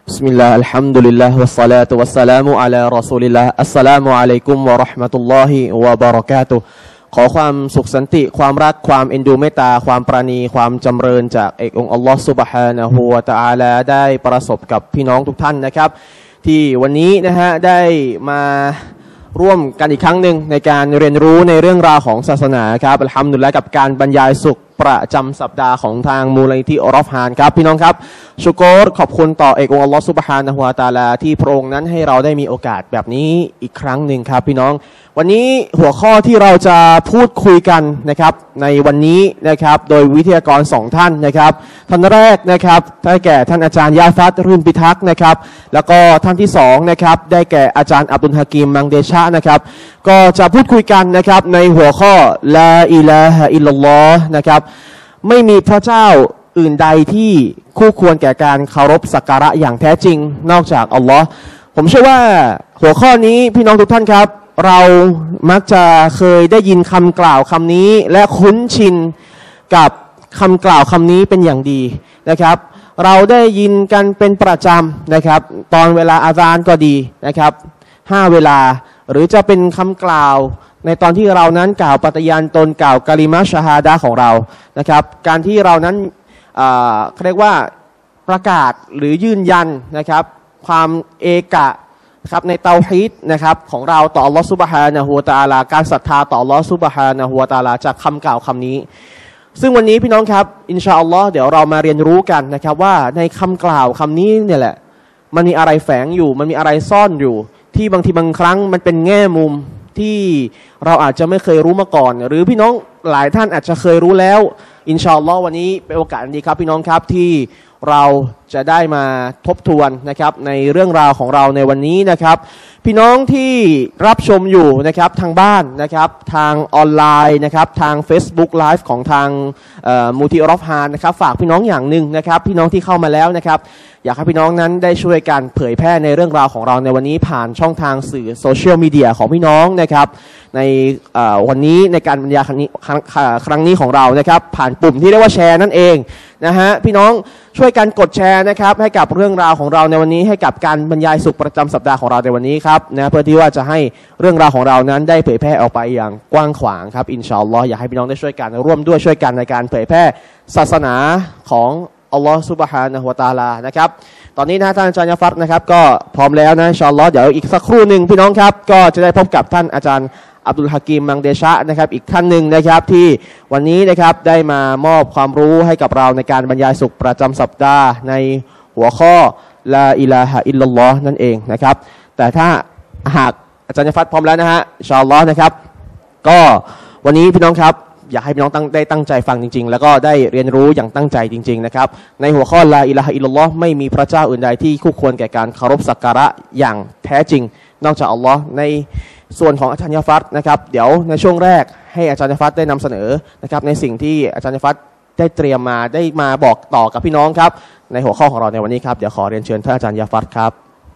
بسم الله الحمد لله والصلاة والسلام على رسول الله السلام عليكم ورحمة الله وبركاته ขอความสุขสันติความรักความเอ็นดูเมตตาความปราณีความจำเริญจากเอกองค์อัลลอฮฺซุบฮานะฮูวะตะอาลาได้ประสบกับพี่น้องทุกท่านนะครับที่วันนี้นะฮะได้มาร่วมกันอีกครั้งหนึ่งในการเรียนรู้ในเรื่องราวของศาสนาครับอัลฮัมดุลิลละห์กับการบรรยายสุขประจำสัปดาห์ของทางมูลนิธิอัลรอฟฮานครับพี่น้องครับชุกรขอบคุณต่อเอกองค์อัลลอฮฺซุบฮานะฮูวะตะอาลาที่พระองค์นั้นให้เราได้มีโอกาสแบบนี้อีกครั้งหนึ่งครับพี่น้องวันนี้หัวข้อที่เราจะพูดคุยกันนะครับในวันนี้นะครับโดยวิทยากร2ท่านนะครับท่านแรกนะครับได้แก่ท่านอาจารย์ยาฟัตรื่นพิทักษ์นะครับแล้วก็ท่านที่2นะครับได้แก่อาจารย์อับดุลฮะกีมมังเดชะนะครับก็จะพูดคุยกันนะครับในหัวข้อลาอิลาฮะอิลลัลลอฮ์นะครับไม่มีพระเจ้าอื่นใดที่คู่ควรแก่การเคารพสักการะอย่างแท้จริงนอกจากอัลลอฮ์ผมเชื่อว่าหัวข้อนี้พี่น้องทุกท่านครับเรามักจะเคยได้ยินคำกล่าวคำนี้และคุ้นชินกับคำกล่าวคำนี้เป็นอย่างดีนะครับเราได้ยินกันเป็นประจำนะครับตอนเวลาอาซานก็ดีนะครับ5 เวลาหรือจะเป็นคำกล่าวในตอนที่เรานั้นกล่าวปฏิญาณตนกล่าวกะลิมะชะฮาดะห์ของเรานะครับการที่เรานั้นเรียกว่าประกาศหรือยืนยันนะครับความเอกะครับในเตาฮีดนะครับของเราต่ออัลลอฮฺซุบฮานะฮูวะตะอาลาการศรัทธาต่ออัลลอฮฺซุบฮานะฮูวะตะอาลาจากคำกล่าวคำนี้ซึ่งวันนี้พี่น้องครับอินชาอัลลอฮ์เดี๋ยวเรามาเรียนรู้กันนะครับว่าในคำกล่าวคำนี้เนี่ยแหละมันมีอะไรแฝงอยู่มันมีอะไรซ่อนอยู่ที่บางทีบางครั้งมันเป็นแง่มุมที่เราอาจจะไม่เคยรู้มาก่อนหรือพี่น้องหลายท่านอาจจะเคยรู้แล้วอินชาอัลลอฮ์วันนี้เป็นโอกาสดีครับพี่น้องครับที่เราจะได้มาทบทวนนะครับในเรื่องราวของเราในวันนี้นะครับพี่น้องที่รับชมอยู่นะครับทางบ้านนะครับทางออนไลน์นะครับทาง Facebook Live ของทางมูลที่อัลรอฟฮานนะครับฝากพี่น้องอย่างหนึ่งนะครับพี่น้องที่เข้ามาแล้วนะครับอยากให้พี่น้องนั้นได้ช่วยกันเผยแพร่ในเรื่องราวของเราในวันนี้ผ่านช่องทางสื่อโซเชียลมีเดียของพี่น้องนะครับในวันนี้ในการบรรยายครั้งนี้ของเรานะครับผ่านปุ่มที่เรียกว่าแชร์นั่นเองนะฮะพี่น้องช่วยกันกดแชร์นะครับให้กับเรื่องราวของเราในวันนี้ให้กับการบรรยายสุขประจำสัปดาห์ของเราในวันนี้ครับนะเพื่อที่ว่าจะให้เรื่องราวของเรานั้นได้เผยแพร่ออกไปอย่างกว้างขวางครับอินชาอัลลอฮ์อยากให้พี่น้องได้ช่วยกันร่วมด้วยช่วยกันในการเผยแพร่ศาสนาของอัลลอฮ์ซุบฮานะฮูวะตะอาลานะครับตอนนี้นะท่านอาจารย์ยาฟัตนะครับก็พร้อมแล้วนะอินชาอัลลอฮ์เดี๋ยวอีกสักครู่หนึ่งพี่น้องครับก็จะได้พบกับท่านอาจารย์อับดุลฮะกีมมังเดชะนะครับอีกท่านหนึ่งนะครับที่วันนี้นะครับได้มามอบความรู้ให้กับเราในการบรรยายสุขประจำสัปดาห์ในหัวข้อลาอิลาฮะอิลลัลลอฮ์นั่นเองนะครับแต่ถ้าหากอาจารย์ยาฟัตพร้อมแล้วนะฮะอินชาอัลลอฮ์นะครับก็วันนี้พี่น้องครับอยากให้พี่น้องได้ตั้งใจฟังจริงๆแล้วก็ได้เรียนรู้อย่างตั้งใจจริงๆนะครับในหัวข้อลาอิลาฮะอิลลัลลอฮ์ไม่มีพระเจ้าอื่นใดที่คู่ควรแก่การเคารพสักการะอย่างแท้จริงนอกจากอัลลอฮ์ในส่วนของอาจารย์ยาฟัตนะครับเดี๋ยวในช่วงแรกให้อาจารย์ยาฟัตได้นำเสนอนะครับในสิ่งที่อาจารย์ยาฟัตได้เตรียมมาได้มาบอกต่อกับพี่น้องครับในหัวข้อของเราในวันนี้ครับเดี๋ยวขอเรียนเชิญท่านอาจารย์ยาฟัตครับ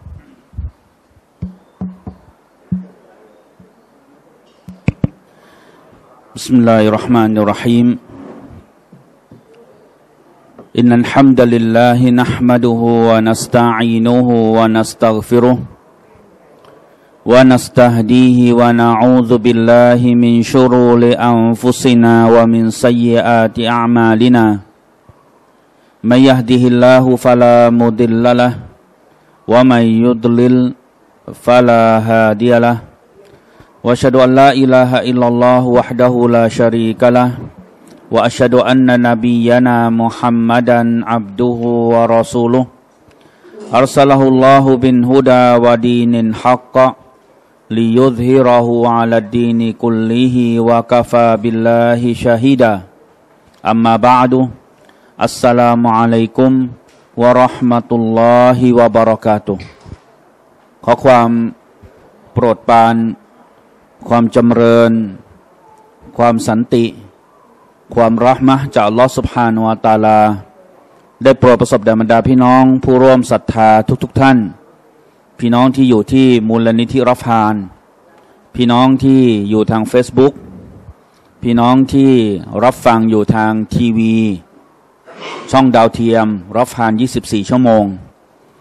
บิสมิลลาฮิรเราะห์มานิรเราะฮีมอินนัลฮัมดะลิลลาฮินะห์มะดุฮูวะนัสตะอีนุฮูวะนัสตัฆฟิรุฮ์ونستهديه ونعوذ بالله من شرور أنفسنا ومن سيئات أعمالنا من يهده الله فلا مضل له ومن يضلل فلا هادي له وأشهد أن لا إله إلا الله وحده لا شريك له وأشهد أن نبينا محمدا عبده ورسوله أرسله الله بالهدى ودين الحق ليظهره على الدين كله وكفى بالله شهيدا أما بعد السلام عليكم ورحمة الله وبركاته ขอความโปรดปรานความจำเริญความสันติความเราะห์มะห์จากอัลเลาะห์ซุบฮานะฮูวะตะอาลาได้โปรดประสบแด่บรรดาพี่น้องผู้ร่วมศรัทธาทุกท่านพี่น้องที่อยู่ที่มูลนิธิอัลรอฟฮานพี่น้องที่อยู่ทาง Facebook พี่น้องที่รับฟังอยู่ทางทีวีช่องดาวเทียมอัลรอฟฮาน24 ชั่วโมง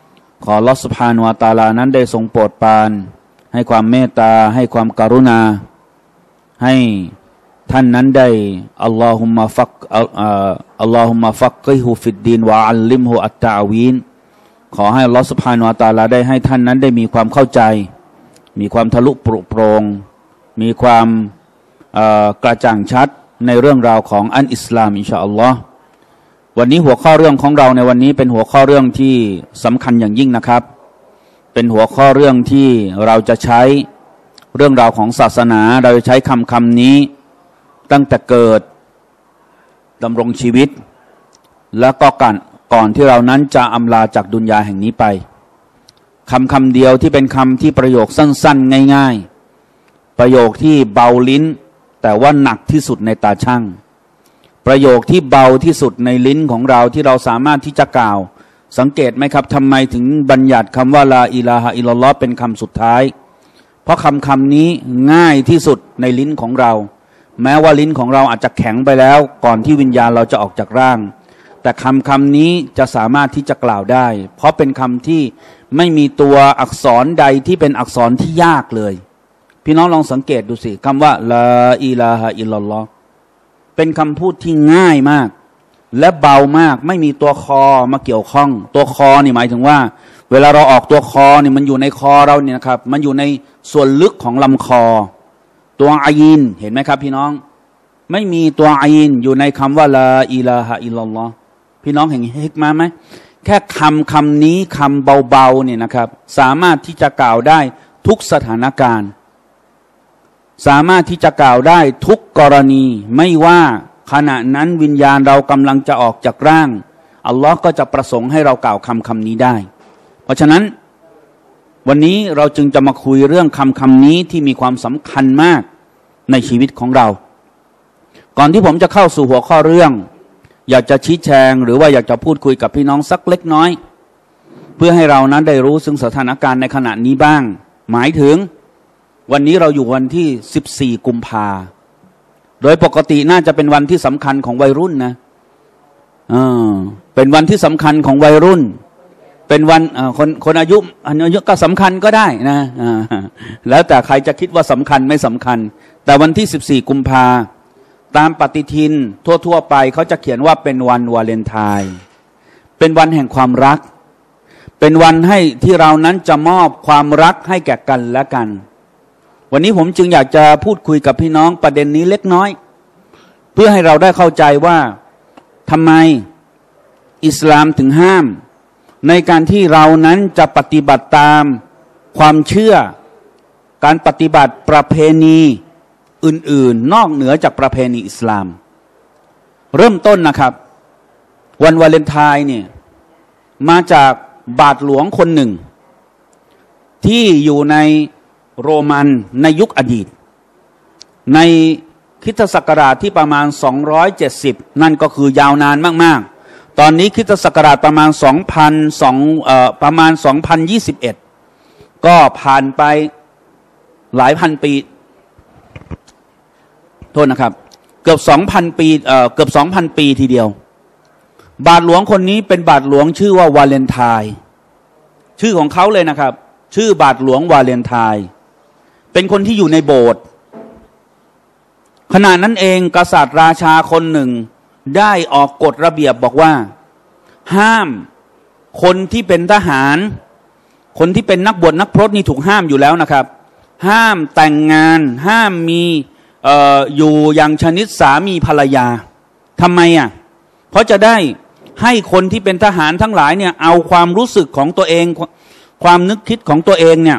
ขออัลเลาะห์ซุบฮานะฮูวะตะอาลานั้นได้ทรงโปรดปรานให้ความเมตตาให้ความกรุณาให้ท่านนั้นได้อัลลอฮุมะฟักกิฮุฟิดดีนวะอัลลิมฮุอัตตะวีนขอให้อัลลอฮฺซุบฮานะฮูวะตะอาลาได้ให้ท่านนั้นได้มีความเข้าใจมีความทะลุปรุโปร่งมีความกระจ่างชัดในเรื่องราวของอันอิสลามอินชาอัลลอฮ์วันนี้หัวข้อเรื่องของเราในวันนี้เป็นหัวข้อเรื่องที่สำคัญอย่างยิ่งนะครับเป็นหัวข้อเรื่องที่เราจะใช้เรื่องราวของศาสนาเราจะใช้คำนี้ตั้งแต่เกิดดำรงชีวิตแล้วก็ก่อนที่เรานั้นจะอำลาจากดุนยาแห่งนี้ไปคำเดียวที่เป็นคำที่ประโยคสั้นๆง่ายๆประโยคที่เบาลิ้นแต่ว่าหนักที่สุดในตาช่างประโยคที่เบาที่สุดในลิ้นของเราที่เราสามารถที่จะกล่าวสังเกตไหมครับทำไมถึงบัญญัติคำว่าลาอิลาฮะอิลลัลลอฮ์เป็นคำสุดท้ายเพราะคำนี้ง่ายที่สุดในลิ้นของเราแม้ว่าลิ้นของเราอาจจะแข็งไปแล้วก่อนที่วิญญาณเราจะออกจากร่างแต่คำนี้จะสามารถที่จะกล่าวได้เพราะเป็นคำที่ไม่มีตัวอักษรใดที่เป็นอักษรที่ยากเลยพี่น้องลองสังเกตดูสิคำว่าลาอิลาฮะอิลลัลลอฮ์เป็นคำพูดที่ง่ายมากและเบามากไม่มีตัวคอมาเกี่ยวข้องตัวคอนี่หมายถึงว่าเวลาเราออกตัวคอนี่มันอยู่ในคอเราเนี่ยนะครับมันอยู่ในส่วนลึกของลำคอตัวอายินเห็นไหมครับพี่น้องไม่มีตัวอายินอยู่ในคำว่าลาอิลาฮะอิลลัลลอฮ์พี่น้องเห็นฮิกมาไหมแค่คำนี้คำเบาๆเนี่ยนะครับสามารถที่จะกล่าวได้ทุกสถานการณ์สามารถที่จะกล่าวได้ทุกกรณีไม่ว่าขณะนั้นวิญญาณเรากำลังจะออกจากร่างอัลลอฮ์ก็จะประสงค์ให้เรากล่าวคำนี้ได้เพราะฉะนั้นวันนี้เราจึงจะมาคุยเรื่องคำนี้ที่มีความสำคัญมากในชีวิตของเราก่อนที่ผมจะเข้าสู่หัวข้อเรื่องอยากจะชี้แจงหรือว่าอยากจะพูดคุยกับพี่น้องสักเล็กน้อยเพื่อให้เรานั้นได้รู้ซึ่งสถานการณ์ในขณะนี้บ้างหมายถึงวันนี้เราอยู่วันที่14กุมภาโดยปกติน่าจะเป็นวันที่สำคัญของวัยรุ่นนะเป็นวันที่สำคัญของวัยรุ่นเป็นวันคนอายุก็สำคัญก็ได้นะแล้วแต่ใครจะคิดว่าสำคัญไม่สำคัญแต่วันที่14กุมภาตามปฏิทินทั่วไปเขาจะเขียนว่าเป็นวันวาเลนไทน์เป็นวันแห่งความรักเป็นวันให้ที่เรานั้นจะมอบความรักให้แก่กันและกันวันนี้ผมจึงอยากจะพูดคุยกับพี่น้องประเด็นนี้เล็กน้อยเพื่อให้เราได้เข้าใจว่าทำไมอิสลามถึงห้ามในการที่เรานั้นจะปฏิบัติตามความเชื่อการปฏิบัติประเพณีอื่นๆนอกเหนือจากประเพณีอิสลามเริ่มต้นนะครับวันวาเลนไทน์เนี่ยมาจากบาทหลวงคนหนึ่งที่อยู่ในโรมันในยุคอดีตในคริสตศักราชที่ประมาณ270นั่นก็คือยาวนานมากๆตอนนี้คริสตศักราชประมาณ2021ก็ผ่านไปหลายพันปีโทษนะครับเกือบ 2,000 ปีเกือบ 2,000 ปีทีเดียวบาทหลวงคนนี้เป็นบาทหลวงชื่อว่าวาเลนไทน์ชื่อของเขาเลยนะครับชื่อบาทหลวงวาเลนไทน์เป็นคนที่อยู่ในโบสถ์ขณะนั้นเองกษัตริย์ราชาคนหนึ่งได้ออกกฎระเบียบบอกว่าห้ามคนที่เป็นทหารคนที่เป็นนักบวชนักพรตนี่ถูกห้ามอยู่แล้วนะครับห้ามแต่งงานห้ามมีอยู่อย่างชนิดสามีภรรยาทำไมอ่ะเพราะจะได้ให้คนที่เป็นทหารทั้งหลายเนี่ยเอาความรู้สึกของตัวเองความนึกคิดของตัวเองเนี่ย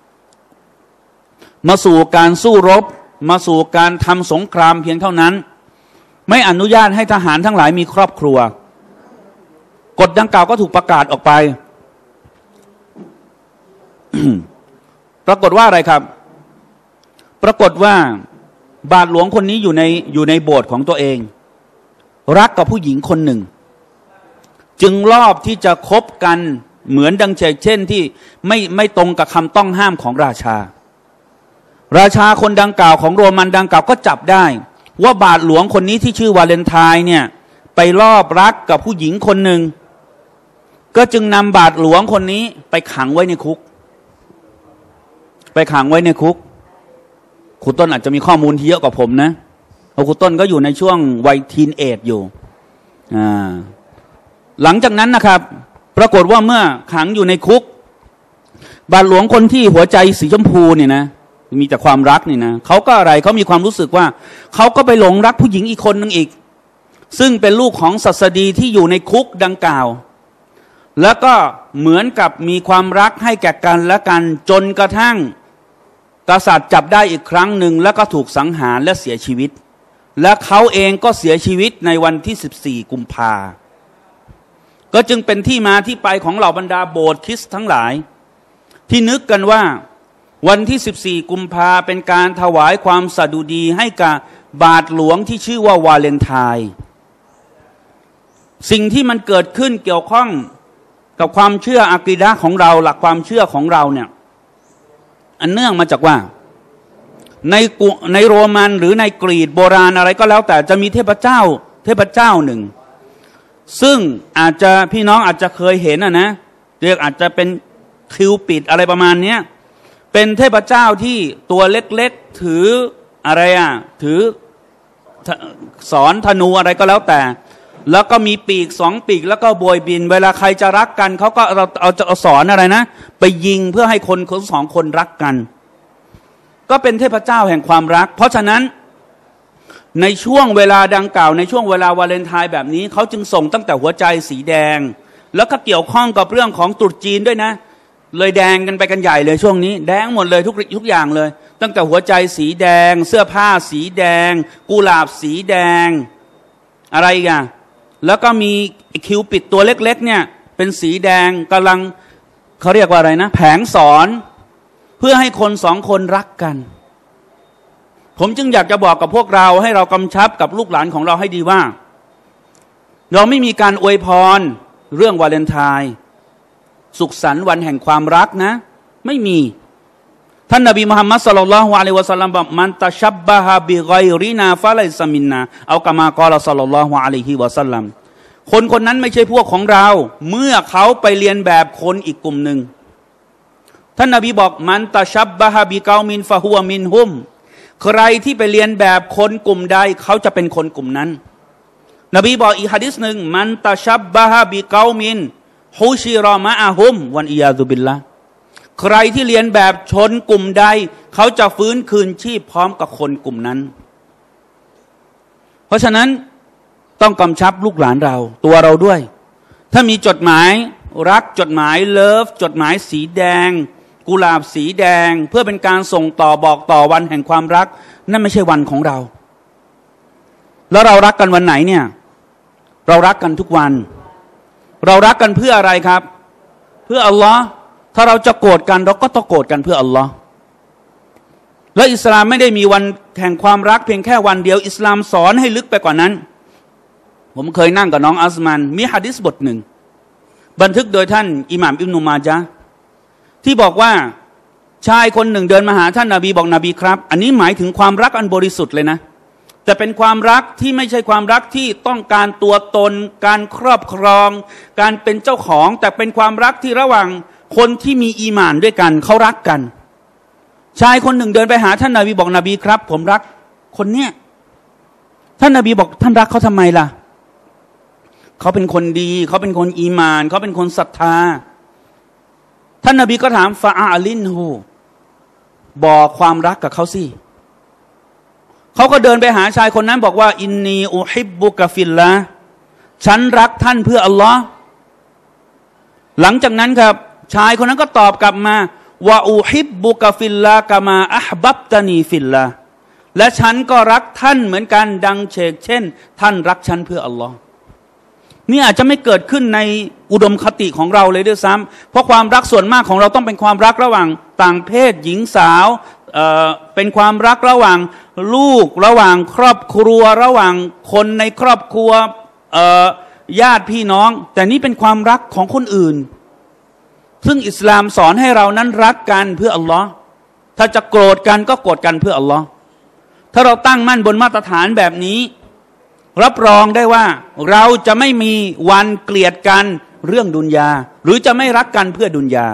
มาสู่การสู้รบมาสู่การทำสงครามเพียงเท่านั้นไม่อนุญาตให้ทหารทั้งหลายมีครอบครัวกฎดังกล่าวก็ถูกประกาศออกไป ปรากฏว่าอะไรครับปรากฏว่าบาทหลวงคนนี้อยู่ในโบสถ์ของตัวเองรักกับผู้หญิงคนหนึ่งจึงรอบที่จะคบกันเหมือนดังเช่นที่ไม่ตรงกับคำต้องห้ามของราชาคนดังกล่าวของโรมันดังกล่าวก็จับได้ว่าบาทหลวงคนนี้ที่ชื่อวาเลนไทน์เนี่ยไปรอบรักกับผู้หญิงคนหนึ่งก็จึงนำบาทหลวงคนนี้ไปขังไว้ในคุกครูต้นอาจจะมีข้อมูลที่เยอะกว่าผมนะเพราะครูต้นก็อยู่ในช่วงวัยทีนเอจอยู่หลังจากนั้นนะครับปรากฏว่าเมื่อขังอยู่ในคุกบาทหลวงคนที่หัวใจสีชมพูเนี่ยนะมีแต่ความรักนี่นะเขาก็อะไรเขามีความรู้สึกว่าเขาก็ไปหลงรักผู้หญิงอีกคนนึงอีกซึ่งเป็นลูกของศัสดีที่อยู่ในคุกดังกล่าวแล้วก็เหมือนกับมีความรักให้แก่กันและกันจนกระทั่งกษัตริย์จับได้อีกครั้งหนึ่งแล้วก็ถูกสังหารและเสียชีวิตและเขาเองก็เสียชีวิตในวันที่14กุมภาก็จึงเป็นที่มาที่ไปของเหล่าบรรดาโบสถ์คริสต์ทั้งหลายที่นึกกันว่าวันที่14กุมภาเป็นการถวายความสดุดีให้กับบาทหลวงที่ชื่อว่าวาเลนไทน์สิ่งที่มันเกิดขึ้นเกี่ยวข้องกับความเชื่ออะกีดะห์ของเราหลักความเชื่อของเราเนี่ยอันเนื่องมาจากว่าในโรมันหรือในกรีกโบราณอะไรก็แล้วแต่จะมีเทพเจ้าหนึ่งซึ่งอาจจะพี่น้องอาจจะเคยเห็นนะเรียกอาจจะเป็นคิวปิดอะไรประมาณนี้เป็นเทพเจ้าที่ตัวเล็กๆถืออะไรถือสอนธนูอะไรก็แล้วแต่แล้วก็มีปีก2 ปีกแล้วก็โบยบินเวลาใครจะรักกันเขาก็เอาสอนอะไรนะไปยิงเพื่อให้คน2 คนรักกันก็เป็นเทพเจ้าแห่งความรักเพราะฉะนั้นในช่วงเวลาดังกล่าวในช่วงเวลาวาเลนไทน์แบบนี้เขาจึงส่งตั้งแต่หัวใจสีแดงแล้วก็เกี่ยวข้องกับเรื่องของตรุษจีนด้วยนะเลยแดงกันไปกันใหญ่เลยช่วงนี้แดงหมดเลยทุกอย่างเลยตั้งแต่หัวใจสีแดงเสื้อผ้าสีแดงกุหลาบสีแดงอะไรกันแล้วก็มีคิวปิดตัวเล็กๆเนี่ยเป็นสีแดงกำลังเขาเรียกว่าอะไรนะแผงสอนเพื่อให้คน2 คนรักกันผมจึงอยากจะบอกกับพวกเราให้เรากำชับกับลูกหลานของเราให้ดีว่าเราไม่มีการอวยพรเรื่องวาเลนไทน์สุขสันต์วันแห่งความรักนะไม่มีท่านนบีมุฮัมมัดศ็อลลัลลอฮุอะลัยฮิวะซัลลัมบอกมันตะชับบะฮะบิฆอยรินาฟะไลซะมินนาเอากะมากอลศ็อลลัลลอฮุอะลัยฮิวะซัลลัมคนนั้นไม่ใช่พวกของเราเมื่อเขาไปเรียนแบบคนอีกกลุ่มหนึ่งท่านนบีบอกมันตะชับบะฮะบิกอมินฟะฮุวะมินฮุมใครที่ไปเรียนแบบคนกลุ่มใดเขาจะเป็นคนกลุ่มนั้นนบีบอกอีกหะดีษหนึ่งมันตะชับบะฮะบิกอมินฮุชิรอมะอะฮุมวันอิยาซุบิลละใครที่เรียนแบบชนกลุ่มใดเขาจะฟื้นคืนชีพพร้อมกับคนกลุ่มนั้นเพราะฉะนั้นต้องกำชับลูกหลานเราตัวเราด้วยถ้ามีจดหมายรักจดหมายเลิฟจดหมายสีแดงกุหลาบสีแดงเพื่อเป็นการส่งต่อบอกต่อวันแห่งความรักนั่นไม่ใช่วันของเราแล้วเรารักกันวันไหนเนี่ยเรารักกันทุกวันเรารักกันเพื่ออะไรครับเพื่ออัลลอฮ์ถ้าเราจะโกรธกันเราก็ต้องโกรธกันเพื่ออัลลอฮ์และอิสลามไม่ได้มีวันแห่งความรักเพียงแค่วันเดียวอิสลามสอนให้ลึกไปกว่านั้นผมเคยนั่งกับน้องอัสมันมีหะดีษบทหนึ่งบันทึกโดยท่านอิหม่ามอิบนุมาญะห์ที่บอกว่าชายคนหนึ่งเดินมาหาท่านนบีบอกนบีครับอันนี้หมายถึงความรักอันบริสุทธิ์เลยนะแต่เป็นความรักที่ไม่ใช่ความรักที่ต้องการตัวตนการครอบครองการเป็นเจ้าของแต่เป็นความรักที่ระหว่างคนที่มีอีหม่านด้วยกันเขารักกันชายคนหนึ่งเดินไปหาท่านนบีบอกนบีครับผมรักคนเนี้ยท่านนบีบอกท่านรักเขาทำไมล่ะเขาเป็นคนดีเขาเป็นคนอีหม่านเขาเป็นคนศรัทธาท่านนบีก็ถามฟาอาลินฮูบอกความรักกับเขาสิเขาก็เดินไปหาชายคนนั้นบอกว่าอินนีอุฮิบบุกะฟิลละฉันรักท่านเพื่ออัลลอฮ์หลังจากนั้นครับชายคนนั้นก็ตอบกลับมาว่าอุฮิบบุกะฟิลละกะมาอะห์บับตานีฟิลละและฉันก็รักท่านเหมือนกันดังเช่นท่านรักฉันเพื่ออัลลอฮ์นี่อาจจะไม่เกิดขึ้นในอุดมคติของเราเลยด้วยซ้ำเพราะความรักส่วนมากของเราต้องเป็นความรักระหว่างต่างเพศหญิงสาวเป็นความรักระหว่างลูกระหว่างครอบครัวระหว่างคนในครอบครัวญาติพี่น้องแต่นี่เป็นความรักของคนอื่นซึ่งอิสลามสอนให้เรานั้นรักกันเพื่ออัลลอฮ์ถ้าจะโกรธกันก็โกรธกันเพื่ออัลลอฮ์ถ้าเราตั้งมั่นบนมาตรฐานแบบนี้รับรองได้ว่าเราจะไม่มีวันเกลียดกันเรื่องดุนยาหรือจะไม่รักกันเพื่อดุนยา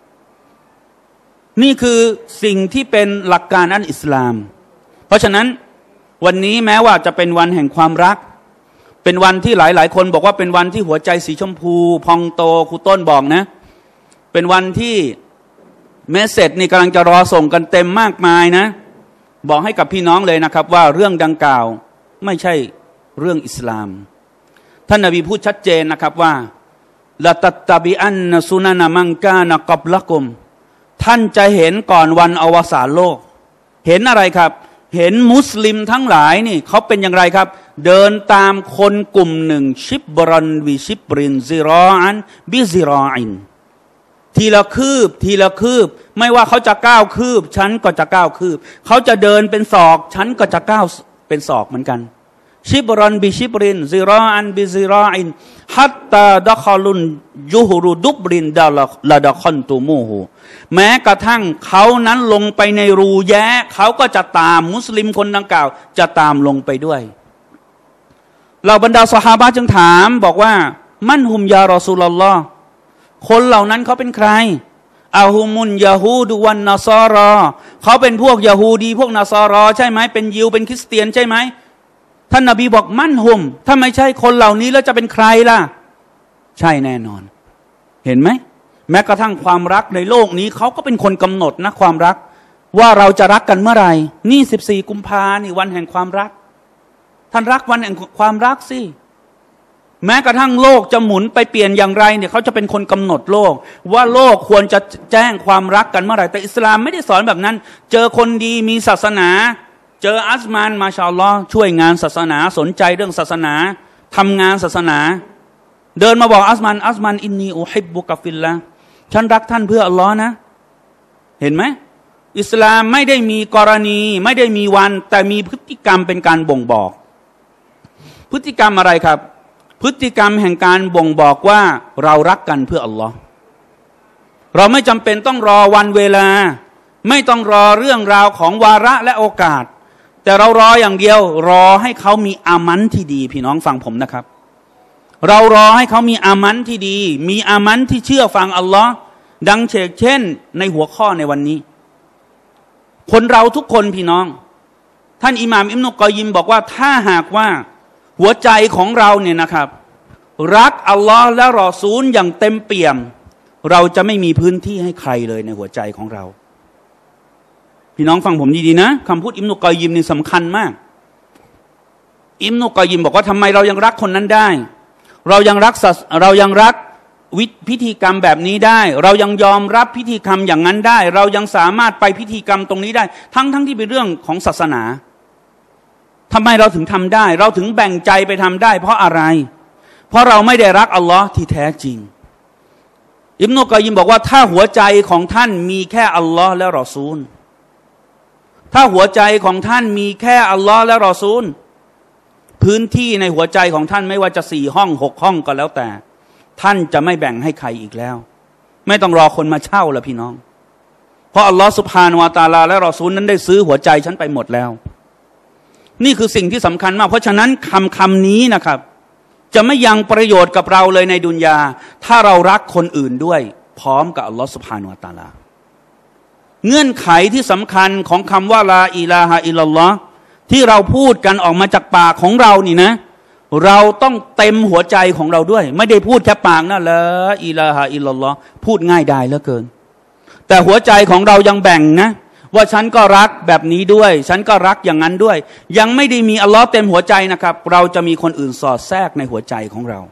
นี่คือสิ่งที่เป็นหลักการอันอิสลามเพราะฉะนั้นวันนี้แม้ว่าจะเป็นวันแห่งความรักเป็นวันที่หลายๆคนบอกว่าเป็นวันที่หัวใจสีชมพูพองโตครูต้นบอกนะเป็นวันที่เมสเสจนี่กำลังจะรอส่งกันเต็มมากมายนะบอกให้กับพี่น้องเลยนะครับว่าเรื่องดังกล่าวไม่ใช่เรื่องอิสลามท่านนบีพูดชัดเจนนะครับว่าละตัตตะบิอันนะซุนันะมังกานะกับละกุมท่านจะเห็นก่อนวันอวสานโลกเห็นอะไรครับเห็นมุสลิมทั้งหลายนี่เขาเป็นอย่างไรครับเดินตามคนกลุ่มหนึ่งชิบรันวิชิบรินซิรออันบิซิรออินทีละคืบทีละคืบไม่ว่าเขาจะก้าวคืบฉันก็จะก้าวคืบเขาจะเดินเป็นศอกฉันก็จะก้าวเป็นศอกเหมือนกันชิบรันบิชิบรินซิรออันบิซิรออินฮัตตาดะคอลุนยูฮุรุดุบรินดาละดะคอนตูมูฮูแม้กระทั่งเขานั้นลงไปในรูแย้เขาก็จะตามมุสลิมคนดังกล่าวจะตามลงไปด้วยเหล่าบรรดาซอฮาบะห์จึงถามบอกว่ามันฮุมยารอซูลุลลอฮ์คนเหล่านั้นเขาเป็นใครอาฮุมุนยาฮูดุวันนาซอรอเขาเป็นพวกยาฮูดีพวกนาซอรอใช่ไหมเป็นยิวเป็นคริสเตียนใช่ไหมท่านนบีบอกมันฮุมถ้าไม่ใช่คนเหล่านี้แล้วจะเป็นใครล่ะใช่แน่นอนเห็นไหมแม้กระทั่งความรักในโลกนี้เขาก็เป็นคนกำหนดนะความรักว่าเราจะรักกันเมื่อไหร่นี่14กุมภานี่วันแห่งความรักท่านรักวันแห่งความรักสิแม้กระทั่งโลกจะหมุนไปเปลี่ยนอย่างไรเนี่ยเขาจะเป็นคนกำหนดโลกว่าโลกควรจะแจ้งความรักกันเมื่อไหร่แต่อิสลามไม่ได้สอนแบบนั้นเจอคนดีมีศาสนาเจออัสมานมาชาอัลลอฮ์ช่วยงานศาสนาสนใจเรื่องศาสนาทำงานศาสนาเดินมาบอกอัสมานอินนีอุฮิบบุกะฟิลละฉันรักท่านเพื่ออัลลอฮ์นะเห็นไหมอิสลามไม่ได้มีกรณีไม่ได้มีวันแต่มีพฤติกรรมเป็นการบ่งบอกพฤติกรรมอะไรครับพฤติกรรมแห่งการบ่งบอกว่าเรารักกันเพื่ออัลลอฮ์เราไม่จำเป็นต้องรอวันเวลาไม่ต้องรอเรื่องราวของวาระและโอกาสแต่เรารออย่างเดียวรอให้เขามีอามันที่ดีพี่น้องฟังผมนะครับเรารอให้เขามีอามันที่ดีมีอามันที่เชื่อฟังอัลลอฮ์ดังเช่นในหัวข้อในวันนี้คนเราทุกคนพี่น้องท่านอิหม่ามอิบนุกอยยิมบอกว่าถ้าหากว่าหัวใจของเราเนี่ยนะครับรักอัลลอฮ์และรอซูลอย่างเต็มเปี่ยมเราจะไม่มีพื้นที่ให้ใครเลยในหัวใจของเราพี่น้องฟังผมดีๆนะคำพูดอิบนุกอยยิมนี่สำคัญมากอิบนุกอยยิมบอกว่าทำไมเรายังรักคนนั้นได้เรายังรักพิธีกรรมแบบนี้ได้เรายังยอมรับพิธีกรรมอย่างนั้นได้เรายังสามารถไปพิธีกรรมตรงนี้ได้ทั้งที่เป็นเรื่องของศาสนาทำไมเราถึงทำได้เราถึงแบ่งใจไปทำได้เพราะอะไรเพราะเราไม่ได้รักอัลลอฮ์ที่แท้จริงอิบนุกอยยิมบอกว่าถ้าหัวใจของท่านมีแค่อัลลอฮ์และรอซูลถ้าหัวใจของท่านมีแค่อัลลอฮ์และรอซูลพื้นที่ในหัวใจของท่านไม่ว่าจะ4 ห้อง 6 ห้องก็แล้วแต่ท่านจะไม่แบ่งให้ใครอีกแล้วไม่ต้องรอคนมาเช่าแล้วพี่น้องเพราะอัลลอฮ์ซุบฮานะฮูวะตะอาลาและรอซูลนั้นได้ซื้อหัวใจฉันไปหมดแล้วนี่คือสิ่งที่สำคัญมากเพราะฉะนั้นคำนี้นะครับจะไม่ยังประโยชน์กับเราเลยในดุนยาถ้าเรารักคนอื่นด้วยพร้อมกับอัลลอฮ์ซุบฮานะฮูวะตะอาลาเงื่อนไขที่สำคัญของคำว่าลาอิลาฮะอิลลัลลอฮ์ที่เราพูดกันออกมาจากปากของเรานี่นะเราต้องเต็มหัวใจของเราด้วยไม่ได้พูดแค่ปากนะละอิลาฮะอิลลัลลอฮ์พูดง่ายได้เหลือเกินแต่หัวใจของเรายังแบ่งนะว่าฉันก็รักแบบนี้ด้วยฉันก็รักอย่างนั้นด้วยยังไม่ได้มีอัลลอฮ์เต็มหัวใจนะครับเราจะมีคนอื่นสอดแทรกในหัวใจของเรา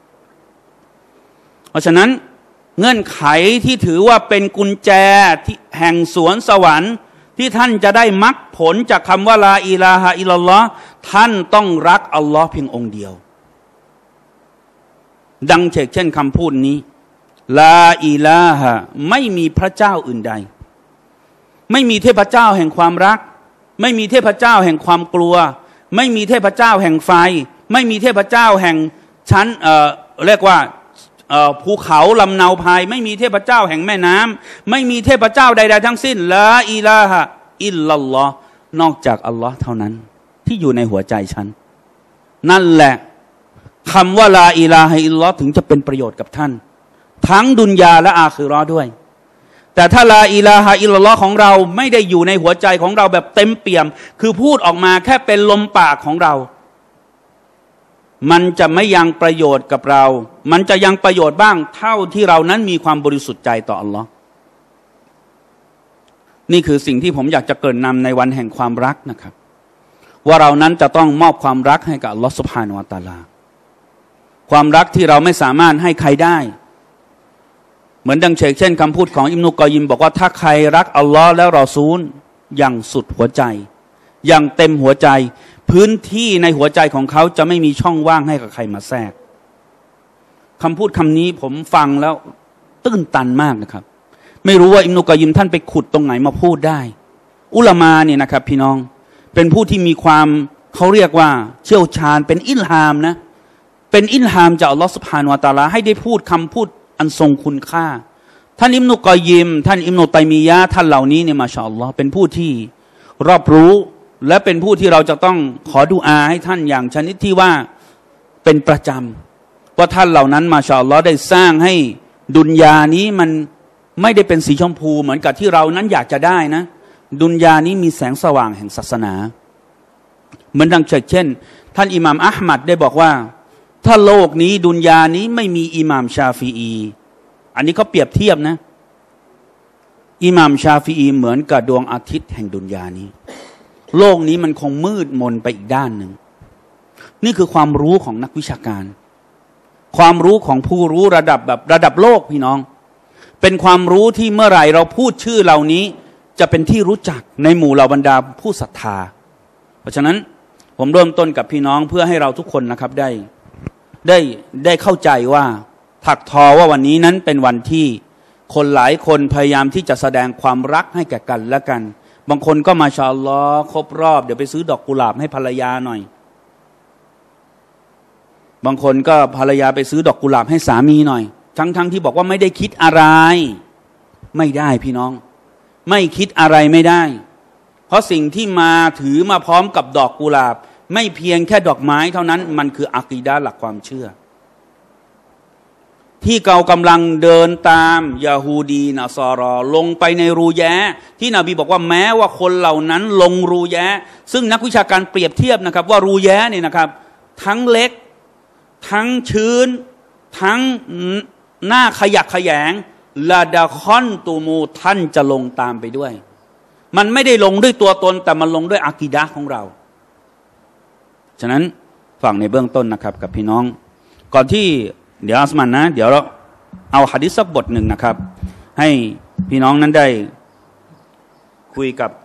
เพราะฉะนั้นเงื่อนไขที่ถือว่าเป็นกุญแจที่แห่งสวนสวรรค์ที่ท่านจะได้มรรคผลจากคำว่าลาอิลาฮะอิลลัลลอฮ์ท่านต้องรักอัลลอฮ์เพียงองค์เดียวดังเช่นคำพูดนี้ลาอิลาฮะไม่มีพระเจ้าอื่นใดไม่มีเทพเจ้าแห่งความรักไม่มีเทพเจ้าแห่งความกลัวไม่มีเทพเจ้าแห่งไฟไม่มีเทพเจ้าแห่งชั้นเรียกว่าภูเขาลำเนาพายไม่มีเทพเจ้าแห่งแม่น้ำไม่มีเทพเจ้าใดๆทั้งสิ้นลาอิลาฮะอิลลัลลอฮ์นอกจากอัลลอฮ์เท่านั้นที่อยู่ในหัวใจฉันนั่นแหละคำว่าลาอิลาฮะอิลลัลลอฮ์ถึงจะเป็นประโยชน์กับท่านทั้งดุนยาและอาคิเราะห์ด้วยแต่ถ้าลาอิลาฮะอิลลัลลอฮ์ของเราไม่ได้อยู่ในหัวใจของเราแบบเต็มเปี่ยมคือพูดออกมาแค่เป็นลมปากของเรามันจะไม่ยังประโยชน์กับเรามันจะยังประโยชน์บ้างเท่าที่เรานั้นมีความบริสุทธิ์ใจต่ออัลลอฮ์นี่คือสิ่งที่ผมอยากจะเกริ่นนำในวันแห่งความรักนะครับว่าเรานั้นจะต้องมอบความรักให้กับอัลลอฮ์ซุบฮานะฮูวะตะอาลาความรักที่เราไม่สามารถให้ใครได้เหมือนดังเช่นคำพูดของอิบนุกอยยิมบอกว่าถ้าใครรักอัลลอฮ์และรอซูลอย่างสุดหัวใจอย่างเต็มหัวใจพื้นที่ในหัวใจของเขาจะไม่มีช่องว่างให้กับใครมาแทรกคำพูดคำนี้ผมฟังแล้วตื้นตันมากนะครับไม่รู้ว่าอิบนุกอยยิมท่านไปขุดตรงไหนมาพูดได้อุลามาเนี่ยนะครับพี่น้องเป็นผู้ที่มีความเขาเรียกว่าเชี่ยวชาญเป็นอิลฮามนะเป็นอิลฮามจากอัลลอฮฺซุบฮานะฮูวะตะอาลาให้ได้พูดคำพูดอันทรงคุณค่าท่านอิบนุกอยยิมท่านอิบนุตัยมียะห์ท่านเหล่านี้เนี่ยมาชาอัลลอฮ์เป็นผู้ที่รอบรู้และเป็นผู้ที่เราจะต้องขอดุอาให้ท่านอย่างชนิดที่ว่าเป็นประจำว่าท่านเหล่านั้นมาชาอัลลอฮ์ได้สร้างให้ดุนยานี้มันไม่ได้เป็นสีชมพูเหมือนกับที่เรานั้นอยากจะได้นะดุนยานี้มีแสงสว่างแห่งศาสนาเหมือนดังเช่นท่านอิหม่ามอะห์มัดได้บอกว่าถ้าโลกนี้ดุนยานี้ไม่มีอิหม่ามชาฟิอีอันนี้เขาเปรียบเทียบนะอิหม่ามชาฟิอีเหมือนกับดวงอาทิตย์แห่งดุนยานี้โลกนี้มันคงมืดมนไปอีกด้านหนึ่งนี่คือความรู้ของนักวิชาการความรู้ของผู้รู้ระดับโลกพี่น้องเป็นความรู้ที่เมื่อไหร่เราพูดชื่อเหล่านี้จะเป็นที่รู้จักในหมู่เหล่าบรรดาผู้ศรัทธาเพราะฉะนั้นผมเริ่มต้นกับพี่น้องเพื่อให้เราทุกคนนะครับได้เข้าใจว่าถักทอว่าวันนี้นั้นเป็นวันที่คนหลายคนพยายามที่จะแสดงความรักให้แก่กันและกันบางคนก็มาชาอัลลอฮ์ครบรอบเดี๋ยวไปซื้อดอกกุหลาบให้ภรรยาหน่อยบางคนก็ภรรยาไปซื้อดอกกุหลาบให้สามีหน่อยทั้งที่บอกว่าไม่ได้คิดอะไรไม่ได้พี่น้องไม่คิดอะไรไม่ได้เพราะสิ่งที่มาถือมาพร้อมกับดอกกุหลาบไม่เพียงแค่ดอกไม้เท่านั้นมันคืออะกีดะห์หลักความเชื่อที่เรากำลังเดินตามยาฮูดีนะซอรอลงไปในรูแย้ที่นบีบอกว่าแม้ว่าคนเหล่านั้นลงรูแย้ซึ่งนักวิชาการเปรียบเทียบนะครับว่ารูแย้เนี่ยนะครับทั้งเล็กทั้งชื้นทั้งหน้าขยักขยงลาดาคอนตูมูท่านจะลงตามไปด้วยมันไม่ได้ลงด้วยตัวตนแต่มันลงด้วยอะกีดะห์ของเราฉะนั้นฟังในเบื้องต้นนะครับกับพี่น้องก่อนที่เดี๋ยวอัสมันนะเดี๋ยวเราเอาหะดีษสักบทหนึ่งนะครับให้พี่น้องนั้นได้คุยกับ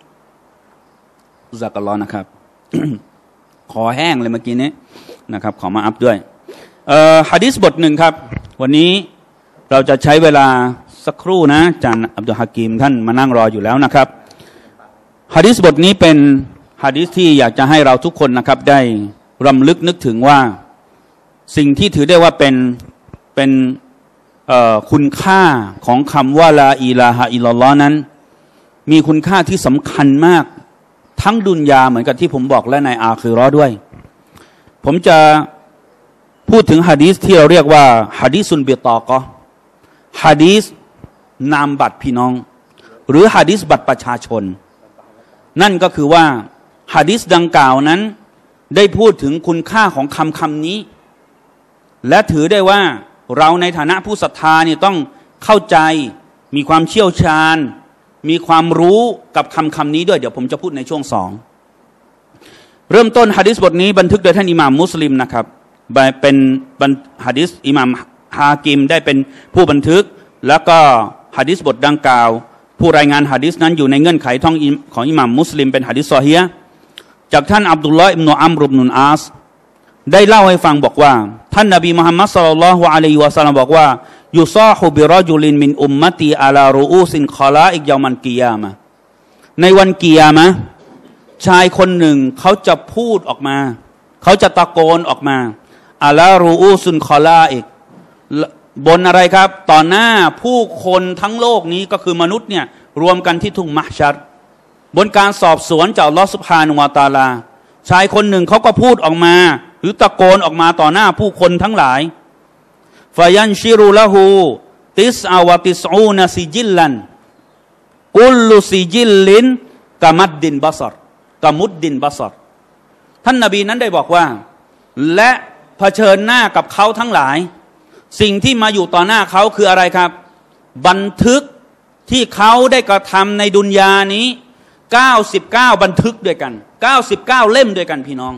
ซักอัลลอฮ์นะครับ ขอแห้งเลยเมื่อกี้นี้นะครับขอมาอัพด้วยหะดีษบทหนึ่งครับวันนี้เราจะใช้เวลาสักครู่นะอาจารย์อับดุลฮะกีมท่านมานั่งรออยู่แล้วนะครับหะดีษบทนี้เป็นหะดีษที่อยากจะให้เราทุกคนนะครับได้รำลึกนึกถึงว่าสิ่งที่ถือได้ว่าเป็นคุณค่าของคำว่าลาอิลาฮะอิลลัลลอฮ์นั้นมีคุณค่าที่สำคัญมากทั้งดุนยาเหมือนกับที่ผมบอกและในอาคิเราะห์ด้วยผมจะพูดถึงหะดีษที่เราเรียกว่าหะดีษุนบิตอเราะห์หะดีษนามบัตรพี่น้องหรือหะดีษบัตรประชาชนนั่นก็คือว่าหะดีษดังกล่าวนั้นได้พูดถึงคุณค่าของคำนี้และถือได้ว่าเราในฐานะผู้ศรัทธาเนี่ยต้องเข้าใจมีความเชี่ยวชาญมีความรู้กับคำนี้ด้วยเดี๋ยวผมจะพูดในช่วง2เริ่มต้นหะดีษบทนี้บันทึกโดยท่านอิหม่ามมุสลิมนะครับเป็นหะดีษอิหม่ามฮากิมได้เป็นผู้บันทึกแล้วก็หะดีษบทดังกล่าวผู้รายงานหะดีษนั้นอยู่ในเงื่อนไขของอิหม่ามมุสลิมเป็นหะดีษซอฮีฮ์จากท่านอับดุลลอฮ์อิบนุอัมรอิบนุลอาสได้เล่าให้ฟังบอกว่าท่านนบีมุฮัมมัดศ็อลลัลลอฮุอะลัยฮิวะซัลลัมบอกว่ายุซาฮุบิรอจุลินมินอุมมะตีอะลารูอูซินคอลาอิกยามันกิยามะห์ในวันกิยามะห์ชายคนหนึ่งเขาจะพูดออกมาเขาจะตะโกนออกมาอะลารูอูซินคอลาอิกบนอะไรครับต่อหน้าผู้คนทั้งโลกนี้ก็คือมนุษย์เนี่ยรวมกันที่ทุ่งมะห์ชัรบนการสอบสวนจากอัลเลาะห์ซุบฮานะฮูวะตะอาลาชายคนหนึ่งเขาก็พูดออกมาหรือตะโกนออกมาต่อหน้าผู้คนทั้งหลายฟายันชิรุละหูติสอาวติสอูนซิจิลลันกุลลุซิจิลลินกามัดดินบัสรกามุดดินบัสรท่านนบีนั้นได้บอกว่าและเผชิญหน้ากับเขาทั้งหลายสิ่งที่มาอยู่ต่อหน้าเขาคืออะไรครับบันทึกที่เขาได้กระทำในดุนยานี้99บันทึกด้วยกัน99เล่มด้วยกันพี่น้อง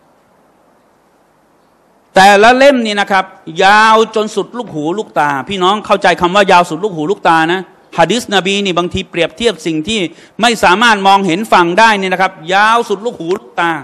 แต่ละเล่มนี่นะครับยาวจนสุดลูกหูลูกตาพี่น้องเข้าใจคำว่ายาวสุดลูกหูลูกตานะหะดีษนบีนี่บางทีเปรียบเทียบสิ่งที่ไม่สามารถมองเห็นฟังได้นี่นะครับยาวสุดลูกหูลูกตา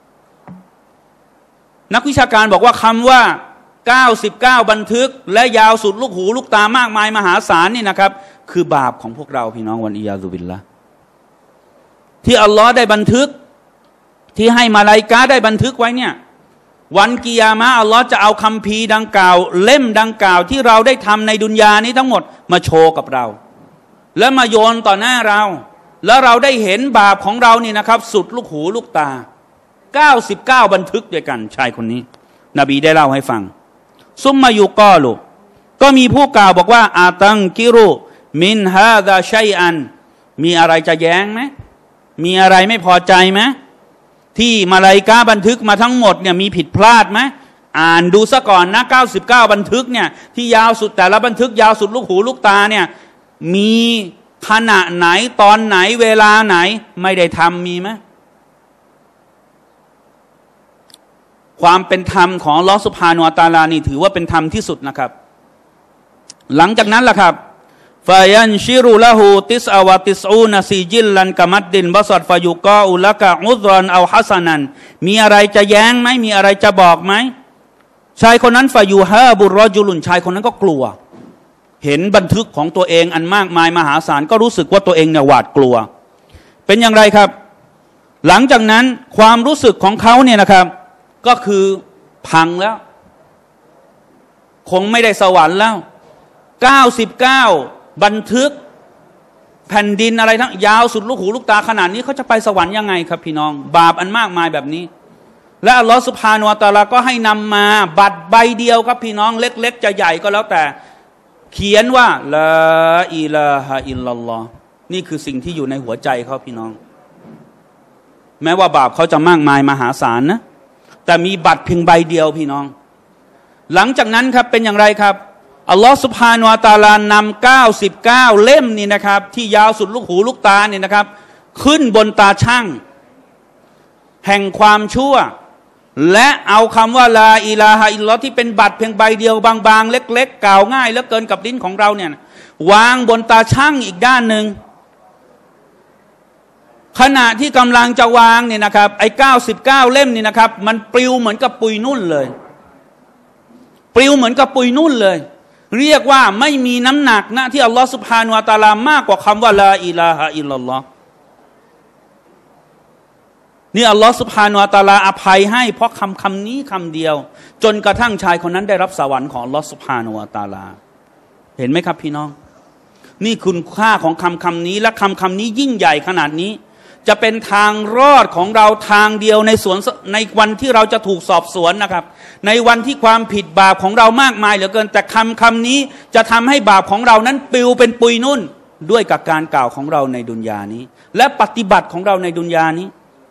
นักวิชาการบอกว่าคำว่า99บันทึกและยาวสุดลูกหูลูกตามากมายมหาศาลนี่นะครับคือบาปของพวกเราพี่น้องวันอิยาซุบิลละที่อัลลอฮ์ได้บันทึกที่ให้มาลาอิกะฮ์ได้บันทึกไว้เนี่ยวันกิยามะฮ์อัลลอฮ์จะเอาคัมภีร์ดังกล่าวเล่มดังกล่าวที่เราได้ทำในดุนยานี้ทั้งหมดมาโชว์กับเราและมาโยนต่อหน้าเราแล้วเราได้เห็นบาปของเรานี่นะครับสุดลูกหูลูกตา99บันทึกด้วยกันชายคนนี้นบีได้เล่าให้ฟังซุมมายูกอลุก็มีผู้กล่าวบอกว่าอาตังกิรุมินฮาดาชัยอันมีอะไรจะแย้งไหมมีอะไรไม่พอใจไหมที่มาลาอิกะฮ์บันทึกมาทั้งหมดเนี่ยมีผิดพลาดไหมอ่านดูซะก่อนนะ99บันทึกเนี่ยที่ยาวสุดแต่ละบันทึกยาวสุดลูกหูลูกตาเนี่ยมีขณะไหนตอนไหนเวลาไหนไม่ได้ทำมีไหมความเป็นธรรมของอัลเลาะห์ซุบฮานะฮูวะตะอาลานี่ถือว่าเป็นธรรมที่สุดนะครับหลังจากนั้นล่ะครับฟายันชิรุละหูติสอาวะติสอูนซีจิลลันกะมัดดินบัสรฟายุกออุละกะอุซรันเอาฮัสนันมีอะไรจะแย้งไหมมีอะไรจะบอกไหมชายคนนั้นฟายูฮาบุรรอจุลุนชายคนนั้นก็กลัวเห็นบันทึกของตัวเองอันมากมายมหาศาลก็รู้สึกว่าตัวเองเนี่ยหวาดกลัวเป็นอย่างไรครับหลังจากนั้นความรู้สึกของเขาเนี่ยนะครับก็คือพังแล้วคงไม่ได้สวรรค์แล้ว99บันทึกแผ่นดินอะไรทั้งยาวสุดลูกหูลูกตาขนาดนี้เขาจะไปสวรรค์ยังไงครับพี่น้องบาปอันมากมายแบบนี้และอัลลอฮฺซุบฮานะฮูวะตะอาลาก็ให้นำมาบัตรใบเดียวครับพี่น้องเล็กๆจะใหญ่ก็แล้วแต่เขียนว่าลาอิลาฮะอิลลัลลอฮ์นี่คือสิ่งที่อยู่ในหัวใจเขาพี่น้องแม้ว่าบาปเขาจะมากมายมหาศาลนะแต่มีบัตรเพียงใบเดียวพี่น้องหลังจากนั้นครับเป็นอย่างไรครับอัลลอฮฺซุบฮานะฮูวะตะอาลานำ99เล่มนี่นะครับที่ยาวสุดลูกหูลูกตาเนี่ยนะครับขึ้นบนตาช่างแห่งความชั่วและเอาคำว่าลาอิลาฮะอิลลัลลอฮ์ที่เป็นบัตรเพียงใบเดียวบางๆเล็กๆกล่าวง่ายเหลือเกินกับลิ้นของเราเนี่ยวางบนตาช่างอีกด้านหนึ่งขณะที่กำลังจะวางเนี่ยนะครับไอ้99เล่มนี่นะครับมันปลิวเหมือนกับปุยนุ่นเลยปลิวเหมือนกับปุยนุ่นเลยเรียกว่าไม่มีน้ำหนักนะที่อัลลอฮฺซุบฮานะฮูวะตะอาลามากกว่าคำว่าลาอิลาฮะอิลลัลลอฮ์นี่อัลลอฮฺซุบฮานะฮูวะตะอาลาอภัยให้เพราะคำนี้คำเดียวจนกระทั่งชายคนนั้นได้รับสวรรค์ของอัลลอฮฺซุบฮานะฮูวะตะอาลาเห็นไหมครับพี่น้องนี่คุณค่าของคำนี้และคำนี้ยิ่งใหญ่ขนาดนี้จะเป็นทางรอดของเราทางเดียวในวันที่เราจะถูกสอบสวนนะครับในวันที่ความผิดบาปของเรามากมายเหลือเกินแต่คำนี้จะทำให้บาปของเรานั้นปลิวเป็นปุยนุ่นด้วยกับการกล่าวของเราในดุนยานี้และปฏิบัติของเราในดุนยานี้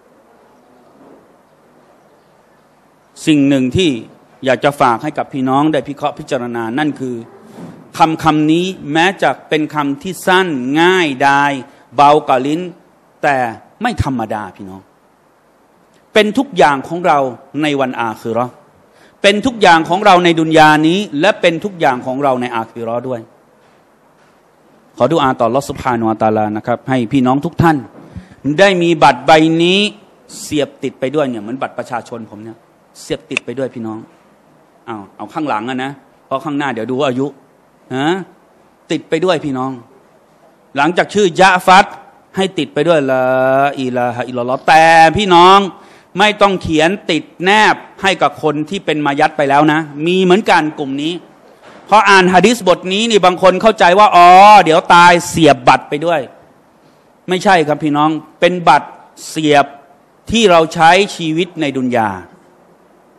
สิ่งหนึ่งที่อยากจะฝากให้กับพี่น้องได้พิเคราะห์พิจารณานั่นคือคำนี้แม้จะเป็นคำที่สั้นง่ายดายเบากว่าลิ้นแต่ไม่ธรรมดาพี่น้องเป็นทุกอย่างของเราในวันอาคิเราะห์เป็นทุกอย่างของเราในดุนยานี้และเป็นทุกอย่างของเราในอาคิเราะห์ด้วยขอดุอาต่ออัลเลาะห์ซุบฮานะฮูวะตะอาลานะครับให้พี่น้องทุกท่านได้มีบัตรใบนี้เสียบติดไปด้วยเนี่ยเหมือนบัตรประชาชนผมเนี่ยเสียบติดไปด้วยพี่น้องเอาข้างหลังนะเพราะข้างหน้าเดี๋ยวดูอายุติดไปด้วยพี่น้องหลังจากชื่อยะฟัดให้ติดไปด้วยลาอิลาฮะอิลลัลลอฮ์แต่พี่น้องไม่ต้องเขียนติดแนบให้กับคนที่เป็นมายัดไปแล้วนะมีเหมือนกันกลุ่มนี้พออ่านหะดีษบทนี้นี่บางคนเข้าใจว่าเดี๋ยวตายเสียบบัตรไปด้วยไม่ใช่ครับพี่น้องเป็นบัตรเสียบที่เราใช้ชีวิตในดุนยา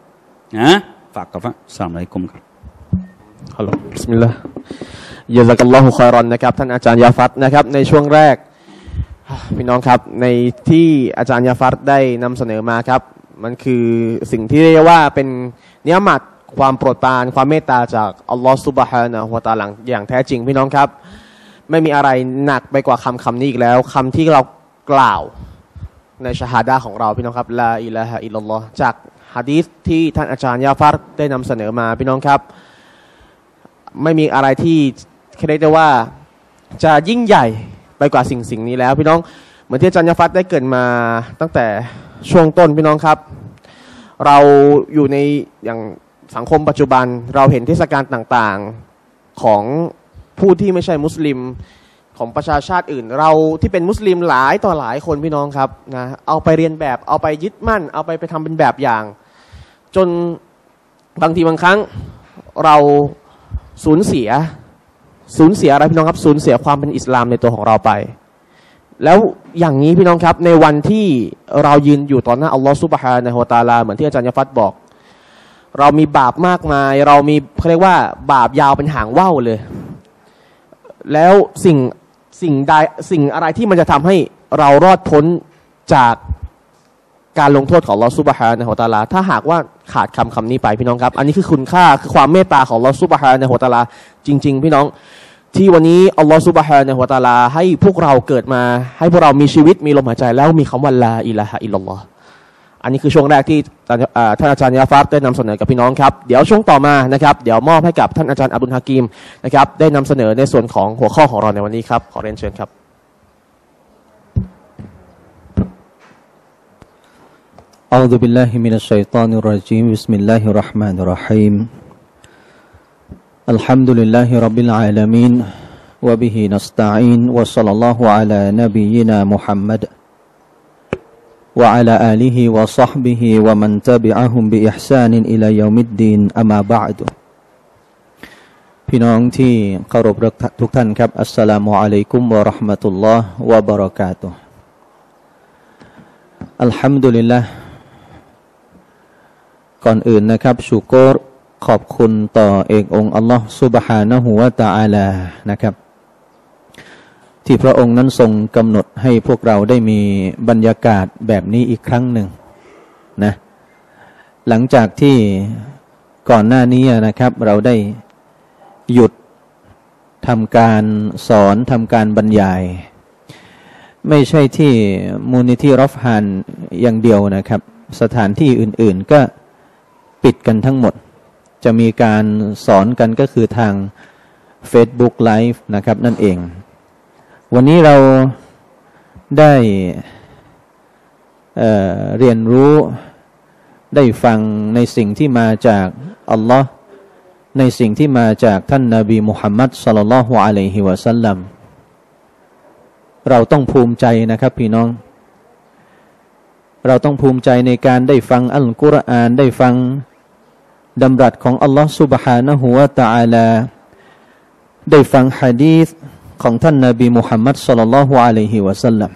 นะฝากกับอัสสลามุอะลัยกุมครับฮัลโหลบิสมิลลาห์ยะซากัลลอฮุค็อยรอนนะครับท่านอาจารย์ยาฟัดนะครับในช่วงแรกพี่น้องครับในที่อาจารย์ยาฟัดได้นำเสนอมาครับมันคือสิ่งที่เรียกว่าเป็นเนื้อหมัดความโปรดปรานความเมตตาจากอัลลอฮฺซุบฮานะฮูวะตะอาลาอย่างแท้จริงพี่น้องครับไม่มีอะไรหนักไปกว่าคำนี้อีกแล้วคำที่เรากล่าวในชะฮาดะห์ของเราพี่น้องครับลาอิลาฮะอิลลัลลอฮ์จากหะดีษที่ท่านอาจารย์ยาฟัดได้นำเสนอมาพี่น้องครับไม่มีอะไรที่เรียกได้ว่าจะยิ่งใหญ่ไปกว่าสิ่งนี้แล้วพี่น้องเหมือนที่อาจารย์ยาฟัดได้เกิดมาตั้งแต่ช่วงต้นพี่น้องครับเราอยู่ในอย่างสังคมปัจจุบันเราเห็นเทศกาลต่างๆของผู้ที่ไม่ใช่มุสลิมของประชาชาติอื่นเราที่เป็นมุสลิมหลายต่อหลายคนพี่น้องครับนะเอาไปเรียนแบบเอาไปยึดมั่นเอาไปทำเป็นแบบอย่างจนบางทีบางครั้งเราสูญเสียอะไรพี่น้องครับสูญเสียความเป็นอิสลามในตัวของเราไปแล้วอย่างนี้พี่น้องครับในวันที่เรายืนอยู่ต่อหน้าอัลลอฮฺซุบฮานะฮูวะตะอาลาเหมือนที่อาจารย์ยะฟัดบอกเรามีบาปมากมายเรามีเขาเรียกว่าบาปยาวเป็นหางว่าวเลยแล้วสิ่งอะไรที่มันจะทำให้เรารอดพ้นจากการลงโทษของอัลลอฮฺซุบฮานะฮูวะตะอาลาถ้าหากว่าขาดคำนี้ไปพี่น้องครับอันนี้คือคุณค่าคือความเมตตาของอัลลอฮฺซุบฮานะฮูวะตะอาลาจริงๆพี่น้องที่วันนี้อัลลอฮฺซุบฮานะฮูวะตะอาลาให้พวกเราเกิดมาให้พวกเรามีชีวิตมีลมหายใจแล้วมีคำว่าลาอิลาฮะอิลลัลลอฮ์อันนี้คือช่วงแรกที่ท่านอาจารย์ยาฟัดได้นำเสนอกับพี่น้องครับเดี๋ยวช่วงต่อมานะครับเดี๋ยวมอบให้กับท่านอาจารย์อับดุลฮะกีมนะครับได้นำเสนอในส่วนของหัวข้อของเราในวันนี้ครับขอเรียนเชิญครับอัลลอฮฺบิลลาฮิมินัชชัยฏอนิรเราะญีมบิสมิลลาฮิรเราะห์มานิรเราะฮีมอัลฮัมดุลิลลาฮิร็อบบิลอาลามีนวะบิฮินัสตะอีนวะศ็อลลัลลอฮุอะลานบียินามุฮัมมัดวะอะลาอาลิฮิวะศ็อฮบิฮิวะมันตะบิอะฮุมบิอิห์ซานินอิลายอมิดดีนอะมาบะอ์ดุพี่น้องที่เคารพรักทุกท่านครับอัสสลามุอะลัยกุมวะเราะห์มะตุลลอฮ์วะบะเราะกาตุฮ์อัลฮัมดุลิลลาห์ก่อนอื่นนะครับชุกรขอบคุณต่อเอกองค์อัลลอฮ์ซุบฮานะฮูวะตะอาลานะครับที่พระองค์นั้นทรงกำหนดให้พวกเราได้มีบรรยากาศแบบนี้อีกครั้งหนึ่งนะหลังจากที่ก่อนหน้านี้นะครับเราได้หยุดทำการสอนทำการบรรยายไม่ใช่ที่มูลนิธิรอฟฮานอย่างเดียวนะครับสถานที่อื่นๆก็ปิดกันทั้งหมดจะมีการสอนกันก็คือทาง Facebook Live นะครับนั่นเองวันนี้เราได้เรียนรู้ได้ฟังในสิ่งที่มาจากอัลลอฮ์ในสิ่งที่มาจากท่านนบีมุฮัมมัดศ็อลลัลลอฮุอะลัยฮิวะซัลลัมเราต้องภูมิใจนะครับพี่น้องเราต้องภูมิใจในการได้ฟังอัลกุรอานได้ฟังดำรัสของอัลลอฮ์ سبحانه และ تعالى ได้ฟังหะดีษของท่านนบีมุฮัมมัดศ็อลลัลลอฮุอะลัยฮิวะซัลลัม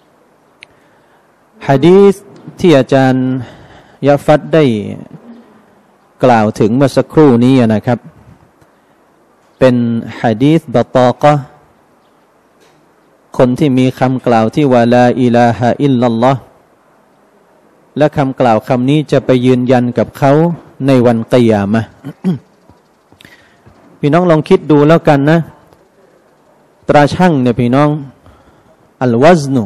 หะดีษที่อาจารย์ยะฟัดได้กล่าวถึงเมื่อสักครู่นี้นะครับเป็นหะดีษบะตอกะห์คนที่มีคำกล่าวที่ว่าลาอิลาฮะอิลลัลลอฮ์และคำกล่าวคำนี้จะไปยืนยันกับเขาในวันกิยามะห์ พี่น้องลองคิดดูแล้วกันนะตราชั่งเนี่ยพี่น้องอัลวัซนุ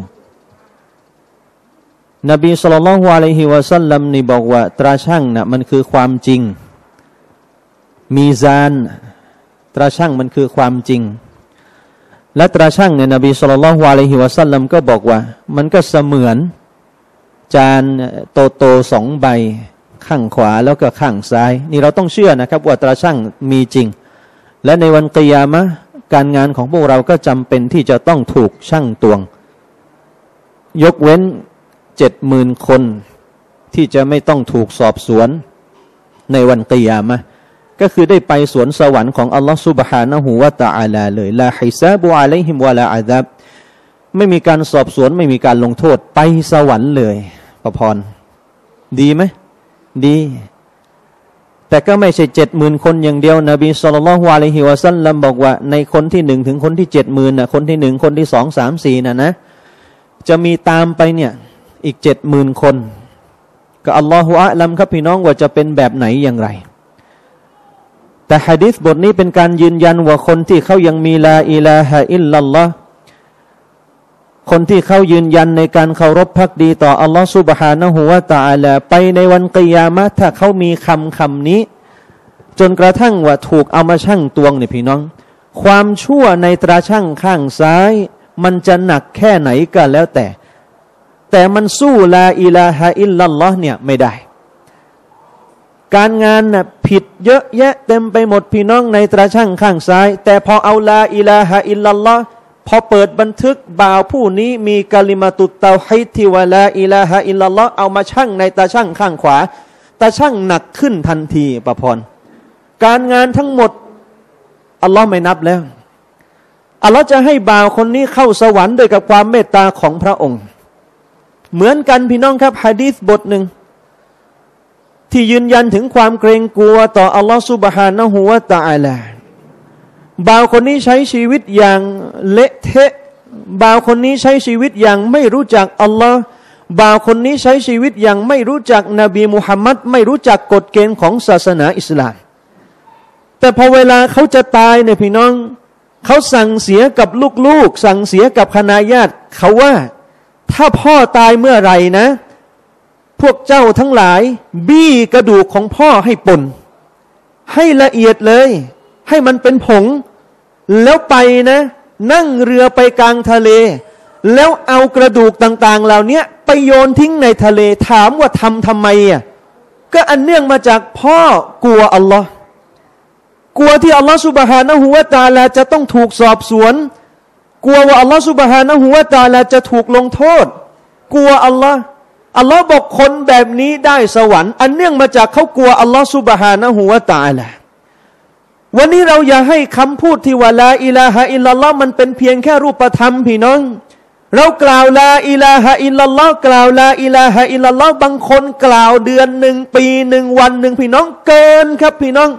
นบีศ็อลลัลลอฮุอะลัยฮิวะซัลลัมนี่บอกว่าตราชั่งน่ะมันคือความจริงมีซานตราชั่งมันคือความจริงและตราชั่งเนี่ยนบีศ็อลลัลลอฮุอะลัยฮิวะซัลลัมก็บอกว่ามันก็เสมือนจานโตๆ2ใบข้างขวาแล้วก็ข้างซ้ายนี่เราต้องเชื่อนะครับว่าตราชั่งมีจริงและในวันกิยามะห์การงานของพวกเราก็จำเป็นที่จะต้องถูกชั่งตวงยกเว้น 70,000 คนที่จะไม่ต้องถูกสอบสวนในวันกิยามะห์ก็คือได้ไปสวนสวรรค์ของอัลลอฮฺซุบฮานะฮูวะตะอาลาเลยลาฮิซาบุอะลัยฮิมวะลาอาซับไม่มีการสอบสวนไม่มีการลงโทษไปสวรรค์เลยพระพรดีไหมดีแต่ก็ไม่ใช่70,000 คนอย่างเดียวนบีศ็อลลัลลอฮุอะลัยฮิวะซัลลัมบอกว่าในคนที่1ถึงคนที่70,000น่ะคนที่1คนที่2 3 4น่ะนะจะมีตามไปเนี่ยอีก70,000 คนก็อัลลอฮฺอะลัมครับพี่น้องว่าจะเป็นแบบไหนอย่างไรแต่หะดีษบทนี้เป็นการยืนยันว่าคนที่เขายังมีลาอิลาฮะอิลลัลลอฮ์คนที่เขายืนยันในการเคารพภักดีต่ออัลลอฮฺซุบฮานะฮูวะตะอาลาไปในวันกิยามะห์ถ้าเขามีคำนี้จนกระทั่งว่าถูกเอามาชั่งตวงเนี่ยพี่น้องความชั่วในตราชั่งข้างซ้ายมันจะหนักแค่ไหนก็แล้วแต่มันสู้ลาอิลาฮะอิลลัลลอฮ์เนี่ยไม่ได้การงานน่ะผิดเยอะแยะเต็มไปหมดพี่น้องในตราชั่งข้างซ้ายแต่พอเอาลาอิลาฮะอิลลัลลอฮ์พอเปิดบันทึกบ่าวผู้นี้มีกะลิมาตุตเตาฮีดที่ว่าลาอิลาฮะอิลลัลลอฮ์เอามาชั่งในตาชั่งข้างขวาตาชั่งหนักขึ้นทันทีประพรการงานทั้งหมดอัลลอฮ์ไม่นับแล้วอัลลอฮ์จะให้บ่าวคนนี้เข้าสวรรค์โดยกับความเมตตาของพระองค์เหมือนกันพี่น้องครับหะดีษบทหนึ่งที่ยืนยันถึงความเกรงกลัวต่ออัลลอฮ์ซุบฮานะฮูวะตะอาลาบ่าวคนนี้ใช้ชีวิตอย่างเละเทะบ่าวคนนี้ใช้ชีวิตอย่างไม่รู้จักอัลลอฮ์บ่าวคนนี้ใช้ชีวิตอย่างไม่รู้จักนบีมุฮัมมัดไม่รู้จักกฎเกณฑ์ของศาสนาอิสลามแต่พอเวลาเขาจะตายเนี่ยพี่น้องเขาสั่งเสียกับลูกๆสั่งเสียกับคณะญาติเขาว่าถ้าพ่อตายเมื่อไหร่นะพวกเจ้าทั้งหลายบี้กระดูกของพ่อให้ป่นให้ละเอียดเลยให้มันเป็นผงแล้วไปนะนั่งเรือไปกลางทะเลแล้วเอากระดูกต่างๆเหล่านี้ไปโยนทิ้งในทะเลถามว่าทำไมอ่ะก็อันเนื่องมาจากพ่อกลัวอัลลอฮ์กลัวที่อัลลอฮ์ซุบฮานะฮูวะตะอาลาจะต้องถูกสอบสวนกลัวว่าอัลลอฮ์ซุบฮานะฮูวะตะอาลาจะถูกลงโทษกลัวอัลลอฮ์บอกคนแบบนี้ได้สวรรค์อันเนื่องมาจากเขากลัวอัลลอฮ์ซุบฮานะฮูวะตะอาลาวันนี้เราอย่าให้คำพูดที่ว่าลาอิลาฮะอิลลัลลอฮ์มันเป็นเพียงแค่รูปธรรมพี่น้องเรากล่าวลาอิลาฮะอิลลัลลอฮ์กล่าวลาอิลาฮะอิลลัลลอฮ์บางคนกล่าวเดือนหนึ่งปีหนึ่งวันหนึ่งพี่น้องเกินครับพี่น้อง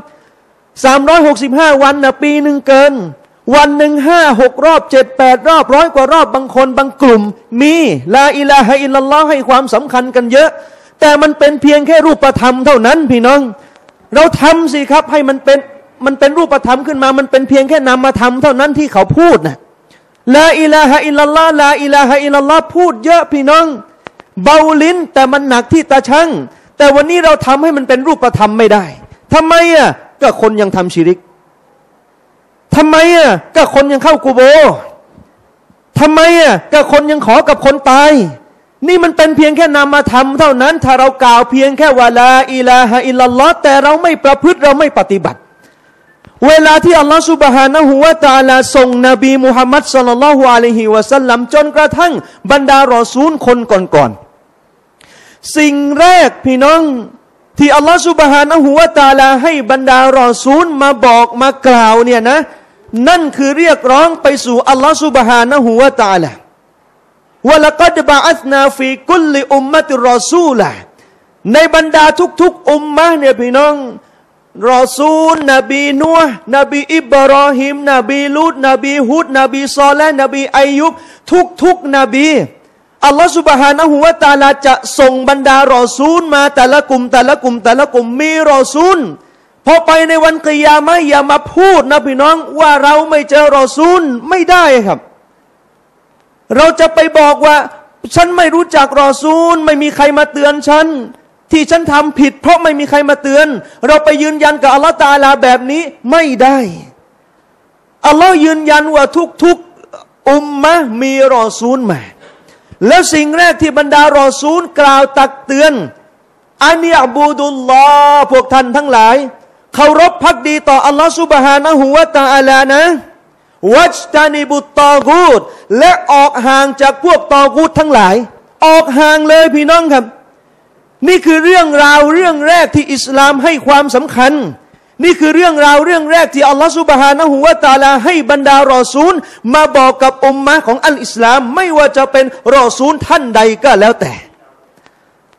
365 วันนะปีหนึ่งเกินวันหนึ่ง5-6 รอบ7-8 รอบ100 กว่ารอบบางคนบางกลุ่มมีลาอิลาฮะอิลลัลลอฮ์ให้ความสำคัญกันเยอะแต่มันเป็นเพียงแค่รูปธรรมเท่านั้นพี่น้องเราทำสิครับให้มันเป็นรูปธรรมขึ้นมามันเป็นเพียงแค่นามธรรมเท่านั้นที่เขาพูดนะลาอิลาฮะอิลลัลลอฮ์ลาอิลาฮะอิลลัลลอฮ์พูดเยอะพี่น้องเบาลิ้นแต่มันหนักที่ตาชั่งแต่วันนี้เราทำให้มันเป็นรูปธรรมไม่ได้ทำไมอ่ะก็คนยังทำชิริกทำไมอ่ะก็คนยังเข้ากุโบร์ทำไมอ่ะก็คนยังขอกับคนตายนี่มันเป็นเพียงแค่นามธรรมเท่านั้นถ้าเรากล่าวเพียงแค่ว่าลาอิลาฮะอิลลัลลอฮ์แต่เราไม่ประพฤติเราไม่ปฏิบัติเวลาที่อัลลอฮฺซุบฮานะฮูวะตะอาลาส่งนบีมุฮัมมัดศ็อลลัลลอฮุอะลัยฮิวะซัลลัมจนกระทั่งบรรดารอซูลคนก่อนๆสิ่งแรกพี่น้องที่อัลลอฮฺซุบฮานะฮูวะตะอาลาให้บรรดารอซูลมาบอกมากล่าวเนี่ยนะนั่นคือเรียกร้องไปสู่อัลลอฮฺซุบฮานะฮูวะตะอาลาวะละกัดบะอัสนาฟีกุลลิอุมมะติรอซูละในบรรดาทุกๆอุมมะเนี่ยพี่น้องรอซูลนบีนูห์นบีอิบรอฮิมนบีลูตนบีฮุดนบีซอเลห์นบีอายุบทุกนบีอัลลอฮฺซุบฮานะฮูวะตะอาลาจะส่งบรรดารอซูลมาแต่ละกลุ่มมีรอซูลพอไปในวันกิยามะห์อย่ามาพูดนะพี่น้องว่าเราไม่เจอรอซูลไม่ได้ครับเราจะไปบอกว่าฉันไม่รู้จักรอซูลไม่มีใครมาเตือนฉันที่ฉันทำผิดเพราะไม่มีใครมาเตือนเราไปยืนยันกับอัลลอฮฺตะอาลาแบบนี้ไม่ได้อัลลอฮฺยืนยันว่าทุกอุมมะห์มีรอซูลมาแล้วสิ่งแรกที่บรรดารอซูลกล่าวตักเตือนอันยะบูดุลลอฮ์พวกท่านทั้งหลายเคารพภักดีต่ออัลลอฮฺซุบฮานะฮูวะตะอาลานะวัจตานิบุตตอกูตและออกห่างจากพวกตอกูตทั้งหลายออกห่างเลยพี่น้องครับนี่คือเรื่องราวเรื่องแรกที่อิสลามให้ความสำคัญนี่คือเรื่องราวเรื่องแรกที่อัลลอฮฺซุบฮานะฮูวะตะอาลาให้บรรดารอซูลมาบอกกับอุมมะของอัลอิสลามไม่ว่าจะเป็นรอซูลท่านใดก็แล้วแต่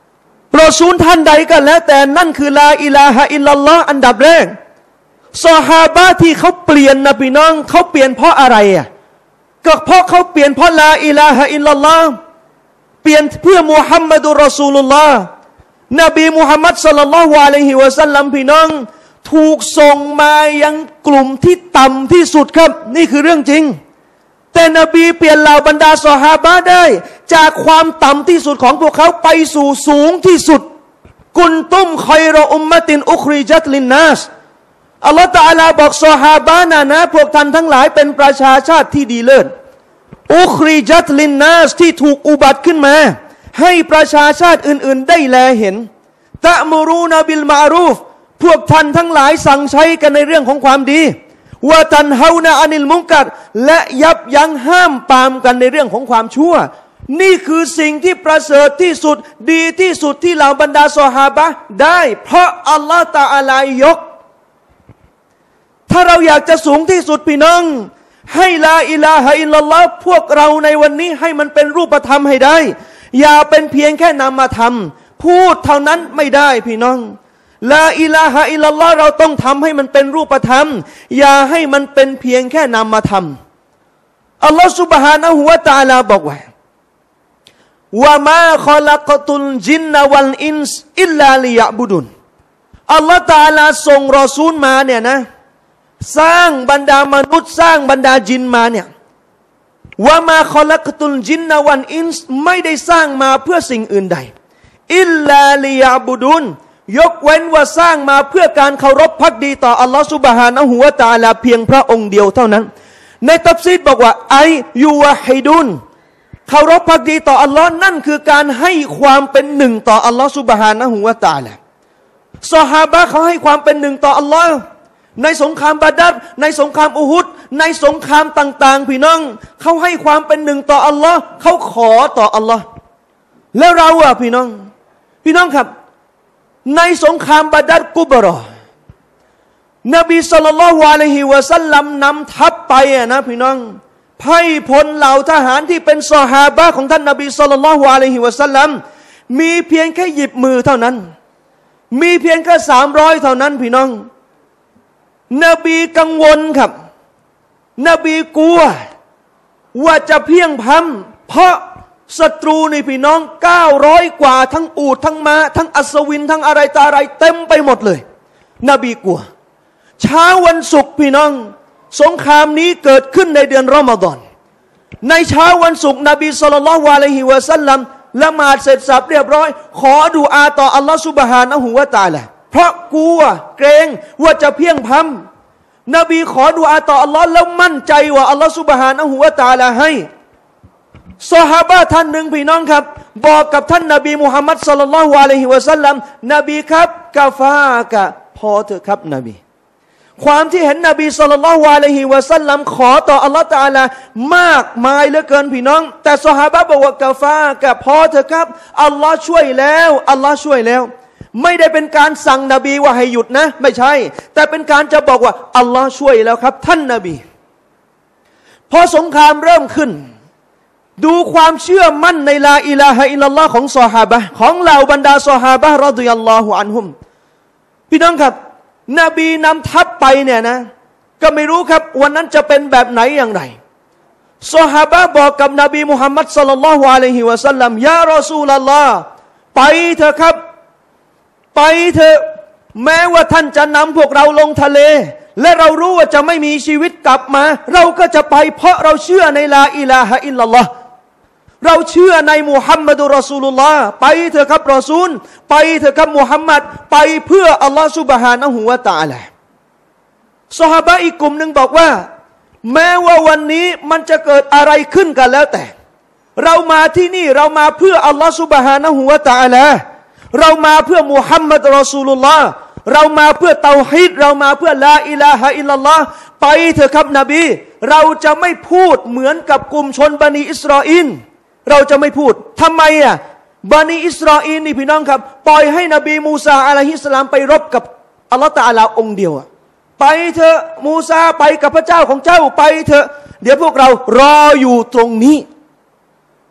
รอซูลท่านใดก็แล้วแต่นั่นคือลาอิลาฮะอิลลัลลอฮ์อันดับแรกซอฮาบะห์ที่เขาเปลี่ยนนะพี่น้องเขาเปลี่ยนเพราะอะไรอ่ะก็เพราะเขาเปลี่ยนเพราะลาอิลาฮะอิลลัลลอฮ์เปลี่ยนเพื่อมุฮัมมัดุรอซูลุลลอฮ์นบีมุฮัมมัดศ็อลลัลลอฮุอะลัยฮิวะซัลลัมพี่น้องถูกส่งมายังกลุ่มที่ต่ำที่สุดครับนี่คือเรื่องจริงแต่นบีเปลี่ยนเหล่าบรรดาซอฮาบะห์ได้จากความต่ำที่สุดของพวกเขาไปสู่สูงที่สุดกุนตุมคอยรออุมมะตินอุคริจัตลินนัสอัลลอฮฺตะอาลาบอกซอฮาบะห์นะพวกท่านทั้งหลายเป็นประชาชาติที่ดีเลิศอุคริจัตลินนัสที่ถูกอุบัติขึ้นมาให้ประชาชาติอื่นๆได้แลเห็นตะมุรูนบิลมารูฟพวกท่านทั้งหลายสั่งใช้กันในเรื่องของความดีวะตันฮาวนะอานิลมุนกัรและยับยั้งห้ามปรามกันในเรื่องของความชั่วนี่คือสิ่งที่ประเสริฐที่สุดดีที่สุดที่เหล่าบรรดาซอฮาบะห์ได้เพราะอัลลอฮฺตะอาลายกถ้าเราอยากจะสูงที่สุดพี่น้องให้ลาอิลาฮะอิลลัลลอฮ์พวกเราในวันนี้ให้มันเป็นรูปธรรมให้ได้อย่าเป็นเพียงแค่นามธรรมพูดเท่านั้นไม่ได้พี่น้องลาอิลาฮะอิลลัลลอฮ์เราต้องทำให้มันเป็นรูปธรรมอย่าให้มันเป็นเพียงแค่นามธรรมอัลลอฮฺซุบฮานะฮูวะตะอาลาบอกว่าวะมาคอลักตุลจินนะวัลอินส์อิลลาลิยะบุดุนอัลลอฮฺตะอาลาส่งรอซูลมาเนี่ยนะสร้างบรรดามนุษย์สร้างบรรดาจินมาเนี่ยวะมาคอลักตุลจินนะวัลอินส์ไม่ได้สร้างมาเพื่อสิ่งอื่นใดอิลลาลิยะบุดุนยกเว้นว่าสร้างมาเพื่อการเคารพภักดีต่ออัลลอฮฺซุบฮานะฮูวะตะอาลาเพียงพระองค์เดียวเท่านั้นในตัฟซีรบอกว่าไอยูวะฮิดุนเคารพภักดีต่ออัลลอฮ์นั่นคือการให้ความเป็นหนึ่งต่ออัลลอฮ์ซุบฮานะฮูวะตะอาลาซอฮาบะห์เขาให้ความเป็นหนึ่งต่ออัลลอฮ์ในสงครามบาดัรในสงครามอูฮุดในสงครามต่างๆพี่น้องเขาให้ความเป็นหนึ่งต่ออัลลอฮ์เขาขอต่ออัลลอฮ์แล้วเราอะพี่น้องครับในสงครามบาดัรกุบรอนบีศ็อลลัลลอฮุอะลัยฮิวะซัลลัมนำทัพไปนะพี่น้องไพร่พลเหล่าทหารที่เป็นซอฮาบะห์ของท่านนบีศ็อลลัลลอฮุอะลัยฮิวะซัลลัมมีเพียงแค่หยิบมือเท่านั้นมีเพียงแค่300เท่านั้นพี่น้องนบีกังวลครับนบีกลัวว่าจะเพียงพำเพราะศัตรูนี่พี่น้อง900กว่าทั้งอูฐทั้งม้าทั้งอัศวินทั้งอะไรตาอะไรเต็มไปหมดเลยนบีกลัวเช้าวันศุกร์พี่น้องสงครามนี้เกิดขึ้นในเดือนรอมฎอนในเช้าวันศุกร์นบีศ็อลลัลลอฮุอะลัยฮิวะซัลลัมละหมาดเสร็จสับเรียบร้อยขอดุอาต่ออัลลอฮฺซุบฮานะฮูวะตะอาลาเพราะกลัวเกรงว่าจะเพียงพำนบีขอดุอาต่ออัลลอฮ์แล้วมั่นใจว่าอัลลอฮฺซุบฮานะฮูวะตะอาลาให้ซอฮาบะห์ท่านหนึ่งพี่น้องครับบอกกับท่านนบีมุฮัมมัดศ็อลลัลลอฮุอะลัยฮิวะซัลลัมนบีครับกาฟากะพอเถอะครับนบีความที่เห็นนบีศ็อลลัลลอฮุอะลัยฮิวะซัลลัมขอต่ออัลลอฮฺตะอาลามากมายเหลือเกินพี่น้องแต่ซอฮาบะห์บอกว่ากาฟากะพอเถอะครับอัลลอฮ์ช่วยแล้วอัลลอฮ์ช่วยแล้วไม่ได้เป็นการสั่งนบีว่าให้หยุดนะไม่ใช่แต่เป็นการจะบอกว่าอัลลอฮ์ช่วยแล้วครับท่านนบีพอสงครามเริ่มขึ้นดูความเชื่อมั่นในลาอิลาฮะอิลลัลลอฮ์ของซอฮาบะห์ของเหล่าบรรดาซอฮาบะห์รอฎิยัลลอฮุอันฮุมพี่น้องครับนบีนำทัพไปเนี่ยนะก็ไม่รู้ครับวันนั้นจะเป็นแบบไหนอย่างไรซอฮาบะห์บอกกับนบีมุฮัมมัดศ็อลลัลลอฮุอะลัยฮิวะซัลลัมยารอซูลัลลอฮ์ไปเถอะครับไปเถอะแม้ว่าท่านจะนำพวกเราลงทะเลและเรารู้ว่าจะไม่มีชีวิตกลับมาเราก็จะไปเพราะเราเชื่อในลาอิลาฮะอิลลัลลอฮ์เราเชื่อในมุฮัมมัดุรอซูลุลลอฮ์ไปเถอะครับรอซูลไปเถอะครับมุฮัมมัดไปเพื่ออัลลอฮ์ซุบฮานะฮูวะตะอาลาซอฮาบะห์อีกกลุ่มหนึ่งบอกว่าแม้ว่าวันนี้มันจะเกิดอะไรขึ้นกันแล้วแต่เรามาที่นี่เรามาเพื่ออัลลอฮ์ซุบฮานะฮูวะตะอาลาเรามาเพื่อมุฮัมมัดรอซูลุลลอฮ์เรามาเพื่อเตาฮีดเรามาเพื่อลาอิลาฮะอิลลัลลอฮ์ไปเถอะครับนบีเราจะไม่พูดเหมือนกับกลุ่มชนบันิอิสราเอลเราจะไม่พูดทำไมบันิอิสราเอลนี่พี่น้องครับปล่อยให้นบีมูซาอะลัยฮิสสลามไปรบกับอัลลอฮฺตะอาลาองค์เดียวไปเถอะมูซาไปกับพระเจ้าของเจ้าไปเถอะเดี๋ยวพวกเรารออยู่ตรงนี้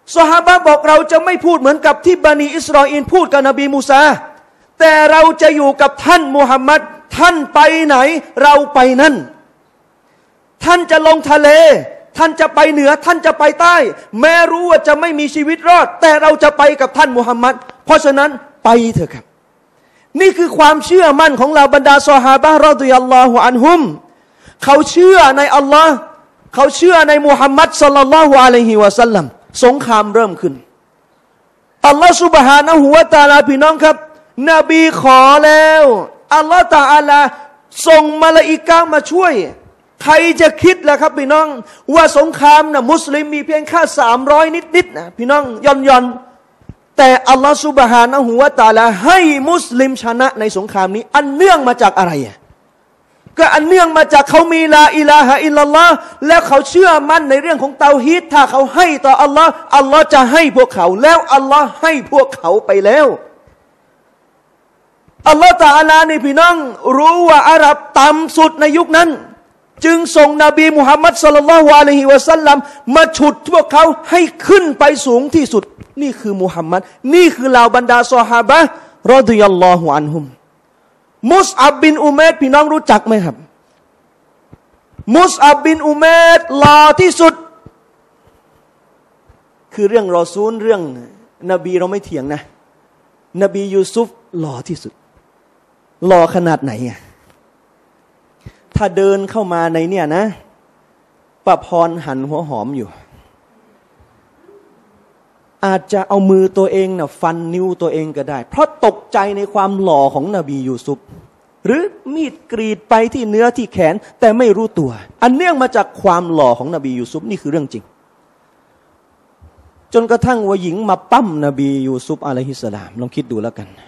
ซอฮาบะห์บอกเราจะไม่พูดเหมือนกับที่บันิอิสราเอลพูดกับนบีมูซาแต่เราจะอยู่กับท่านมุฮัมมัดท่านไปไหนเราไปนั่นท่านจะลงทะเลท่านจะไปเหนือท่านจะไปใต้แม้รู้ว่าจะไม่มีชีวิตรอดแต่เราจะไปกับท่านมุฮัมมัดเพราะฉะนั้นไปเถอะครับนี่คือความเชื่อมั่นของเราบรรดาซอฮาบะห์รอฎิยัลลอฮุอันฮุมเขาเชื่อในอัลลอฮ์เขาเชื่อในมุฮัมมัดศ็อลลัลลอฮุอะลัยฮิวะซัลลัมสงครามเริ่มขึ้นอัลลอฮ์ซุบฮานะฮูวะตะอาลาพี่น้องครับนบีขอแล้วอัลลอฮ์ตะอาลาส่งมลาอิกะห์มาช่วยใครจะคิดล่ะครับพี่น้องว่าสงครามนะมุสลิมมีเพียงแค่300นิดๆนะพี่น้องย่อนแต่อัลลอฮฺซุบฮานะฮูวะตะอาลาให้มุสลิมชนะในสงครามนี้อันเนื่องมาจากอะไรก็อันเนื่องมาจากเขามีลาอิลาฮะอิลลัลลอฮ์แล้วเขาเชื่อมั่นในเรื่องของเตาฮีดถ้าเขาให้ต่ออัลลอฮ์อัลลอฮ์จะให้พวกเขาแล้วอัลลอฮ์ให้พวกเขาไปแล้วอัลลอฮ์ตะอาลานี่พี่น้องรู้ว่าอาหรับต่ำสุดในยุคนั้นจึงส่งนบีมุฮัมมัดศ็อลลัลลอฮุอะลัยฮิวะซัลลัมมาฉุดพวกเขาให้ขึ้นไปสูงที่สุดนี่คือมุฮัมมัดนี่คือเหล่าบรรดาซอฮาบะห์รอฎิยัลลอฮุอันฮุมมุสอับบินอุมัยรพี่น้องรู้จักไหมครับมุสอับบินอุมัยรหล่อที่สุดคือเรื่องรอซูลเรื่องนบีเราไม่เถียงนะนบียูซุฟหล่อที่สุดหล่อขนาดไหนถ้าเดินเข้ามาในเนี่ยนะป้าพรหันหัวหอมอยู่อาจจะเอามือตัวเองน่ะฟันนิ้วตัวเองก็ได้เพราะตกใจในความหล่อของนบียูซุฟหรือมีดกรีดไปที่เนื้อที่แขนแต่ไม่รู้ตัวอันเนื่องมาจากความหล่อของนบียูซุฟนี่คือเรื่องจริงจนกระทั่งว่าหญิงมาปั้มนบียูซุฟอะลัยฮิสสลามลองคิดดูแล้วกัน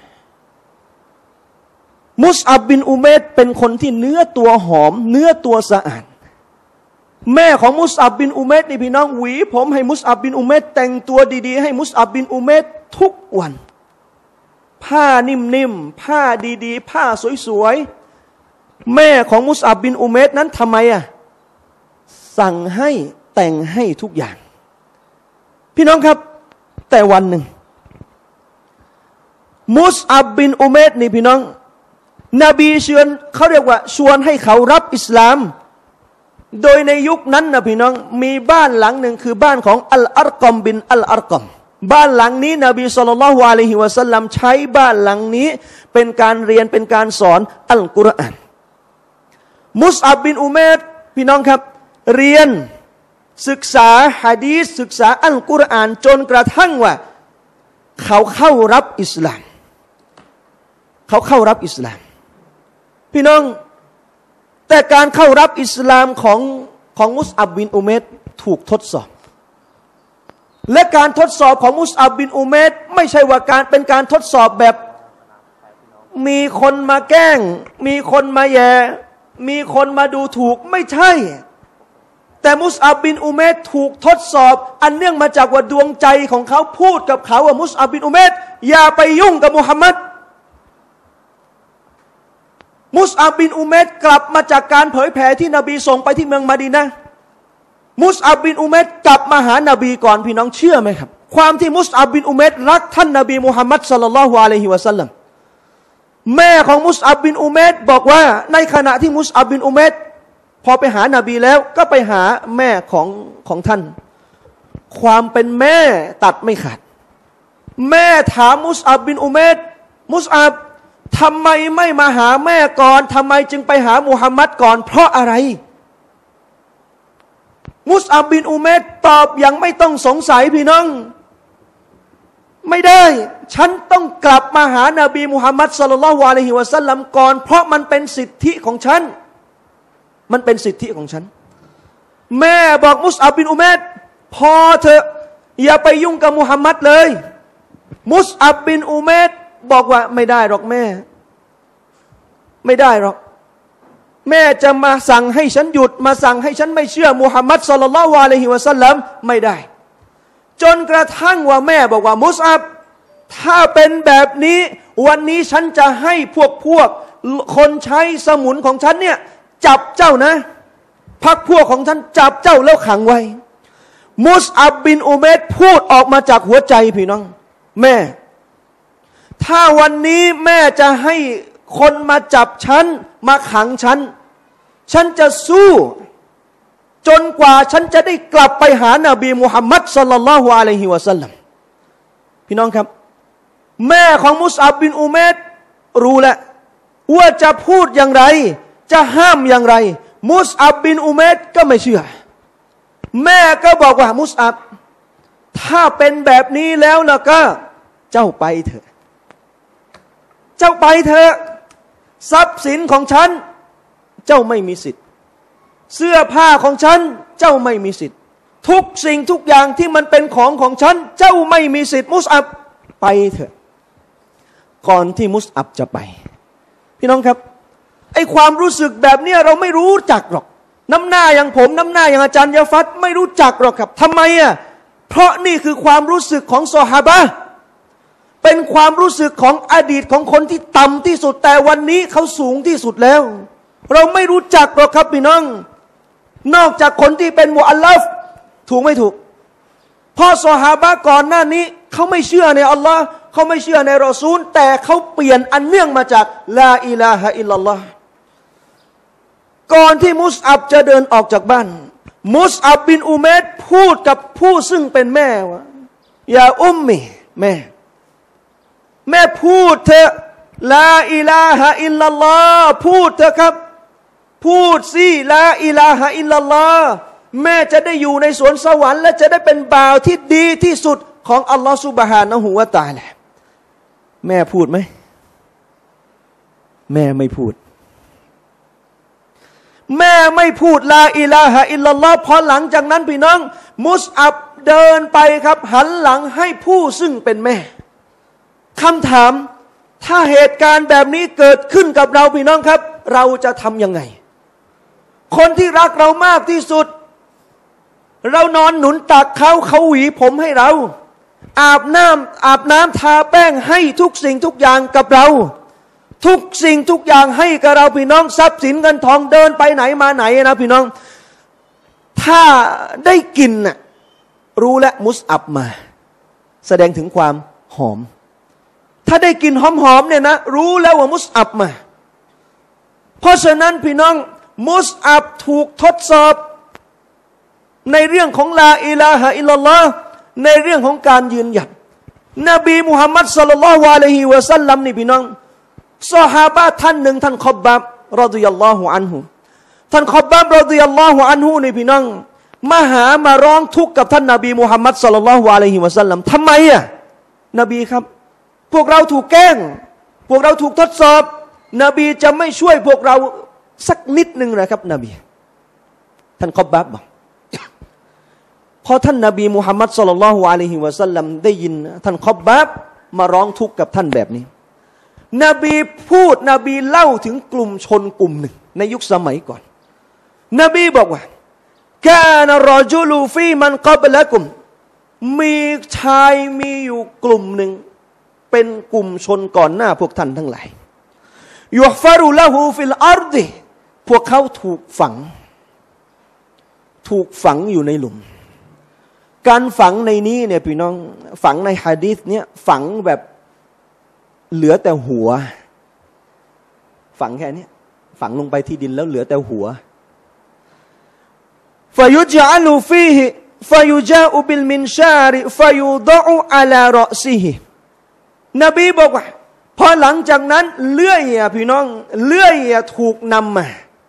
มุสอับบินอุมัยรเป็นคนที่เนื้อตัวหอมเนื้อตัวสะอาดแม่ของมุสอับบินอุมัยรนี่พี่น้องหวีผมให้มุสอับบินอุมัยรแต่งตัวดีๆให้มุสอับบินอุมัยรทุกวันผ้านิ่มๆผ้าดีๆผ้าสวยๆแม่ของมุสอับบินอุมัยรนั้นทำไมสั่งให้แต่งให้ทุกอย่างพี่น้องครับแต่วันหนึ่งมุสอับบินอุมัยรนี่พี่น้องนบีเชิญเขาเรียกว่าชวนให้เขารับอิสลามโดยในยุคนั้นนะพี่น้องมีบ้านหลังหนึ่งคือบ้านของอัลอัรกอมบินอัลอัรกอมบ้านหลังนี้นบีศ็อลลัลลอฮุอะลัยฮิวะซัลลัมใช้บ้านหลังนี้เป็นการเรียนเป็นการสอนอัลกุรอานมุสอับบินอุมัยรพี่น้องครับเรียนศึกษาหะดีษศึกษาอัลกุรอานจนกระทั่งว่าเขาเข้ารับอิสลามพี่น้องแต่การเข้ารับอิสลามของมุสอับบินอุมัยรถูกทดสอบและการทดสอบของมุสอับบินอุมัยรไม่ใช่ว่าเป็นการทดสอบแบบมีคนมาแกล้งมีคนมาแย่มีคนมาดูถูกไม่ใช่แต่มุสอับบินอุมัยรถูกทดสอบอันเนื่องมาจากว่าดวงใจของเขาพูดกับเขาว่ามุสอับบินอุมัยรอย่าไปยุ่งกับมุฮัมมัดมุสอับบินอุมัยรกลับมาจากการเผยแผ่ที่นบีส่งไปที่เมืองมะดีนะห์มุสอับบินอุมัยรกลับมาหานบีก่อนพี่น้องเชื่อไหมครับความที่มุสอับบินอุมัยรรักท่านนบีมุฮัมมัดศ็อลลัลลอฮุอะลัยฮิวะซัลลัมแม่ของมุสอับบินอุมัยรบอกว่าในขณะที่มุสอับบินอุมัยรพอไปหานบีแล้วก็ไปหาแม่ของท่านความเป็นแม่ตัดไม่ขาดแม่ถามมุสอับบินอุมัยรมุสอับทำไมไม่มาหาแม่ก่อนทำไมจึงไปหามุฮัมมัดก่อนเพราะอะไรมุสอับบินอุมัยรตอบอย่างไม่ต้องสงสัยพี่น้องไม่ได้ฉันต้องกลับมาหานบีมุฮัมมัดศ็อลลัลลอฮุอะลัยฮิวะซัลลัมก่อนเพราะมันเป็นสิทธิของฉันมันเป็นสิทธิของฉันแม่บอกมุสอับบินอุมัยรพอเถอะอย่าไปยุ่งกับมุฮัมมัดเลยมุสอับบินอุมัยรบอกว่าไม่ได้หรอกแม่ไม่ได้หรอกแม่จะมาสั่งให้ฉันหยุดมาสั่งให้ฉันไม่เชื่อมุฮัมมัดศ็อลลัลลอฮุอะลัยฮิวะซัลลัมไม่ได้จนกระทั่งว่าแม่บอกว่ามุสอับถ้าเป็นแบบนี้วันนี้ฉันจะให้พวกคนใช้สมุนของฉันเนี่ยจับเจ้านะพรรคพวกของฉันจับเจ้าแล้วขังไว้มุสอับบินอุมัยพูดออกมาจากหัวใจพี่น้องแม่ถ้าวันนี้แม่จะให้คนมาจับฉันมาขังฉันจะสู้จนกว่าฉันจะได้กลับไปหานบีมุฮัมมัดศ็อลลัลลอฮุอะลัยฮิวะซัลลัมพี่น้องครับแม่ของมุสอับบินอุมัยรู้แล้วว่าจะพูดอย่างไรจะห้ามอย่างไรมุสอับบินอุมัยก็ไม่เชื่อแม่ก็บอกว่ามุสอับถ้าเป็นแบบนี้แล้วล่ะก็เจ้าไปเถอะเจ้าไปเถอะทรัพย์สินของฉันเจ้าไม่มีสิทธิ์เสื้อผ้าของฉันเจ้าไม่มีสิทธิ์ทุกสิ่งทุกอย่างที่มันเป็นของฉันเจ้าไม่มีสิทธิ์มุสอับไปเถอะก่อนที่มุสอับจะไปพี่น้องครับไอ้ความรู้สึกแบบนี้เราไม่รู้จักหรอกน้ำหน้าอย่างผมน้ำหน้าอย่างอาจารย์ยาฟัดไม่รู้จักหรอกครับทำไมอ่ะเพราะนี่คือความรู้สึกของซอฮาบะห์เป็นความรู้สึกของอดีตของคนที่ต่ำที่สุดแต่วันนี้เขาสูงที่สุดแล้วเราไม่รู้จักหรอกครับพี่น้องนอกจากคนที่เป็นมุอัลลัฟถูกไม่ถูกพ่อซอฮาบะห์ก่อนหน้านี้เขาไม่เชื่อในอัลลอฮ์เขาไม่เชื่อในรอซูลแต่เขาเปลี่ยนอันเนื่องมาจากลาอิลาฮะอิลลัลลอฮ์ก่อนที่มุสอับจะเดินออกจากบ้านมุสอับบินอุมัยพูดกับผู้ซึ่งเป็นแม่ว่าอย่าอุ้มมิแม่พูดเถอะลาอิลาฮะอิลลัลลอฮ์พูดเถอะครับพูดสิลาอิลาฮะอิลลัลลอฮ์แม่จะได้อยู่ในสวนสวรรค์และจะได้เป็นบ่าวที่ดีที่สุดของอัลลอฮ์ซุบฮานะฮูวะตะอาลาแม่พูดไหมแม่ไม่พูดแม่ไม่พูดลาอิลาฮะอิลลัลลอฮ์พอหลังจากนั้นพี่น้องมุสอับเดินไปครับหันหลังให้ผู้ซึ่งเป็นแม่คำถามถ้าเหตุการณ์แบบนี้เกิดขึ้นกับเราพี่น้องครับเราจะทำยังไงคนที่รักเรามากที่สุดเรานอนหนุนตักเขาหวีผมให้เราอาบน้ำทาแป้งให้ทุกสิ่งทุกอย่างกับเราทุกสิ่งทุกอย่างให้กับเราพี่น้องทรัพย์สินเงินทองเดินไปไหนมาไหนนะพี่น้องถ้าได้กินน่ะรู้แล้วมุสอับมาแสดงถึงความหอมถ้าได้กินหอมๆเนี่ยนะรู้แล้วว่ามุสอับมาเพราะฉะนั้นพี่น้องมุสอับถูกทดสอบในเรื่องของลาอิลาฮะอิลลัลลอฮ์ในเรื่องของการยืนหยัดนบีมุฮัมมัดศ็อลลัลลอฮุอะลัยฮิวะซัลลัมนี่พี่น้องซอฮาบะห์ท่านหนึ่งท่านคอบบับรอฎิยัลลอฮุอันฮุท่านคอบบับรอฎิยัลลอฮุอันฮุนี่พี่น้องมาร้องทุกข์กับท่านนบีมุฮัมมัดศ็อลลัลลอฮุอะลัยฮิวะซัลลัมทำไมอ่ะนบีครับพวกเราถูกแกล้งพวกเราถูกทดสอบนบีจะไม่ช่วยพวกเราสักนิดนึงนะครับนบีท่านคอบบับบอกพอท่านนบีมุฮัมมัดศ็อลลัลลอฮุอะลัยฮิวะซัลลัมได้ยินท่านคอบบับมาร้องทุกข์กับท่านแบบนี้นบีพูดนบีเล่าถึงกลุ่มชนกลุ่มหนึ่งในยุคสมัยก่อนนบีบอกว่ากานารอจุลูฟีมันกับละกุมมีชายมีอยู่กลุ่มหนึ่งเป็นกลุ่มชนก่อนหน้าพวกท่านทั้งหลายยุฟารุละหูฟิลอาร์ฎิพวกเขาถูกฝังอยู่ในหลุมการฝังในนี้เนี่ยพี่น้องฝังในหะดีษเนี่ยฝังแบบเหลือแต่หัวฝังแค่นี้ฝังลงไปที่ดินแล้วเหลือแต่หัวฟายุจาลูฟีฮิฟายุจาอุบิลมินชาริฟายุดะอูอะลารอซิฮินบีบอกว่าพอหลังจากนั้นเลื่อยพี่น้องเลื่อยถูกนำมา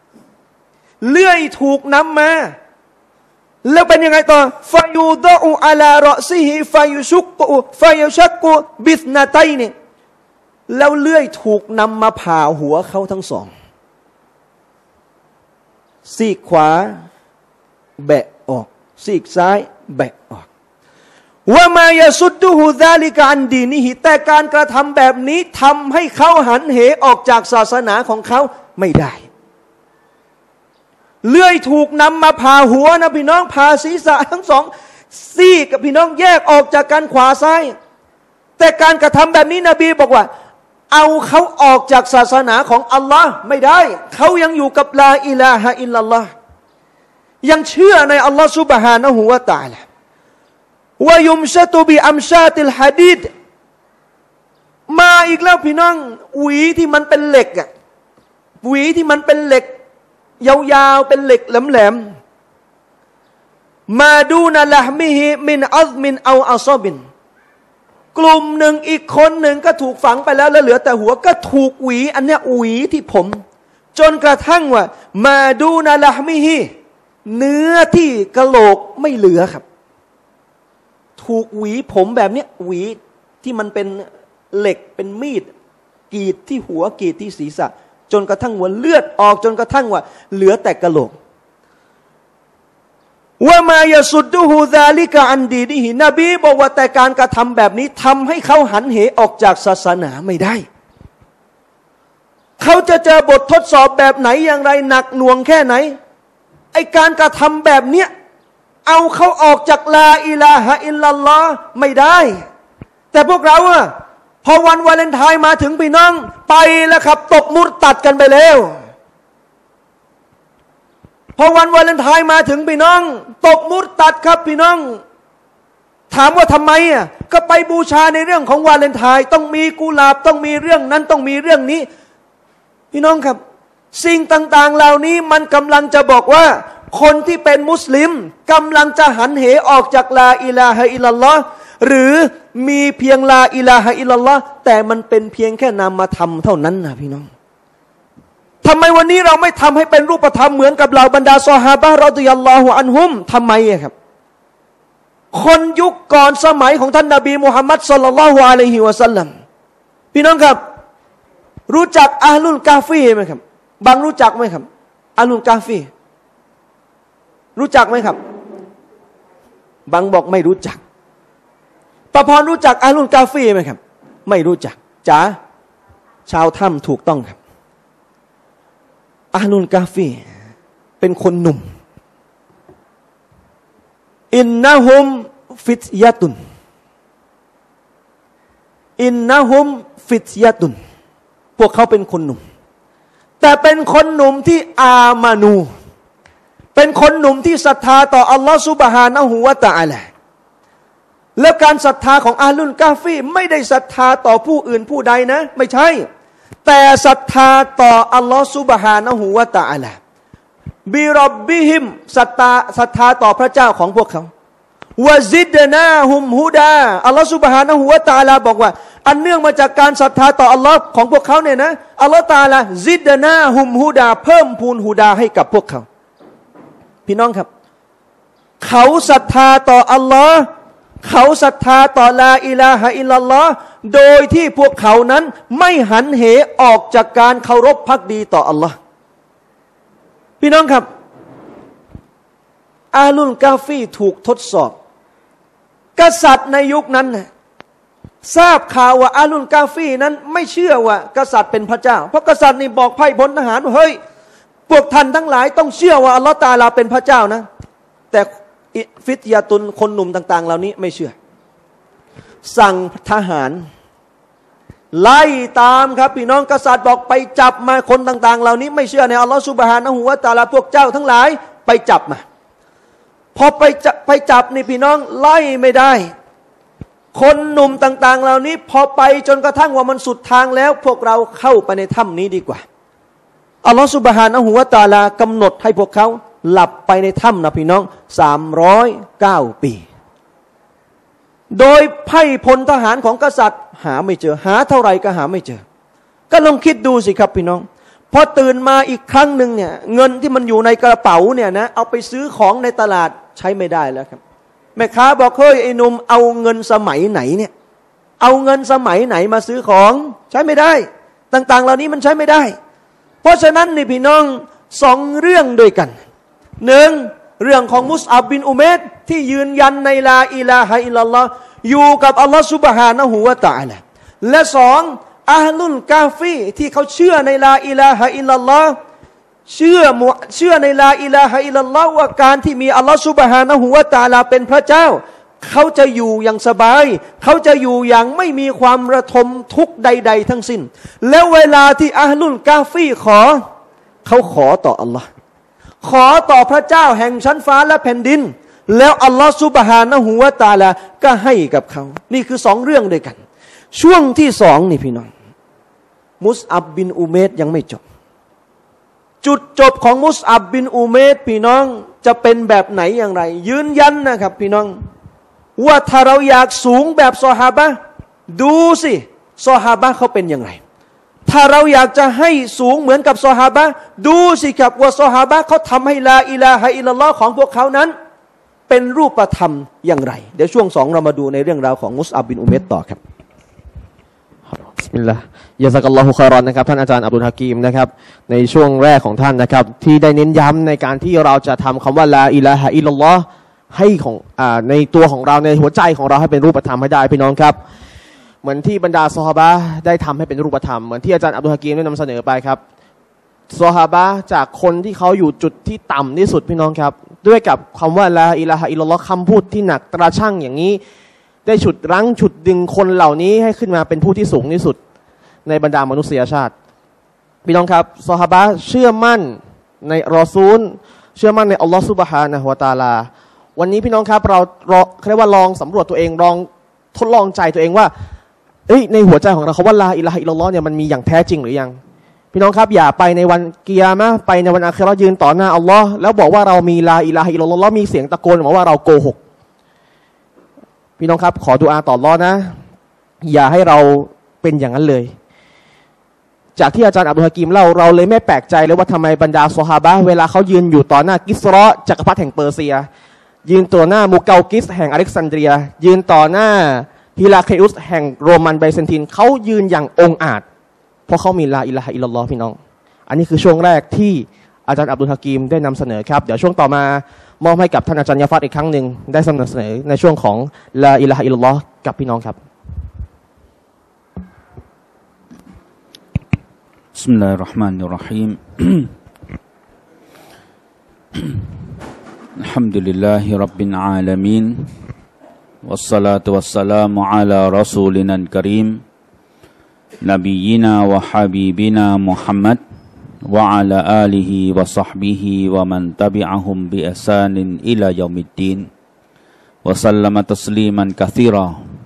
แล้วเป็นยังไงต่อฟายุดะอูอะลารอซิฮิฟายุชักกุบิสนาตัยนีแล้วเลื่อยถูกนำมาผ่าหัวเขาทั้งสองซีกขวาแบะออกซีกซ้ายแบะออกว่ามายาสุดดูฮูซาลิกอันดีนิฮิแต่การกระทำแบบนี้ทำให้เขาหันเหออกจากศาสนาของเขาไม่ได้เลื่อยถูกนำมาผ่าหัวนะพี่น้องผ่าศีรษะทั้งสองซีกกับพี่น้องแยกออกจากกันขวาซ้ายแต่การกระทำแบบนี้นบีบอกว่าเอาเขาออกจากศาสนาของอัลลอฮ์ไม่ได้เขายังอยู่กับลาอิลาฮะอิลลัลลอฮ์ยังเชื่อในอัลลอฮ์ซุบฮานะฮูวะตะอาลาวายุมชะตุบิอัมชาติลฮะดีดมาอีกแล้วพี่น้องหวีที่มันเป็นเหล็กอะหวีที่มันเป็นเหล็กยาวๆเป็นเหล็กแหลมๆมาดูนะละมิฮิมินอัซมินเอาอัซอบินกลุ่มหนึ่งอีกคนหนึ่งก็ถูกฝังไปแล้วเหลือแต่หัวก็ถูกหวีอันเนี้ยหวีที่ผมจนกระทั่งว่ามาดูนะละมิฮิเนื้อที่กะโหลกไม่เหลือครับถูกหวีผมแบบเนี้ยหวีที่มันเป็นเหล็กเป็นมีดกรีดที่หัวกรีดที่ศีรษะจนกระทั่งว่าเลือดออกจนกระทั่งว่าเหลือแต่กะโหลกว่ามายาสุดดูฮูซาลิกะอันดีนิฮินบีบอกว่าแต่การกระทำแบบนี้ทำให้เขาหันเหออกจากศาสนาไม่ได้เขาจะเจอบททดสอบแบบไหนอย่างไรหนักหน่วงแค่ไหนไอการกระทำแบบเนี้ยเอาเขาออกจากลาอิลาฮะอิลลัลลอฮ์ไม่ได้แต่พวกเราอะพอวันวาเลนไทน์มาถึงพี่น้องไปแล้วครับตกมุรตัดกันไปแล้วพอวันวาเลนไทน์มาถึงพี่น้องตกมุรตัดครับพี่น้องถามว่าทำไมอ่ะก็ไปบูชาในเรื่องของวาเลนไทน์ต้องมีกุหลาบต้องมีเรื่องนั้นต้องมีเรื่องนี้พี่น้องครับสิ่งต่างๆเหล่านี้มันกำลังจะบอกว่าคนที่เป็นมุสลิมกำลังจะหันเหออกจากลาอิลาฮะอิลลัลลอฮ์หรือมีเพียงลาอิลาฮะอิลลัลลอฮ์แต่มันเป็นเพียงแค่นามธรรมเท่านั้นนะพี่น้องทำไมวันนี้เราไม่ทำให้เป็นรูปธรรมเหมือนกับเหล่าบรรดาซอฮาบะห์รอฎิยัลลอฮุอันฮุมทำไมครับคนยุคก่อนสมัยของท่านนบีมุฮัมมัดศ็อลลัลลอฮุอะลัยฮิวะซัลลัมพี่น้องครับรู้จักอะห์ลุลกาฟีไหมครับบางรู้จักไหมครับอะห์ลุลกาฟีรู้จักไหมครับบางบอกไม่รู้จักประพรรู้จักอะห์ลุลกาฟีไหมครับไม่รู้จักจ๋าชาวถ้ำถูกต้องครับอะห์ลุลกาฟีเป็นคนหนุ่มอินนะฮุมฟิตยะตุนอินนะฮุมฟิตยะตุนพวกเขาเป็นคนหนุ่มแต่เป็นคนหนุ่มที่อามานูเป็นคนหนุ่มที่ศรัทธาต่ออัลลอฮฺซุบฮานะฮูวะตะอาลาและการศรัทธาของอะห์ลุลกาฟีไม่ได้ศรัทธาต่อผู้อื่นผู้ใดนะไม่ใช่แต่ศรัทธาต่ออัลลอฮฺซุบฮานะฮูวะตะอาลาบิร็อบบิฮิมศรัทธาต่อพระเจ้าของพวกเขาวะซิดนาฮุมฮุดาอัลลอฮฺซุบฮานะฮูวะตะอาลาบอกว่าอันเนื่องมาจากการศรัทธาต่ออัลลอฮ์ของพวกเขาเนี่ยนะอัลลอฮฺตะอาลาซิดนาฮุมฮุดาเพิ่มพูนฮุดาให้กับพวกเขาพี่น้องครับเขาศรัทธาต่ออัลลอฮ์เขาศรัทธาต่อลาอิลาฮะอิลลัลลอฮ์โดยที่พวกเขานั้นไม่หันเหออกจากการเคารพภักดีต่ออัลลอฮ์พี่น้องครับอาลุลกาฟีถูกทดสอบกษัตริย์ในยุคนั้นทราบข่าวว่าอาลุลกาฟีนั้นไม่เชื่อว่ากษัตริย์เป็นพระเจ้าเพราะกษัตริย์นี่บอกไพร่พลทหารว่าเฮ้ยพวกท่านทั้งหลายต้องเชื่อว่าอัลลอฮฺตะอาลาเป็นพระเจ้านะแต่ฟิตยาตุนคนหนุ่มต่างๆเหล่านี้ไม่เชื่อสั่งทหารไล่ตามครับพี่น้องกษัตริย์บอกไปจับมาคนต่างๆเหล่านี้ไม่เชื่อในอัลลอฮฺซุบฮานะฮูวะตะอาลาพวกเจ้าทั้งหลายไปจับมาพอไปจับนี่พี่น้องไล่ไม่ได้คนหนุ่มต่างๆเหล่านี้พอไปจนกระทั่งว่ามันสุดทางแล้วพวกเราเข้าไปในถ้ำนี้ดีกว่าอัลลอฮฺซุบฮานะฮูวะตะอาลากำหนดให้พวกเขาหลับไปในถ้ำนะพี่น้อง309 ปีโดยไพร่พลทหารของกษัตริย์หาไม่เจอหาเท่าไหร่ก็หาไม่เจอก็ลองคิดดูสิครับพี่น้องพอตื่นมาอีกครั้งหนึ่งเนี่ยเงินที่มันอยู่ในกระเป๋าเนี่ยนะเอาไปซื้อของในตลาดใช้ไม่ได้แล้วครับแม่ค้าบอกเฮ้ยไอ้หนุ่มเอาเงินสมัยไหนเนี่ยเอาเงินสมัยไหนมาซื้อของใช้ไม่ได้ต่างๆเหล่านี้มันใช้ไม่ได้เพราะฉะนั้นนี่พี่น้อง2 เรื่องด้วยกัน1เรื่องของมุสอับบินอุเมรที่ยืนยันในลาอิลาฮะอิลลัลลอฮ์อยู่กับอัลลอฮ์ซุบฮานะฮูวะตะอาลาและ2อะห์ลุลกาฟีที่เขาเชื่อในลาอิลาฮะอิลลัลลอฮ์เชื่อในลาอิลาฮะอิลลัลลอฮ์ว่าการที่มีอัลลอฮ์ซุบฮานะฮูวะตะอาลาเป็นพระเจ้าเขาจะอยู่อย่างสบายเขาจะอยู่อย่างไม่มีความระทมทุกข์ใดๆทั้งสิ้นแล้วเวลาที่อะห์ลุลกาฟีเขาขอต่ออัลลอฮ์ขอต่อพระเจ้าแห่งชั้นฟ้าและแผ่นดินแล้วอัลลอฮฺซุบฮานะฮูวะตะอาลาก็ให้กับเขานี่คือ2เรื่องด้วยกันช่วงที่2นี่พี่น้องมุสอับบินอุเมรยังไม่จบจุดจบของมุสอับบินอุเมรพี่น้องจะเป็นแบบไหนอย่างไรยืนยันนะครับพี่น้องว่าถ้าเราอยากสูงแบบซอฮาบะห์ดูสิซอฮาบะห์เขาเป็นอย่างไรถ้าเราอยากจะให้สูงเหมือนกับซอฮาบะห์ดูสิครับว่าซอฮาบะห์เขาทำให้ลาอิลาฮะอิลลัลลอฮ์ของพวกเขานั้นเป็นรูปธรรมอย่างไรเดี๋ยวช่วง2เรามาดูในเรื่องราวของมุสอับบินอุเมรต่อครับบิสมิลลาห์ยะซักัลลอฮุค็อยรอนนะครับท่านอาจารย์อับดุลฮะกีมนะครับในช่วงแรกของท่านนะครับที่ได้เน้นย้ำในการที่เราจะทำคำว่าลาอิลาฮะอิลลัลลอฮ์ให้ของในตัวของเราในหัวใจของเราให้เป็นรูปธรรมให้ได้พี่น้องครับเหมือนที่บรรดาซอฮาบะห์ได้ทำให้เป็นรูปธรรมเหมือนที่อาจารย์อับดุลฮะกีมได้นำเสนอไปครับซอฮาบะห์จากคนที่เขาอยู่จุดที่ต่ำที่สุดพี่น้องครับด้วยกับคำว่าลาอิลาฮะอิลลัลลอฮ์คำพูดที่หนักตราชั่งอย่างนี้ได้ฉุดรั้งฉุดดึงคนเหล่านี้ให้ขึ้นมาเป็นผู้ที่สูงที่สุดในบรรดามนุษยชาติพี่น้องครับซอฮาบะห์เชื่อมั่นในรอซูลเชื่อมั่นในอัลลอฮฺซุบฮานะฮูวะตะอาลาวันนี้พี่น้องครับเราเรียกว่าลองสำรวจตัวเองลองทดลองใจตัวเองว่าในหัวใจของเราคำว่าลาอิลาฮะอิลลัลลอฮ์เนี่ยมันมีอย่างแท้จริงหรือยังพี่น้องครับอย่าไปในวันกิยามะห์ไปในวันอาคิเราะห์ยืนต่อหน้าอัลลอฮ์แล้วบอกว่าเรามีลาอิลาฮะอิลลัลลอฮ์มีเสียงตะโกนบอกว่าเราโกหกพี่น้องครับขอดุอาต่ออัลลอฮ์นะอย่าให้เราเป็นอย่างนั้นเลยจากที่อาจารย์อับดุลฮะกีมเล่าเราเลยไม่แปลกใจเลยว่าทำไมบรรดาซอฮาบะห์เวลาเขายืนอยู่ต่อหน้ากิสรอจักรพรรดิแห่งเปอร์เซียยืนต่อหน้ามูเกากิสแห่งอเล็กซานเดรียยืนต่อหน้าฮิลาเคอุสแห่งโรมันไบแซนตินเขายืนอย่างองอาจเพราะเขามีลาอิลาฮะอิลลัลลอฮ์พี่น้องอันนี้คือช่วงแรกที่อาจารย์อับดุลฮะกีมได้นำเสนอครับเดี๋ยวช่วงต่อมามอบให้กับท่านอาจารย์ยาฟัดอีกครั้งหนึ่งได้นำเสนอในช่วงของลาอิลาฮะอิลลัลลอฮ์กับพี่น้องครับ بسم الله الرحمن الرحيم الحمد لله رب العالمين والصلاة والسلام على رسولنا الكريم نبينا وحبيبنا محمد وعلى آله وصحبه ومن تبعهم بإحسان إلى يوم الدين وسلم تسليما كثيرا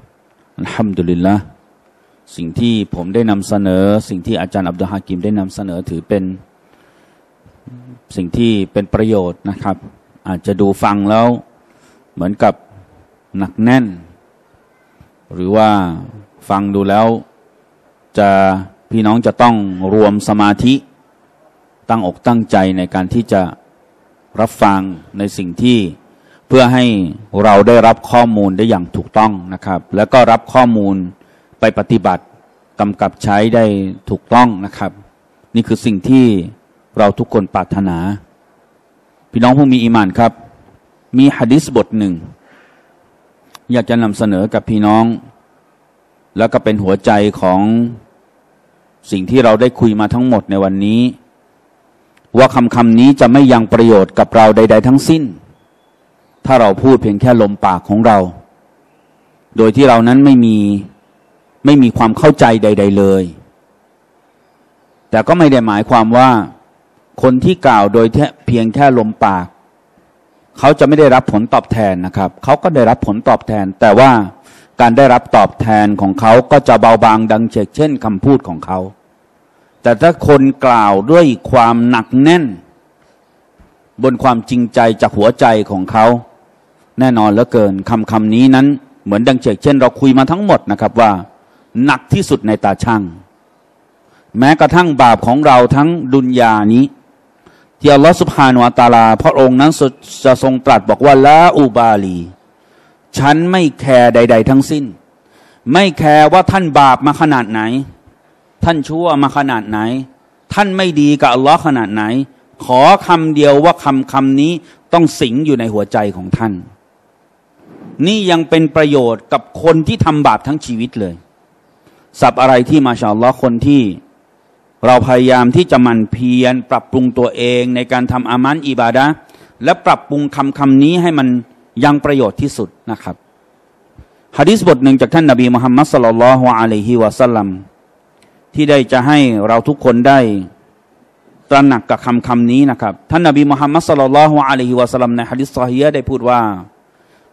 الحمد للهสิ่งที่ผมได้นำเสนอสิ่งที่อาจารย์อับดุลฮะกีมได้นำเสนอถือเป็นสิ่งที่เป็นประโยชน์นะครับอาจจะดูฟังแล้วเหมือนกับหนักแน่นหรือว่าฟังดูแล้วจะพี่น้องจะต้องรวมสมาธิตั้งอกตั้งใจในการที่จะรับฟังในสิ่งที่เพื่อให้เราได้รับข้อมูลได้อย่างถูกต้องนะครับแล้วก็รับข้อมูลไปปฏิบัติกำกับใช้ได้ถูกต้องนะครับนี่คือสิ่งที่เราทุกคนปรารถนาพี่น้องผู้มีอีหม่านครับมีหะดีษบทหนึ่งอยากจะนำเสนอกับพี่น้องแล้วก็เป็นหัวใจของสิ่งที่เราได้คุยมาทั้งหมดในวันนี้ว่าคำนี้จะไม่ยังประโยชน์กับเราใดๆทั้งสิ้นถ้าเราพูดเพียงแค่ลมปากของเราโดยที่เรานั้นไม่มีความเข้าใจใดๆเลยแต่ก็ไม่ได้หมายความว่าคนที่กล่าวโดยเพียงแค่ลมปากเขาจะไม่ได้รับผลตอบแทนนะครับเขาก็ได้รับผลตอบแทนแต่ว่าการได้รับตอบแทนของเขาก็จะเบาบางดังเช่นคำพูดของเขาแต่ถ้าคนกล่าวด้วยความหนักแน่นบนความจริงใจจากหัวใจของเขาแน่นอนเหลือเกินคำนี้นั้นเหมือนดังเช่นเราคุยมาทั้งหมดนะครับว่าหนักที่สุดในตาช่างแม้กระทั่งบาปของเราทั้งดุนยานี้ที่อัลลอฮฺซุบฮานะฮูวะตะอาลาพระองค์นั้นจะทรงตรัสบอกว่าลาอูบาลีฉันไม่แคร์ใดๆทั้งสิ้นไม่แคร์ว่าท่านบาปมาขนาดไหนท่านชั่วมาขนาดไหนท่านไม่ดีกับอัลลอฮ์ขนาดไหนขอคำเดียวว่าคำนี้ต้องสิงอยู่ในหัวใจของท่านนี่ยังเป็นประโยชน์กับคนที่ทำบาปทั้งชีวิตเลยศัพท์อะไรที่มาชาอัลลอฮ์คนที่เราพยายามที่จะมันเพียรปรับปรุงตัวเองในการทำอามันอิบาดะห์และปรับปรุงคำนี้ให้มันยังประโยชน์ที่สุดนะครับหะดีษบทหนึ่งจากท่านนบีมุฮัมมัดศ็อลลัลลอฮุอะลัยฮิวะซัลลัมที่ได้จะให้เราทุกคนได้ตระหนักกับคำนี้นะครับท่านนบีมุฮัมมัดศ็อลลัลลอฮุอะลัยฮิวะซัลลัมในหะดีษซอฮีฮ์ได้พูดว่า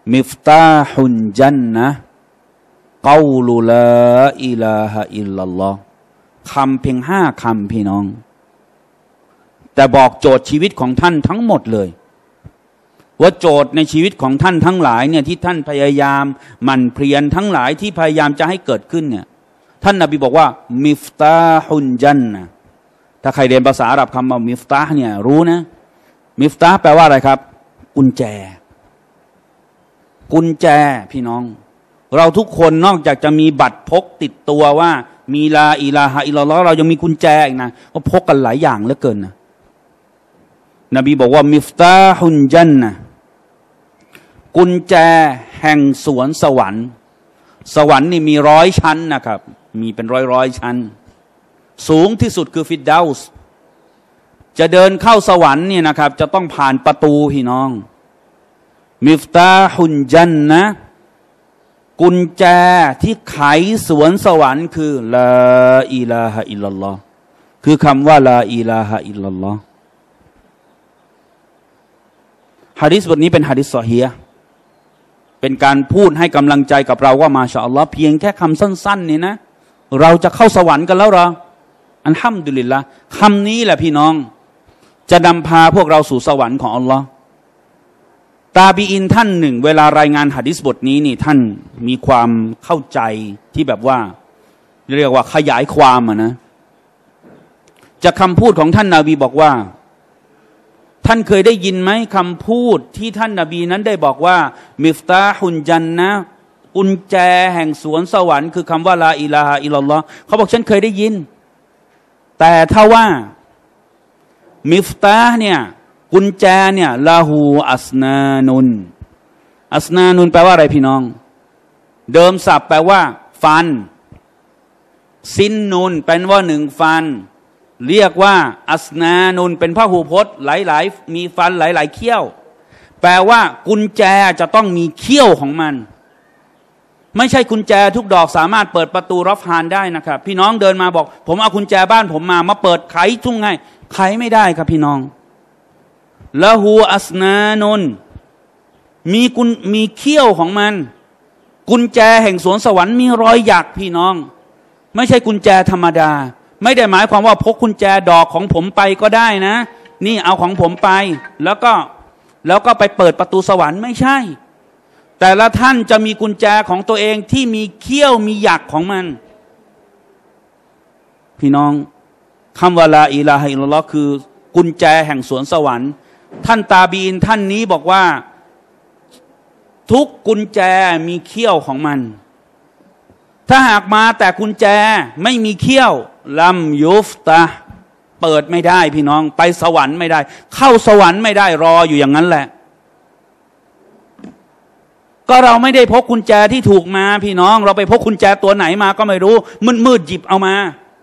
มิฟตาฮุนจันนะกอลุลาอิลาฮะอิลลัลลอฮ์คำเพียง5 คำพี่น้องแต่บอกโจทย์ชีวิตของท่านทั้งหมดเลยว่าโจทย์ในชีวิตของท่านทั้งหลายเนี่ยที่ท่านพยายามหมั่นเพียรทั้งหลายที่พยายามจะให้เกิดขึ้นเนี่ยท่านนบีบอกว่ามิฟตาฮุนจันนะถ้าใครเรียนภาษาอาหรับคำว่ามิฟตาเนี่ยรู้นะมิฟตาแปลว่าอะไรครับกุญแจพี่น้องเราทุกคนนอกจากจะมีบัตรพกติดตัวว่ามีลาอิลาฮะอิลลัลลอฮ์เรายังมีกุญแจอีกนะก็พกกันหลายอย่างเหลือเกินนะนบีบอกว่ามิฟตาฮุนจันนะกุญแจแห่งสวนสวรรค์สวรรค์นี่มี100 ชั้นนะครับมีเป็นร้อยชั้นสูงที่สุดคือฟิรเดาส์จะเดินเข้าสวรรค์เนี่ยนะครับจะต้องผ่านประตูพี่น้องมิฟตาฮุนจันนะกุญแจที่ไขสวนสวรรค์คือลาอิลาฮะอิลลัลลอฮ์คือคำว่าลาอิลาฮะอิลลัลลอฮ์หะดีษบทนี้เป็นหะดีษซอฮีฮ์เป็นการพูดให้กำลังใจกับเราว่ามาชาอัลลอฮ์เพียงแค่คำสั้นๆนี่นะเราจะเข้าสวรรค์กันแล้วเหรออัลฮัมดุลิลละห์คำนี้แหละพี่น้องจะนำพาพวกเราสู่สวรรค์ของอัลลอฮ์ตาบีอินท่านหนึ่งเวลารายงานหะดีษบทนี้นี่ท่านมีความเข้าใจที่แบบว่าเรียกว่าขยายความนะจากคำพูดของท่านนบีบอกว่าท่านเคยได้ยินไหมคำพูดที่ท่านนบีนั้นได้บอกว่ามิฟตาฮุนจันนะกุญแจแห่งสวนสวรรค์คือคำว่าลาอิลาฮะอิลลัลลอฮ์เขาบอกฉันเคยได้ยินแต่ถ้าว่ามิฟตาเนี่ยกุญแจเนี่ยลาหูอัสนานุนแปลว่าอะไรพี่น้องเดิมศัพท์แปลว่าฟันซินนุนแปลว่า1 ฟันเรียกว่าอัสนานุนเป็นพหูพจน์หลายๆมีฟันหลายๆเขี้ยวแปลว่ากุญแจจะต้องมีเขี้ยวของมันไม่ใช่กุญแจทุกดอกสามารถเปิดประตูรอฟฮานได้นะครับพี่น้องเดินมาบอกผมเอากุญแจบ้านผมมาเปิดไขทุ่งไงไขไม่ได้ครับพี่น้องละหูอัสนานุนมีเขี้ยวของมันกุญแจแห่งสวนสวรรค์มีรอยหยักพี่น้องไม่ใช่กุญแจธรรมดาไม่ได้หมายความว่าพกกุญแจดอกของผมไปก็ได้นะนี่เอาของผมไปแล้วก็ไปเปิดประตูสวรรค์ไม่ใช่แต่ละท่านจะมีกุญแจของตัวเองที่มีเขี้ยวมีหยักของมันพี่น้องคำว่าลาอิลาฮะอิลลัลลอฮ์คือกุญแจแห่งสวนสวรรค์ท่านตาบีนท่านนี้บอกว่าทุกกุญแจมีเขี้ยวของมันถ้าหากมาแต่กุญแจไม่มีเขี้ยวลัมยุฟตะเปิดไม่ได้พี่น้องไปสวรรค์ไม่ได้เข้าสวรรค์ไม่ได้รออยู่อย่างนั้นแหละก็เราไม่ได้พกกุญแจที่ถูกมาพี่น้องเราไปพกกุญแจตัวไหนมาก็ไม่รู้มืดหยิบเอามา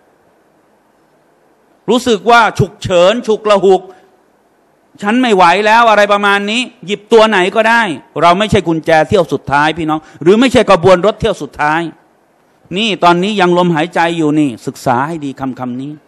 รู้สึกว่าฉุกเฉินฉุกละหุกฉันไม่ไหวแล้วอะไรประมาณนี้หยิบตัวไหนก็ได้เราไม่ใช่กุญแจเที่ยวสุดท้ายพี่น้องหรือไม่ใช่กระบวนรถเที่ยวสุดท้ายนี่ตอนนี้ยังลมหายใจอยู่นี่ศึกษาให้ดีคำนี้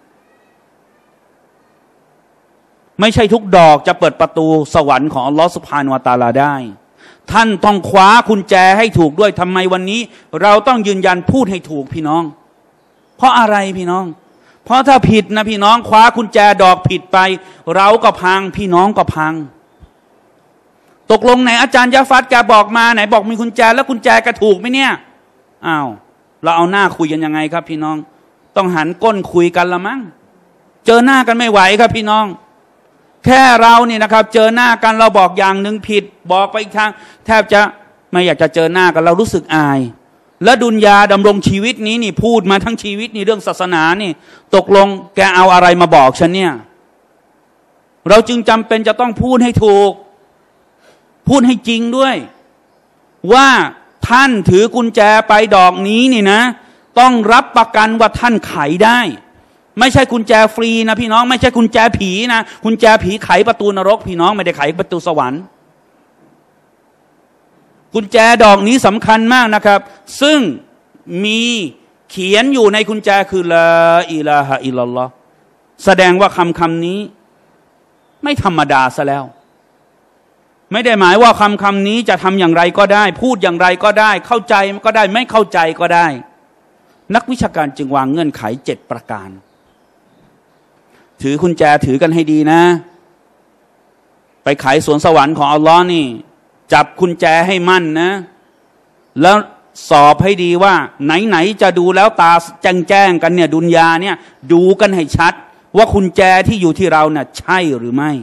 ไม่ใช่ทุกดอกจะเปิดประตูสวรรค์ของอัลลอฮฺซุบฮานะฮูวะตะอาลาได้ท่านต้องคว้ากุญแจให้ถูกด้วยทำไมวันนี้เราต้องยืนยันพูดให้ถูกพี่น้องเพราะอะไรพี่น้องเพราะถ้าผิดนะพี่น้องคว้ากุญแจดอกผิดไปเราก็พังพี่น้องก็พังตกลงไหนอาจารย์ยะฟัดแกบอกมาไหนบอกมีกุญแจแล้วกุญแจแกถูกไหมเนี่ยอ้าวเราเอาหน้าคุยกันยังไงครับพี่น้องต้องหันก้นคุยกันละมั้งเจอหน้ากันไม่ไหวครับพี่น้องแค่เราเนี่ยนะครับเจอหน้ากันเราบอกอย่างหนึ่งผิดบอกไปอีกทางแทบจะไม่อยากจะเจอหน้ากันเรารู้สึกอายและดุนยาดำรงชีวิตนี้นี่พูดมาทั้งชีวิตนี่เรื่องศาสนานี่ตกลงแกเอาอะไรมาบอกฉันเนี่ยเราจึงจำเป็นจะต้องพูดให้ถูกพูดให้จริงด้วยว่าท่านถือกุญแจไปดอกนี้นี่นะต้องรับประกันว่าท่านไขได้ไม่ใช่กุญแจฟรีนะพี่น้องไม่ใช่กุญแจผีนะกุญแจผีไขประตูนรกพี่น้องไม่ได้ไขประตูสวรรค์กุญแจดอกนี้สำคัญมากนะครับซึ่งมีเขียนอยู่ในกุญแจคือลาอิลาฮะอิลลัลลอฮ์แสดงว่าคำนี้ไม่ธรรมดาซะแล้วไม่ได้หมายว่าคำนี้จะทำอย่างไรก็ได้พูดอย่างไรก็ได้เข้าใจก็ได้ไม่เข้าใจก็ได้นักวิชาการจึงวางเงื่อนไข7ประการถือกุญแจถือกันให้ดีนะไปไขสวนสวรรค์ของอัลลอฮ์นี่จับกุญแจให้มั่นนะแล้วสอบให้ดีว่าไหนจะดูแล้วตาแจ้งกันเนี่ยดุนยาเนี่ยดูกันให้ชัดว่ากุญแจที่อยู่ที่เราเนี่ยใช่หรือไม่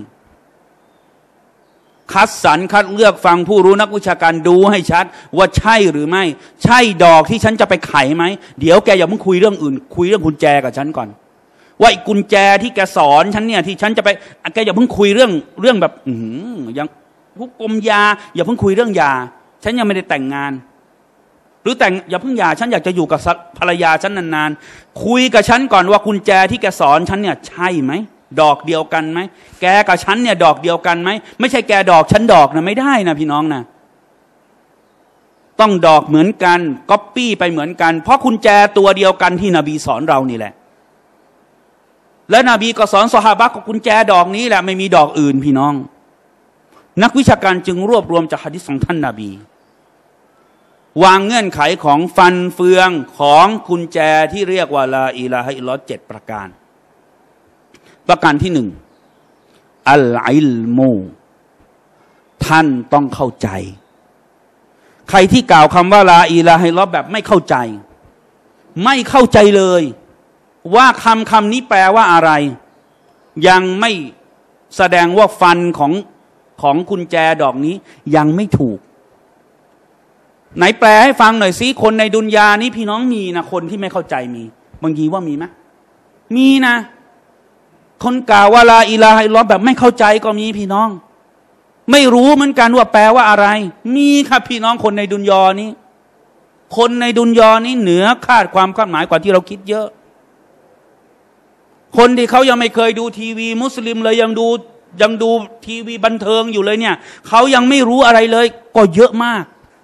คัดสรรคัดเลือกฟังผู้รู้นักวิชาการดูให้ชัดว่าใช่หรือไม่ใช่ดอกที่ฉันจะไปไขไหมเดี๋ยวแกอย่าเพิ่งคุยเรื่องอื่นคุยเรื่องกุญแจกับฉันก่อนว่าไอ้กุญแจที่แกสอนฉันเนี่ยที่ฉันจะไปแกอย่าเพิ่งคุยเรื่องแบบยังผู้กรมยาอย่าเพิ่งคุยเรื่องยาฉันยังไม่ได้แต่งงานหรือแต่งอย่าเพิ่งยาฉันอยากจะอยู่กับภรรยาฉันนานๆคุยกับฉันก่อนว่ากุญแจที่แกสอนฉันเนี่ยใช่ไหมดอกเดียวกันไหมแกกับฉันเนี่ยดอกเดียวกันไหมไม่ใช่แกดอกฉันดอกนะไม่ได้นะพี่น้องนะต้องดอกเหมือนกันก๊อปปี้ไปเหมือนกันเพราะกุญแจตัวเดียวกันที่นบีสอนเรานี่แหละและนบีก็สอนซอฮาบะห์กับกุญแจดอกนี้แหละไม่มีดอกอื่นพี่น้องนักวิชาการจึงรวบรวมจากหะดีษของท่านนบีวางเงื่อนไขของฟันเฟืองของกุญแจที่เรียกว่าลาอิลาฮะอิลลัลลอฮ์7ประการประการที่1อัลอิลมูท่านต้องเข้าใจใครที่กล่าวคำว่าลาอิลาฮะอิลลัลลอฮ์แบบไม่เข้าใจเลยว่าคำนี้แปลว่าอะไรยังไม่แสดงว่าฟันของกุญแจดอกนี้ยังไม่ถูกไหนแปลให้ฟังหน่อยสิคนในดุนยานี้พี่น้องมีนะคนที่ไม่เข้าใจมีบางทีว่ามีไหมมีนะคนกล่าวว่าลาอิลาฮะอิลลัลลอฮ์แบบไม่เข้าใจก็มีพี่น้องไม่รู้เหมือนกันว่าแปลว่าอะไรมีครับพี่น้องคนในดุนยานี้คนในดุนยานี้เหนือคาดความคาดหมายกว่าที่เราคิดเยอะคนที่เขายังไม่เคยดูทีวีมุสลิมเลยยังดูทีวีบันเทิงอยู่เลยเนี่ยเขายังไม่รู้อะไรเลยก็เยอะมาก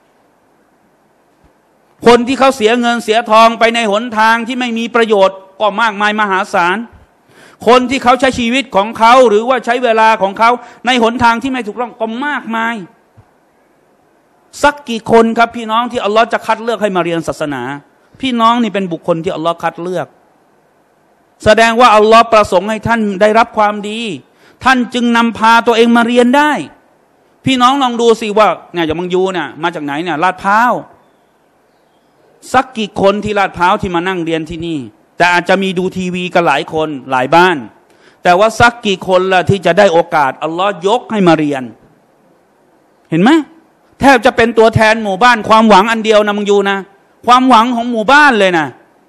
คนที่เขาเสียเงินเสียทองไปในหนทางที่ไม่มีประโยชน์ก็มากมายมหาศาลคนที่เขาใช้ชีวิตของเขาหรือว่าใช้เวลาของเขาในหนทางที่ไม่ถูกต้องก็มากมายสักกี่คนครับพี่น้องที่อัลลอฮ์จะคัดเลือกให้มาเรียนศาสนาพี่น้องนี่เป็นบุคคลที่อัลลอฮ์คัดเลือกแสดงว่าอัลลอฮ์ประสงค์ให้ท่านได้รับความดีท่านจึงนำพาตัวเองมาเรียนได้พี่น้องลองดูสิว่าเนี่ยอย่างมังยูเนี่ยมาจากไหนเนี่ยลาดพร้าวสักกี่คนที่ลาดพร้าวที่มานั่งเรียนที่นี่แต่อาจจะมีดูทีวีกันหลายคนหลายบ้านแต่ว่าสักกี่คนล่ะที่จะได้โอกาสอัลลอฮ์ยกให้มาเรียนเห็นไหมแทบจะเป็นตัวแทนหมู่บ้านความหวังอันเดียวนะมังยูนะความหวังของหมู่บ้านเลยนะ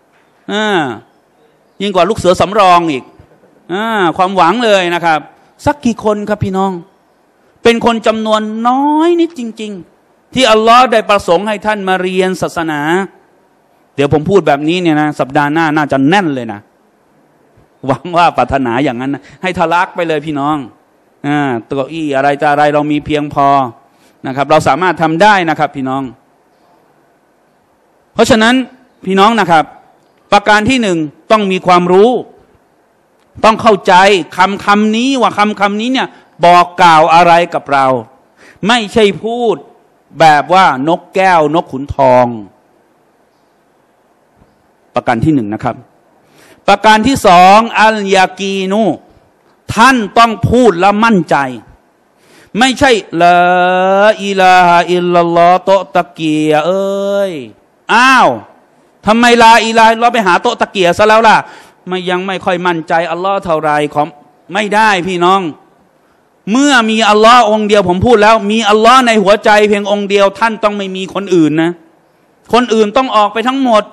ยิ่งกว่าลูกเสือสำรองอีกความหวังเลยนะครับสักกี่คนครับพี่น้องเป็นคนจำนวนน้อยนิดจริงๆที่อัลลอฮ์ได้ประสงค์ให้ท่านมาเรียนศาสนาเดี๋ยวผมพูดแบบนี้เนี่ยนะสัปดาห์หน้าน่าจะแน่นเลยนะหวังว่าปรารถนาอย่างนั้นนะให้ทะลักไปเลยพี่น้องตัวอี้อะไรจะอะไรเรามีเพียงพอนะครับเราสามารถทำได้นะครับพี่น้องเพราะฉะนั้นพี่น้องนะครับประการที่1ต้องมีความรู้ต้องเข้าใจคำนี้ว่าคำนี้เนี่ยบอกกล่าวอะไรกับเราไม่ใช่พูดแบบว่านกแก้วนกขุนทองประการที่1นะครับประการที่2อัลยากีนูท่านต้องพูดและมั่นใจไม่ใช่ลาอิลาฮะอิลลัลลอฮ์โตะตะเกียเอ้ยอ้าวทำไมลาอิลาฮะอิลลัลลอฮ์ไปหาโตะตะเกียซะแล้วล่ะยังไม่ค่อยมั่นใจอัลลอฮ์เท่าไรของไม่ได้พี่น้องเมื่อมีอัลลอฮ์องเดียวผมพูดแล้วมีอัลลอฮ์ในหัวใจเพียงองค์เดียวท่านต้องไม่มีคนอื่นนะคนอื่นต้องออกไปทั้งหมด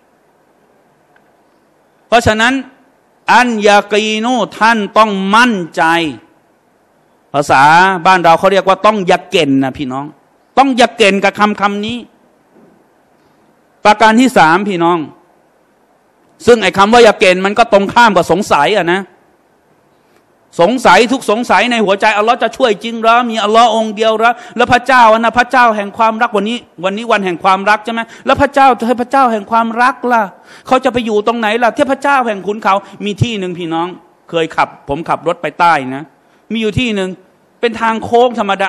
เพราะฉะนั้นอันยากีนูท่านต้องมั่นใจภาษาบ้านเราเขาเรียกว่าต้องยาเก่นนะพี่น้องต้องยาเก่นกับคำนี้ประการที่3พี่น้องซึ่งไอ้คำว่ายาเก่นมันก็ตรงข้ามกับสงสัยอะนะสงสัยทุกสงสัยในหัวใจอัลลอฮ์จะช่วยจริงหรือมีอัลลอฮ์องค์เดียวหรือแล้วพระเจ้านะพระเจ้าแห่งความรักวันนี้วันแห่งความรักใช่ไหมแล้วพระเจ้าให้พระเจ้าแห่งความรักล่ะเขาจะไปอยู่ตรงไหนล่ะเทพเจ้าแห่งขุนเขามีที่หนึ่งพี่น้องเคยผมขับรถไปใต้นะมีอยู่ที่หนึ่งเป็นทางโค้งธรรมดา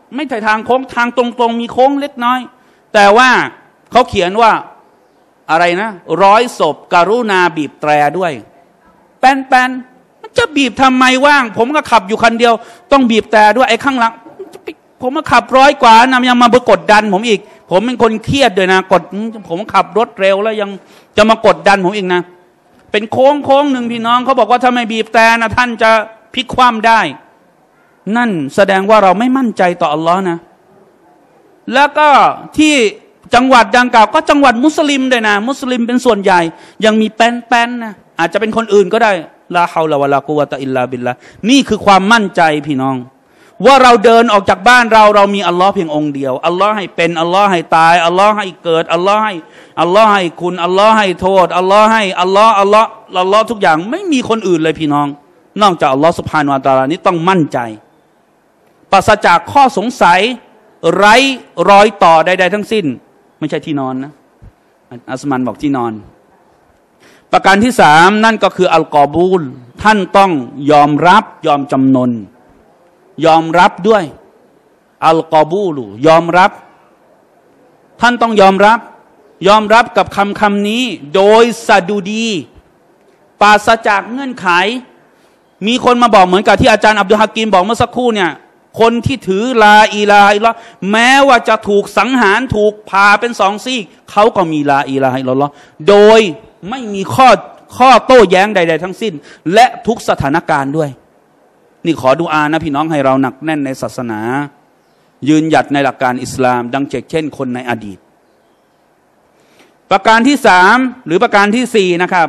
ไม่ใช่ทางโค้งทางตรงๆมีโค้งเล็กน้อยแต่ว่าเขาเขียนว่าอะไรนะ100 ศพกรุณาบีบแตรด้วยแป้นมันจะบีบทำไมว่างผมก็ขับอยู่คันเดียวต้องบีบแตรด้วยไอ้ข้างหลังผมมาขับ100 กว่านะยังมากดดันผมอีกผมเป็นคนเครียดด้วยนะผมขับรถเร็วแล้วยังจะมากดดันผมอีกนะเป็นโค้งหนึ่งพี่น้องเขาบอกว่าถ้าไม่บีบแตรนะท่านจะพลิกคว่ำได้นั่นแสดงว่าเราไม่มั่นใจต่ออัลลอฮ์นะแล้วก็ที่จังหวัดดังกล่าวก็จังหวัดมุสลิมด้วยนะมุสลิมเป็นส่วนใหญ่ยังมีแป้นนะอาจจะเป็นคนอื่นก็ได้ลาฮาวลาวะลากุวะตะอิลลาบิลลานี่คือความมั่นใจพี่น้องว่าเราเดินออกจากบ้านเรามีอัลลอฮ์เพียงองค์เดียวอัลลอฮ์ให้เป็นอัลลอฮ์ให้ตายอัลลอฮ์ให้เกิดอัลลอฮ์ให้คุณอัลลอฮ์ให้โทษอัลลอฮ์ให้อัลลอฮ์ทุกอย่างไม่มีคนอื่นเลยพี่น้องนอกจากอัลลอฮ์ซุบฮานะฮูวะตะอาลานี้ต้องมั่นใจปราศจากข้อสงสัยไร้รอยต่อใดๆทั้งสิ้นไม่ใช่ที่นอนนะอัสมันบอกที่นอนประการที่3นั่นก็คืออัลกอบูลท่านต้องยอมรับยอมจำนนยอมรับด้วยอัลกอบูลยอมรับท่านต้องยอมรับกับคำนี้โดยสะดุดีปราศจากเงื่อนไขมีคนมาบอกเหมือนกับที่อาจารย์อับดุลฮะกีมบอกเมื่อสักครู่เนี่ยคนที่ถือลาอิลาฮะอิลลัลลอฮ์แม้ว่าจะถูกสังหารถูกผ่าเป็น2 ซีกเขาก็มีลาอิลาฮะอิลลัลลอฮ์โดยไม่มีข้อโต้แย้งใดๆทั้งสิ้นและทุกสถานการณ์ด้วยนี่ขอดุอานะพี่น้องให้เราหนักแน่นในศาสนายืนหยัดในหลักการอิสลามดังเช่นคนในอดีตประการที่3หรือประการที่4นะครับ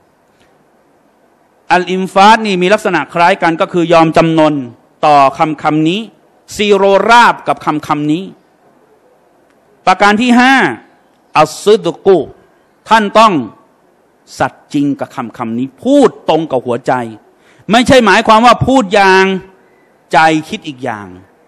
อัลอิมฟาดนี่มีลักษณะคล้ายกันก็คือยอมจำนนต่อคำนี้ซีโรราบกับคำนี้ประการที่5อัสซิดกุท่านต้องสัตย์จริงกับคำนี้พูดตรงกับหัวใจไม่ใช่หมายความว่าพูดอย่างใจคิดอีกอย่าง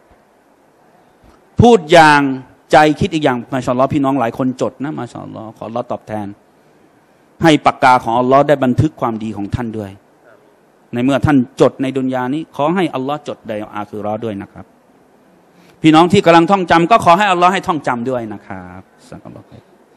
พูดอย่างใจคิดอีกอย่างมาชาอัลลอฮ์พี่น้องหลายคนจดนะมาชาอัลลอฮ์ขออัลลอฮ์ตอบแทนให้ปากกาของอัลลอฮ์ได้บันทึกความดีของท่านด้วยในเมื่อท่านจดในดุนยานี้ขอให้อัลลอฮ์จดในอาคิเราะห์ด้วยนะครับพี่น้องที่กำลังท่องจำก็ขอให้อัลลอฮ์ให้ท่องจำด้วยนะครับสักอัลลอฮ์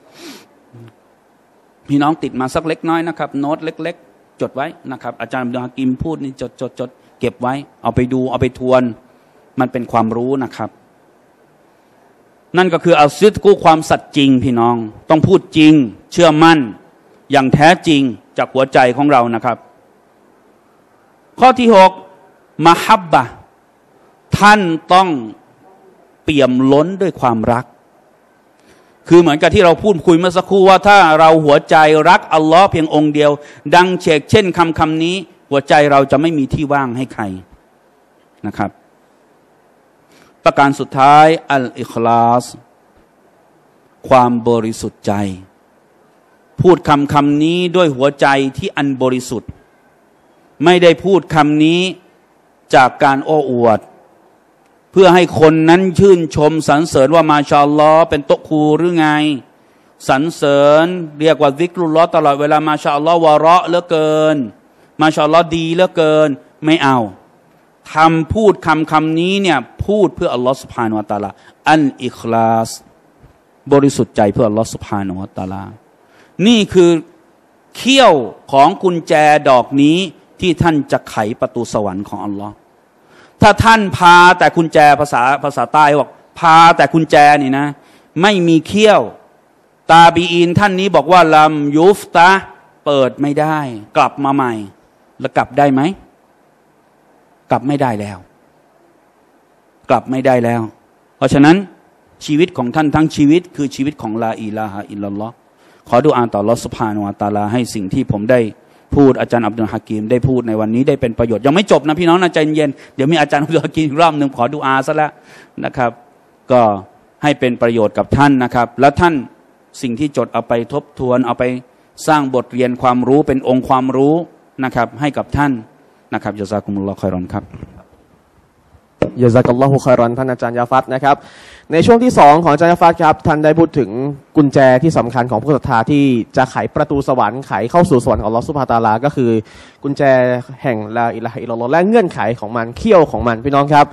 พี่น้องติดมาสักเล็กน้อยนะครับโน้ตเล็กๆจดไว้นะครับอาจารย์อับดุลฮะกีมพูดนี่จดเก็บไว้เอาไปดูเอาไปทวนมันเป็นความรู้นะครับนั่นก็คืออัลซิดกุความสัตย์จริงพี่น้องต้องพูดจริงเชื่อมั่นอย่างแท้จริงจากหัวใจของเรานะครับข้อที่6มะฮับบะท่านต้องเปี่ยมล้นด้วยความรักคือเหมือนกับที่เราพูดคุยเมื่อสักครู่ว่าถ้าเราหัวใจรักอัลลอฮ์เพียงองค์เดียวดังเช่นคำนี้หัวใจเราจะไม่มีที่ว่างให้ใครนะครับประการสุดท้ายอัลอิคลาสความบริสุทธิ์ใจพูดคำนี้ด้วยหัวใจที่อันบริสุทธิ์ไม่ได้พูดคำนี้จากการโอ้อวดเพื่อให้คนนั้นชื่นชมสรรเสริญว่ามาชาอัลลอฮ์เป็นโตครูหรือไงสรรเสริญเรียกว่าซิกรุลลอฮ์ตลอดเวลามาชาอัลลอฮ์วะเราะห์เหลือเกินมาชาอัลลอฮ์ดีเหลือเกินไม่เอาทำพูดคำนี้เนี่ยพูดเพื่ออัลลอฮ์ซุบฮานะฮูวะตะอาลาอัลอิคลาสบริสุทธิ์ใจเพื่ออัลลอฮ์ซุบฮานะฮูวะตะอาลานี่คือเขี้ยวของกุญแจดอกนี้ที่ท่านจะไขประตูสวรรค์ของอัลลอฮ์ถ้าท่านพาแต่กุญแจภาษาใต้บอกพาแต่กุญแจนี่นะไม่มีเขี้ยวตาบีอินท่านนี้บอกว่าลัมยุฟตะเปิดไม่ได้กลับมาใหม่แล้วกลับได้ไหมกลับไม่ได้แล้วกลับไม่ได้แล้วเพราะฉะนั้นชีวิตของท่านทั้งชีวิตคือชีวิตของลาอิลาฮะอิลลัลลอฮ์ขอดุอาต่ออัลเลาะห์ซุบฮานะฮูวะตะอาลาให้สิ่งที่ผมได้พูดอาจารย์อับดุลฮะกีมได้พูดในวันนี้ได้เป็นประโยชน์ยังไม่จบนะพี่น้องนะใจเย็นเดี๋ยวมีอาจารย์อับดุลฮะกีมอีกรอบนึงขอดุอาซะแล้วนะครับก็ให้เป็นประโยชน์กับท่านนะครับแล้วท่านสิ่งที่จดเอาไปทบทวนเอาไปสร้างบทเรียนความรู้เป็นองค์ความรู้นะครับให้กับท่านนะครับยะซากุมุลลอฮุค็อยรอนครับยะซากัลลอฮุค็อยรอนท่านอาจารย์ยาฟัดนะครับในช่วงที่2ของอาจารย์ยาฟัดครับท่านได้พูดถึงกุญแจที่สำคัญของผู้ศรัทธาที่จะไขประตูสวรรค์ไขเข้าสู่สวรรค์ของอัลเลาะห์ซุบฮานะฮูวะตะอาลาก็คือกุญแจแห่งลาอิลาฮะอิลลัลลอฮ์และเงื่อนไขของมันเขี้ยวของมันพี่น้องครับ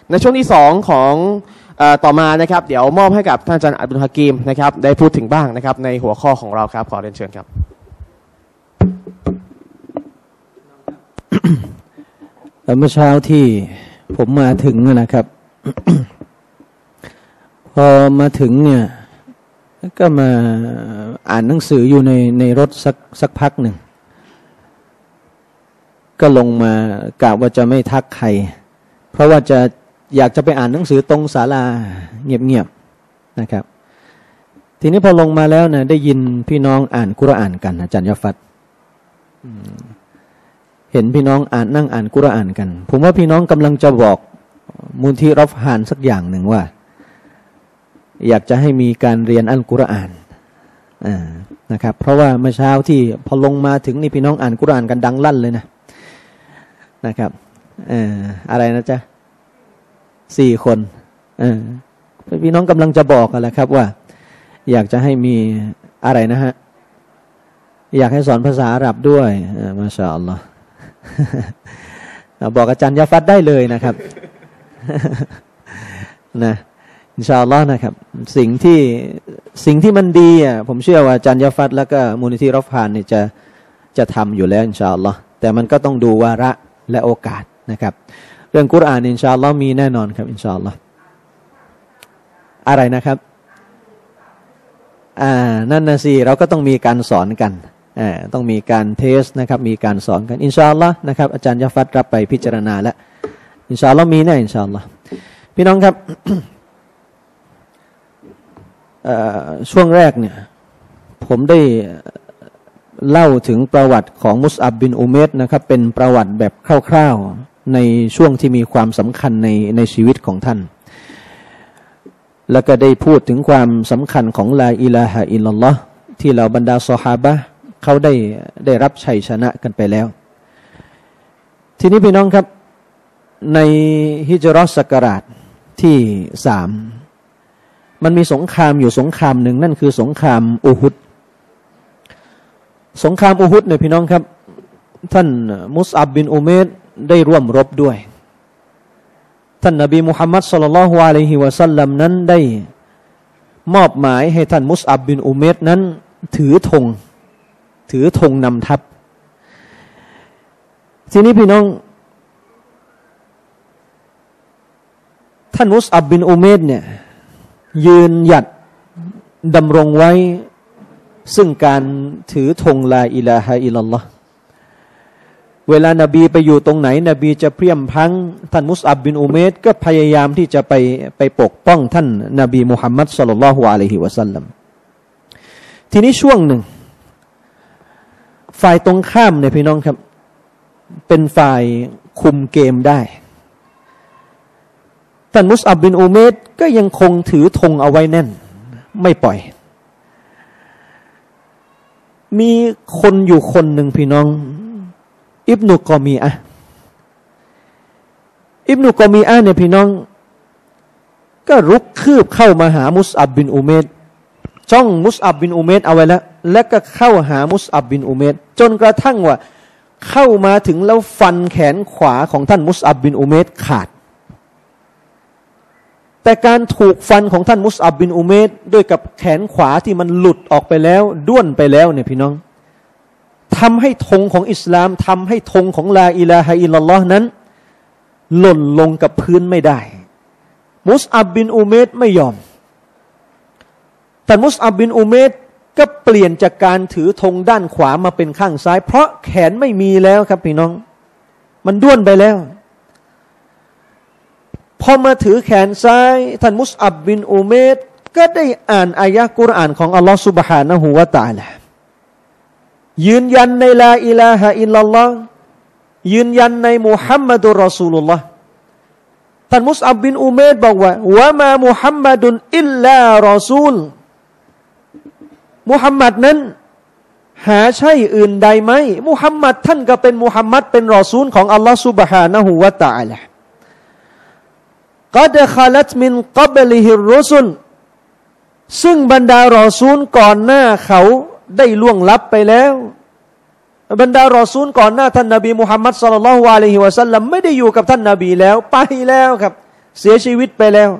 ในช่วงที่2ของต่อมานะครับเดี๋ยวมอบให้กับท่านอาจารย์อับดุลฮะกีมนะครับได้พูดถึงบ้างนะครับในหัวข้อของเราครับขอเรียนเชิญครับเมื่อเช้าที่ผมมาถึงนะครับ พอมาถึงเนี่ยก็มาอ่านหนังสืออยู่ในรถสักพักหนึ่งก็ลงมากะว่าจะไม่ทักใครเพราะว่าอยากจะไปอ่านหนังสือตรงศาลาเงียบๆนะครับทีนี้พอลงมาแล้วนะได้ยินพี่น้องอ่านกุรอานกันอาจารย์ยะฟัดเห็นพี่น้องนั่งอ่านกุรอานกันผมว่าพี่น้องกำลังจะบอกมูลที่รอฟฮานสักอย่างหนึ่งว่าอยากจะให้มีการเรียนอัลกุรอานนะครับเพราะว่าเมื่อเช้าที่พอลงมาถึงนี่พี่น้องอ่านกุรอานกันดังลั่นเลยนะครับอะไรนะจ๊ะ4 คนพี่น้องกำลังจะบอกกันแหละครับว่าอยากจะให้มีอะไรนะฮะอยากให้สอนภาษาอาหรับด้วยมาชาอัลลอฮ์บอกอาจารย์ยะฟัดได้เลยนะครับนะอินชาอัลลอฮ์นะครับสิ่งที่มันดีผมเชื่อว่าอาจารย์ยะฟัดแล้วก็มูลนิธิรอฟฮานเนี่ยจะทำอยู่แล้วอินชาอัลลอฮ์แต่มันก็ต้องดูวาระและโอกาสนะครับเรื่องกุรอานอินชาอัลลอฮ์มีแน่นอนครับอินชาอัลลอฮ์อะไรนะครับนั่นนะสิเราก็ต้องมีการสอนกันต้องมีการเทสนะครับมีการสอนกันอินชาอัลลอฮ์นะครับอาจารย์ยะฟัดรับไปพิจารณาแล้วอินชาอัลลอฮ์มีแน่อินชาอัลลอฮ์พี่น้องครับ ช่วงแรกเนี่ยผมได้เล่าถึงประวัติของมุสอับบินอุเมรนะครับเป็นประวัติแบบคร่าวๆในช่วงที่มีความสำคัญในชีวิตของท่านแล้วก็ได้พูดถึงความสำคัญของลาอิลาฮะอิลลัลลอฮ์ที่เหล่าบรรดาซอฮาบะห์เขาได้รับชัยชนะกันไปแล้วทีนี้พี่น้องครับในฮิจเราะห์ศักราชที่3มันมีสงครามอยู่สงครามหนึ่งนั่นคือสงครามอูฮุดสงครามอูฮุดเนี่ยพี่น้องครับท่านมุสอับบินอุเมรได้ร่วมรบด้วยท่านนบีมุฮัมมัดศ็อลลัลลอฮุอะลัยฮิวะซัลลัมนั้นได้มอบหมายให้ท่านมุสอับบินอุเมรนั้นถือธงนำทัพทีนี้พี่น้องท่านมุสอับบินอุเมรเนี่ยยืนหยัดดำรงไว้ซึ่งการถือธงลาอิลาฮะอิลลัลลอฮ์เวลานบีไปอยู่ตรงไหนนบีจะเพรียมพรังท่านมุสอับบินอุเมรก็พยายามที่จะไปปกป้องท่านนบีมุฮัมมัดศ็อลลัลลอฮุอะลัยฮิวะซัลลัมทีนี้ช่วงหนึ่งฝ่ายตรงข้ามเนี่ยพี่น้องครับเป็นฝ่ายคุมเกมได้ท่านมุสอับบินอุเมรก็ยังคงถือธงเอาไว้แน่นไม่ปล่อยมีคนอยู่คนหนึ่งพี่น้องอิบนุกอมีอะเนี่ยพี่น้องก็รุกคืบเข้ามาหามุสอับบินอุเมรจ้องมุสอับบินอุเมรเอาไว้แล้วก็เข้าหามุสอับบินอุเมรจนกระทั่งว่าเข้ามาถึงแล้วฟันแขนขวาของท่านมุสอับบินอุเมรขาดแต่การถูกฟันของท่านมุสอับบินอุเมรด้วยกับแขนขวาที่มันหลุดออกไปแล้วด้วนไปแล้วเนี่ยพี่น้องทำให้ธงของอิสลามทำให้ธงของลาอิลาฮะอิลลัลลอฮ์นั้นหล่นลงกับพื้นไม่ได้มุสอับบินอุเมรไม่ยอมแต่มุสอับบินอุเมรก็เปลี่ยนจากการถือธงด้านขวามาเป็นข้างซ้ายเพราะแขนไม่มีแล้วครับพี่น้องมันด้วนไปแล้วพอมาถือแขนซ้ายท่านมุสอับบินอุเมรก็ได้อ่านอายะห์กุรอานของอัลลอฮฺซุบฮานะฮูวะตะอาลายืนยันในลาอิลาฮะอิลลัลลอฮ์ยืนยันในมุฮัมมัดุรรอซูลุลลอฮ์ท่านมุสอับบินอุเมรบอกว่าวะมามุฮัมมัดุนอิลลารอซูลมุฮัมมัดนั้นหาใช่อื่นใดไหมมุฮัมมัดท่านก็เป็นมุฮัมมัดเป็นรอซูลของอัลลอฮ์ซุบฮานะฮูวะตะอาลากัดขลัตมินกับลิฮิรรุซุลซึ่งบรรดารอซูลก่อนหน้าเขาได้ล่วงลับไปแล้วบรรดารอซูลก่อนหน้าท่านนบีมุฮัมมัดศ็อลลัลลอฮุอะลัยฮิวะซัลลัมไม่ได้อยู่กับท่านนบีแล้วไปแล้วครับเสียชีวิตไปแล้ว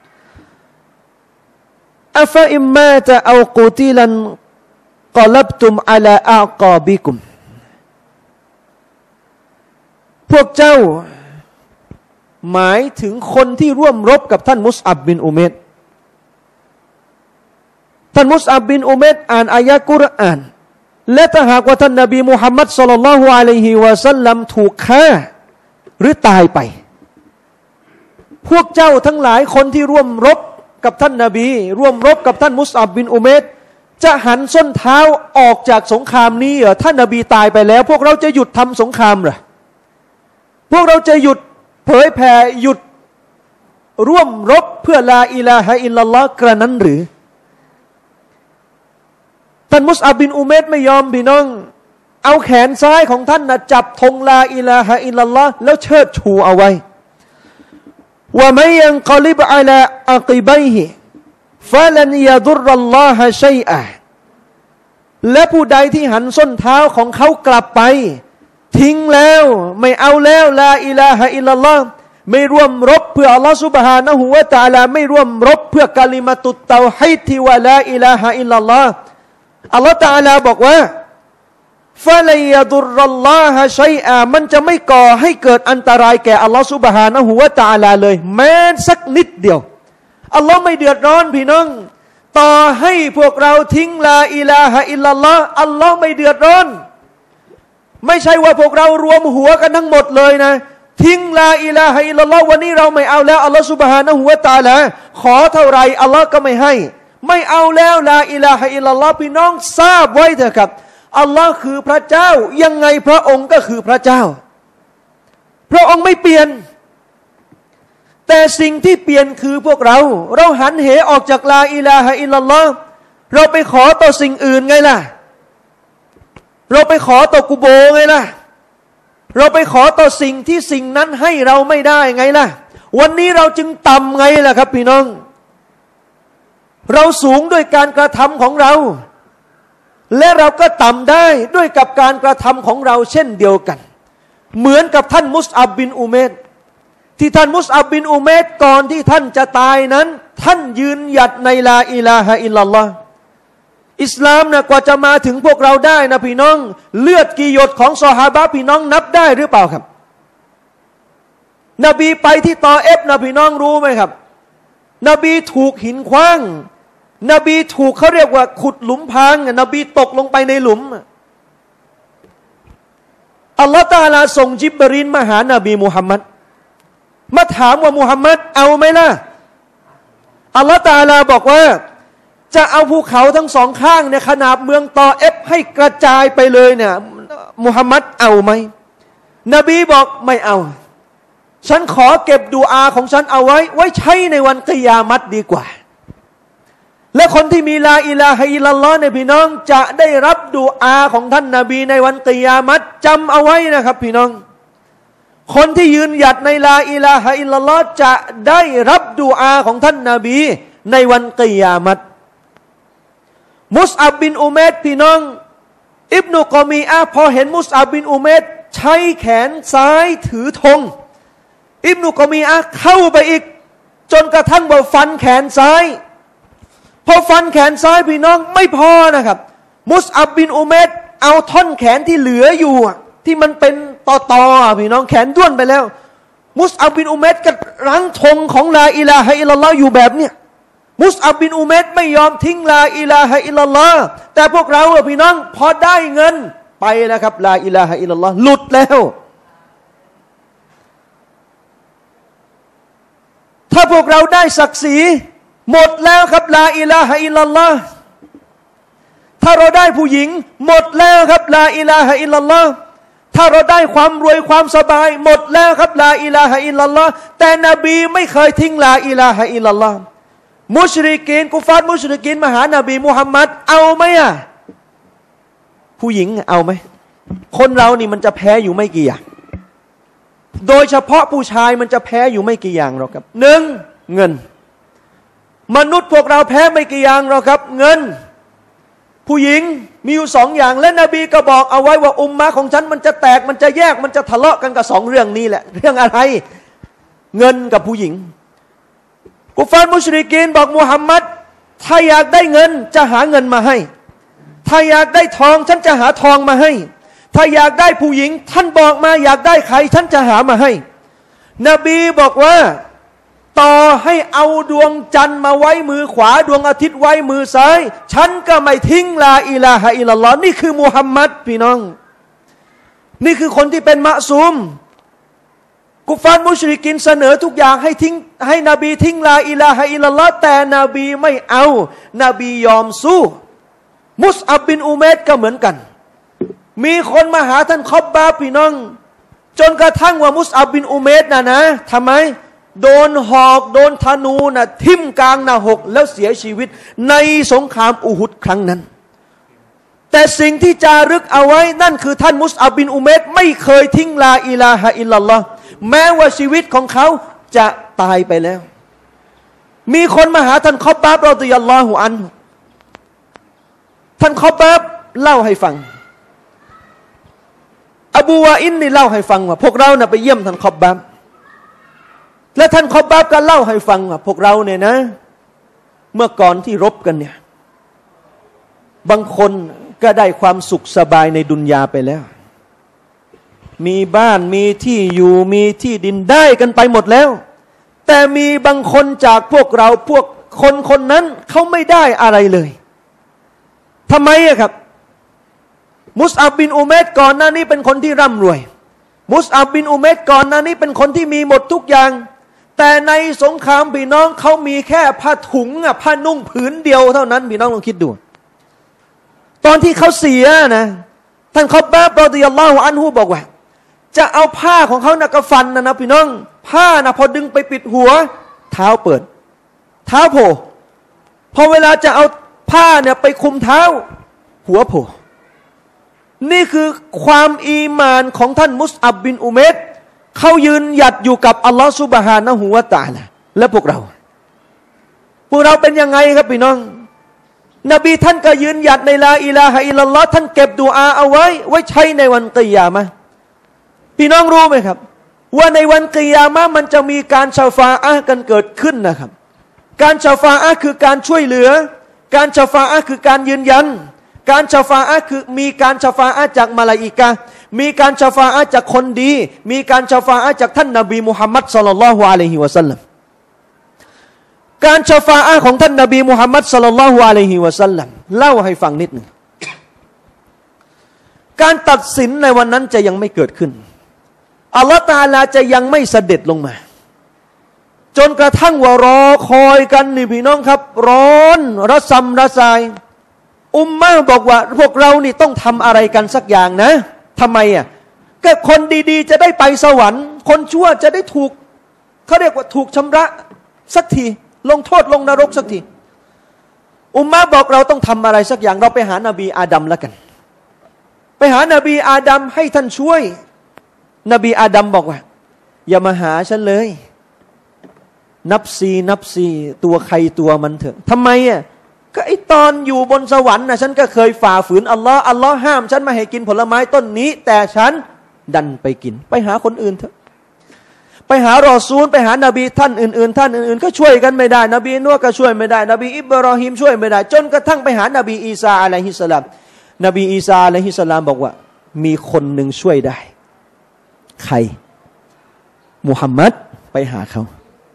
อัฟอิมมาตะเอากูติลันกอลับตุมอะลาอากอบิกุมพวกเจ้าหมายถึงคนที่ร่วมรบกับท่านมุสอับบินอุเมรท่านมุสอับบินอุเมรอ่านอายะกุรอานและถ้าหากว่าท่านนบีมุฮัมมัดศ็อลลัลลอฮุอะลัยฮิวะซัลลัมถูกฆ่าหรือตายไปพวกเจ้าทั้งหลายคนที่ร่วมรบกับท่านนบีร่วมรบกับท่านมุสอับบินอุเมรจะหันส้นเท้าออกจากสงครามนี้เหรอท่านนบีตายไปแล้วพวกเราจะหยุดทำสงครามเหรอพวกเราจะหยุดเผยแผ่หยุดร่วมรบเพื่อลาอิลาฮะอิลลัลลอฮ์กระนั้นหรือท่านมุสอับบินอุเมรไม่ยอมพี่น้องเอาแขนซ้ายของท่านนะจับธงลาอิลาฮะอิลลัลลอฮ์แล้วเชิดชูเอาไว้ว่าไม่ยังกลิบอะลาอักิบัยฮิฟะลันยะดุรรัลลอฮะชัยอะและผู้ใดที่หันส้นเท้าของเขากลับไปทิ้งแล้วไม่เอาแล้วลาอิลาฮะอิลลัลลอฮ์ไม่ร่วมรบเพื่ออัลลอฮ์ซุบฮานะฮูวะตะอาลาไม่ร่วมรบเพื่อกะลิมะตุตเตาฮีดที่ว่าลาอิลาฮะอิลลัลลอฮ์อัลลอฮ์ตะอาลาบอกว่าฟะลัยยะดุรรัลลอฮะชัยอะมันจะไม่ก่อให้เกิดอันตรายแก่อัลลอฮ์ซุบฮานะฮูวะตะอาลาเลยแม้สักนิดเดียวอัลลอฮ์ไม่เดือดร้อนพี่น้องต่อให้พวกเราทิ้งลาอิลาฮะอิลลัลลอฮ์อัลลอฮ์ไม่เดือดร้อนไม่ใช่ว่าพวกเรารวมหัวกันทั้งหมดเลยนะทิ้งลาอิลาฮะอิลลัลลอฮ์วันนี้เราไม่เอาแล้วอัลลอฮ์ซุบฮานะฮูวะตะอาลาขอเท่าไรอัลลอฮ์ก็ไม่ให้ไม่เอาแล้วลาอิลาฮะอิลลัลลอฮ์พี่น้องทราบไว้เถอะครับอัลลอฮ์คือพระเจ้ายังไงพระองค์ก็คือพระเจ้าพระองค์ไม่เปลี่ยนแต่สิ่งที่เปลี่ยนคือพวกเราหันเหออกจากลาอิลาฮะอิลลัลลอฮ์เราไปขอต่อสิ่งอื่นไงล่ะเราไปขอต่อกุโบไงล่ะเราไปขอต่อสิ่งที่สิ่งนั้นให้เราไม่ได้ไงล่ะวันนี้เราจึงต่ำไงล่ะครับพี่น้องเราสูงด้วยการกระทำของเราและเราก็ต่ำได้ด้วยกับการกระทำของเราเช่นเดียวกันเหมือนกับท่านมุสอับบินอุเมรที่ท่านมุสอับบินอุเมรก่อนที่ท่านจะตายนั้นท่านยืนหยัดในลาอิลาฮะอิลลัลลอฮ์อิสลามนะกว่าจะมาถึงพวกเราได้นะพี่น้องเลือดกี่หยดของซอฮาบะห์พี่น้องนับได้หรือเปล่าครับนบีไปที่ตอเอฟนะพี่น้องรู้ไหมครับนบีถูกหินขว้างนบีถูกเขาเรียกว่าขุดหลุมพรางนบีตกลงไปในหลุมอัลลอฮฺตะอาลาส่งจิบรีลมาหานบีมุฮัมมัดมาถามว่ามุฮัมมัดเอาไหมล่ะอัลลอฮฺตะอาลาบอกว่าจะเอาภูเขาทั้งสองข้างเนี่ยขนาบเมืองตอเอฟให้กระจายไปเลยเนี่ยมุฮัมมัดเอาไหมนบีบอกไม่เอาฉันขอเก็บดุอาของฉันเอาไว้ใช้ในวันกิยามัตดีกว่าและคนที่มีลาอิลาฮะอิลลัลลอฮ์เนี่ยพี่น้องจะได้รับดุอาของท่านนบีในวันกิยามัตจำเอาไว้นะครับพี่น้องคนที่ยืนหยัดในลาอิลาฮะอิลลัลลอฮ์จะได้รับดุอาของท่านนบีในวันกิยามัตมุสอับบินอุเมรพี่น้องอิบนุกอมีอะห์พอเห็นมุสอับบินอุเมรใช้แขนซ้ายถือธงอิบนุกอมีอะห์เข้าไปอีกจนกระทั่งบอกฟันแขนซ้ายพอฟันแขนซ้ายพี่น้องไม่พอนะครับมุสอับบินอุเมรเอาท่อนแขนที่เหลืออยู่ที่มันเป็นตอพี่น้องแขนด้วนไปแล้วมุสอับบินอุเมรก็รั้งธงของลาอิลาฮะอิลลัลลอฮ์อยู่แบบเนี้ยมุสอับบินอุเมรไม่ยอมทิ้งลาอิลาฮะอิลลัลลอฮ์แต่พวกเราพี่น้องพอได้เงินไปแล้วครับลาอิลาฮะอิลลัลลอฮ์หลุดแล้วถ้าพวกเราได้ศักดิ์ศรีหมดแล้วครับลาอิลาฮะอิลลัลลอฮ์ถ้าเราได้ผู้หญิงหมดแล้วครับลาอิลาฮะอิลลัลลอฮ์ถ้าเราได้ความรวยความสบายหมดแล้วครับลาอิลาฮะอิลลัลลอฮ์แต่นบีไม่เคยทิ้งลาอิลาฮะอิลลัลลอฮ์มุชริกีนกุฟาร์มุชริกีนมาหานบีมุฮัมมัดเอาไหมผู้หญิงเอาไหมคนเรานี่มันจะแพ้อยู่ไม่กี่อย่างโดยเฉพาะผู้ชายมันจะแพ้อยู่ไม่กี่อย่างหรอกครับหนึ่งเงินมนุษย์พวกเราแพ้ไม่กี่อย่างหรอกครับเงินผู้หญิงมีอยู่สองอย่างและนบีก็บอกเอาไว้ว่าอุมมะของฉันมันจะแตกมันจะแยกมันจะทะเลาะกันกับสองเรื่องนี้แหละเรื่องอะไรเงินกับผู้หญิงกุฟาร์มุชริกีนบอกมุฮัมมัดถ้าอยากได้เงินจะหาเงินมาให้ถ้าอยากได้ทองฉันจะหาทองมาให้ถ้าอยากได้ผู้หญิงท่านบอกมาอยากได้ใครฉันจะหามาให้นบีบอกว่าต่อให้เอาดวงจันทร์มาไว้มือขวาดวงอาทิตย์ไว้มือซ้ายฉันก็ไม่ทิ้งลาอิลาฮะอิลลัลลอฮ์นี่คือมุฮัมมัดพี่น้องนี่คือคนที่เป็นมะซูมกุฟาร์มุชริกินเสนอทุกอย่างให้ทิ้งให้นบีทิ้งลาอิลาฮะอิลลัลลอฮ์แต่นบีไม่เอานบียอมสู้มุสอับบินอุมัยรก็เหมือนกันมีคนมาหาท่านคอบบาพี่น้องจนกระทั่งว่ามุสอับบินอุมัยรนะทำไมโดนหอกโดนธนูทิ่มกลางหน้าอกแล้วเสียชีวิตในสงครามอูฮุดครั้งนั้นแต่สิ่งที่จารึกเอาไว้นั่นคือท่านมุสอับบินอุมัยรไม่เคยทิ้งลาอิลาฮะอิลลัลลอฮ์แม้ว่าชีวิตของเขาจะตายไปแล้วมีคนมาหาท่านคอบบาบรอฎิยัลลอฮุอันฮุท่านคอบบาบเล่าให้ฟังอบูวาอินนี่เล่าให้ฟังว่าพวกเราไปเยี่ยมท่านคอบบาบและท่านคอบบาบก็เล่าให้ฟังว่าพวกเราเนี่ยนะเมื่อก่อนที่รบกันเนี่ยบางคนก็ได้ความสุขสบายในดุนยาไปแล้วมีบ้านมีที่อยู่มีที่ดินได้กันไปหมดแล้วแต่มีบางคนจากพวกเราพวกคนนั้นเขาไม่ได้อะไรเลยทำไมครับมุสอับบินอุมัยรก่อนหน้านี้เป็นคนที่ร่ำรวยมุสอับบินอุมัยรก่อนหน้านี้เป็นคนที่มีหมดทุกอย่างแต่ในสงครามพี่น้องเขามีแค่ผ้าถุงผ้านุ่งผืนเดียวเท่านั้นพี่น้องลองคิดดูตอนที่เขาเสียนะท่านคอบบาบรอฎิยัลลอฮุอันฮุบอกว่าจะเอาผ้าของเขากระฟันนะพี่น้องผ้าพอดึงไปปิดหัวเท้าเปิดเท้าโผล่พอเวลาจะเอาผ้าไปคุมเท้าหัวโผล่นี่คือความอีมานของท่านมุสอับบินอุมัยรเขายืนหยัดอยู่กับอัลลอฮฺซุบฮานะฮูวะตะอาลาและพวกเราเป็นยังไงครับพี่น้องนบีท่านก็ยืนหยัดในลาอิลาฮะอิลลัลลอฮ์ท่านเก็บดุอาเอาไว้ใช้ในวันกิยามะห์พี่น้องรู้ไหมครับว่าในวันกิยามะห์มันจะมีการชาฟาอะห์กันเกิดขึ้นนะครับการชาฟาอะห์คือการช่วยเหลือการชาฟาอะห์คือการยืนยันการชาฟาอะห์คือมีการชาฟาอะห์จากมลาอิกะฮ์มีการชาฟาอะห์จากคนดีมีการชาฟาอะห์จากท่านนบีมุฮัมมัดศ็อลลัลลอฮุอะลัยฮิวะซัลลัมการชาฟาอะห์ของท่านนบีมุฮัมมัดศ็อลลัลลอฮุอะลัยฮิวะซัลลัมเล่าให้ฟังนิดหนึ่งการตัดสินในวันนั้นจะยังไม่เกิดขึ้นอัลลอฮฺตะอาลาจะยังไม่เสด็จลงมาจนกระทั่งว่ารอคอยกันนี่พี่น้องครับร้อนระสำระสายอุมมะห์บอกว่าพวกเรานี่ต้องทำอะไรกันสักอย่างนะทำไมก็คนดีๆจะได้ไปสวรรค์คนชั่วจะได้ถูกเขาเรียกว่าถูกชำระสักทีลงโทษลงนรกสักทีอุมมะห์บอกเราต้องทำอะไรสักอย่างเราไปหานบีอาดัมแล้วกันไปหานบีอาดัมให้ท่านช่วยนบีอาดัมบอกว่าอย่ามาหาฉันเลยนับซีตัวใครตัวมันเถอะทำไมก็ไอตอนอยู่บนสวรรค์ฉันก็เคยฝ่าฝืนอัลลอฮ์ห้ามฉันไม่ให้กินผลไม้ต้นนี้แต่ฉันดันไปกินไปหาคนอื่นเถอะไปหารอซูลไปหานบีท่านอื่นก็ช่วยกันไม่ได้นบีนัวก็ช่วยไม่ได้นบีอิบรอฮีมช่วยไม่ได้จนกระทั่งไปหานบีอีสาอะลัยฮิสสลามนบีอีสาอะลัยฮิสสลามบอกว่ามีคนหนึ่งช่วยได้ใครมุฮัมมัดไปหาเขา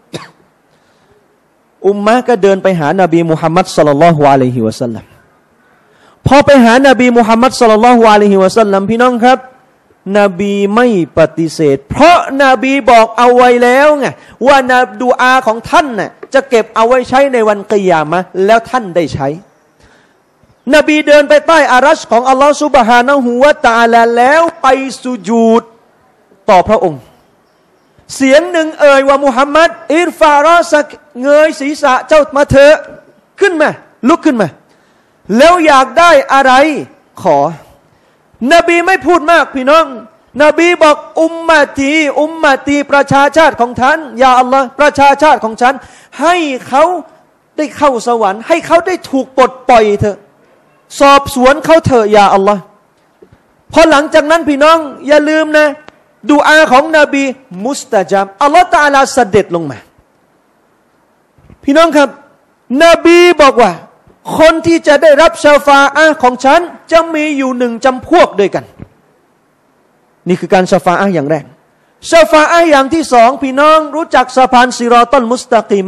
อุมมะก็เดินไปหานบีมุฮัมมัดศ็อลลัลลอฮุอะลัยฮิวะซัลลัมพอไปหานบีมุฮัมมัดศ็อลลัลลอฮุอะลัยฮิวะซัลลัมพี่น้องครับนบีไม่ปฏิเสธเพราะนบีบอกเอาไว้แล้วไงว่าดุอาของท่านน่ะจะเก็บเอาไว้ใช้ในวันกิยามะห์แล้วท่านได้ใช้นบีเดินไปใต้อารัชของอัลลอฮฺซุบฮานะฮูวะตะอาลาแล้วไปสุญูดต่อพระองค์เสียงหนึ่งเอ่ยว่ามุฮัมมัดอิรฟารอสักเงยศีรษะเจ้ามาเถอะขึ้นมาลุกขึ้นมาแล้วอยากได้อะไรขอนบีไม่พูดมากพี่น้องนบีบอกอุมมะตีประชาชาติของท่านยาอัลลอฮ์ประชาชาติของฉันให้เขาได้เข้าสวรรค์ให้เขาได้ถูกปลดปล่อยเถอะสอบสวนเขาเถอะยาอัลลอฮ์พอหลังจากนั้นพี่น้องอย่าลืมนะดุอาของนบีมุสตะจับอัลลอฮฺตะอาลาเสด็จลงมาพี่น้องครับนบีบอกว่าคนที่จะได้รับชาฟาอะห์ของฉันจะมีอยู่หนึ่งจำพวกด้วยกันนี่คือการชาฟาอะห์อย่างแรกชาฟาอะห์อย่างที่สองพี่น้องรู้จักสะพานซิรอตัลมุสตะกีมไหม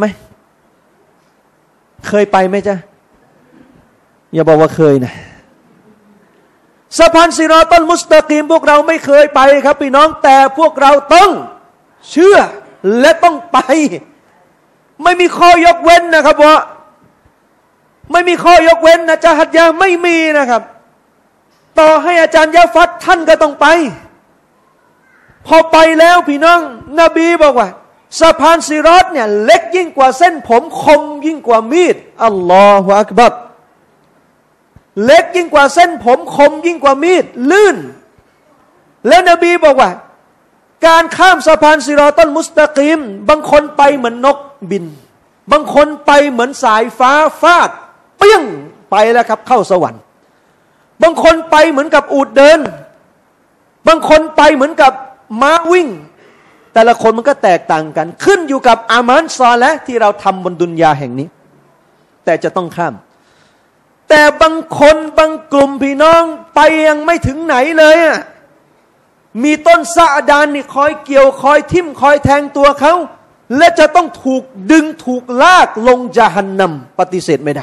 เคยไปไหมจ๊ะอย่าบอกว่าเคยนะสะพานซิรอตัลมุสตะกีมพวกเราไม่เคยไปครับพี่น้องแต่พวกเราต้องเชื่อและต้องไปไม่มีข้อยกเว้นนะครับว่าไม่มีข้อยกเว้นนะจ๊ะฮัจญะไม่มีนะครับต่อให้อาจารย์ยะฟัดท่านก็ต้องไปพอไปแล้วพี่น้องนบีบอกว่าสะพานซิรอตเนี่ยเล็กยิ่งกว่าเส้นผมคมยิ่งกว่ามีดอัลลอฮฺอักบัรเล็กยิ่งกว่าเส้นผมคมยิ่งกว่ามีดลื่นแล้วนบีบอกว่าการข้ามสะพานซิรอตัลมุสตะกีมบางคนไปเหมือนนกบินบางคนไปเหมือนสายฟ้าฟาดเปี้ยงไปแล้วครับเข้าสวรรค์บางคนไปเหมือนกับอูฐเดินบางคนไปเหมือนกับม้าวิ่งแต่ละคนมันก็แตกต่างกันขึ้นอยู่กับอามันซอและที่เราทำบนดุนยาแห่งนี้แต่จะต้องข้ามแต่บางคนบางกลุ่มพี่น้องไปยังไม่ถึงไหนเลยอ่ะมีต้นซะดานนี่คอยเกี่ยวคอยทิ่มคอยแทงตัวเขาและจะต้องถูกดึงถูกลากลงญะฮันนัมปฏิเสธไม่ได้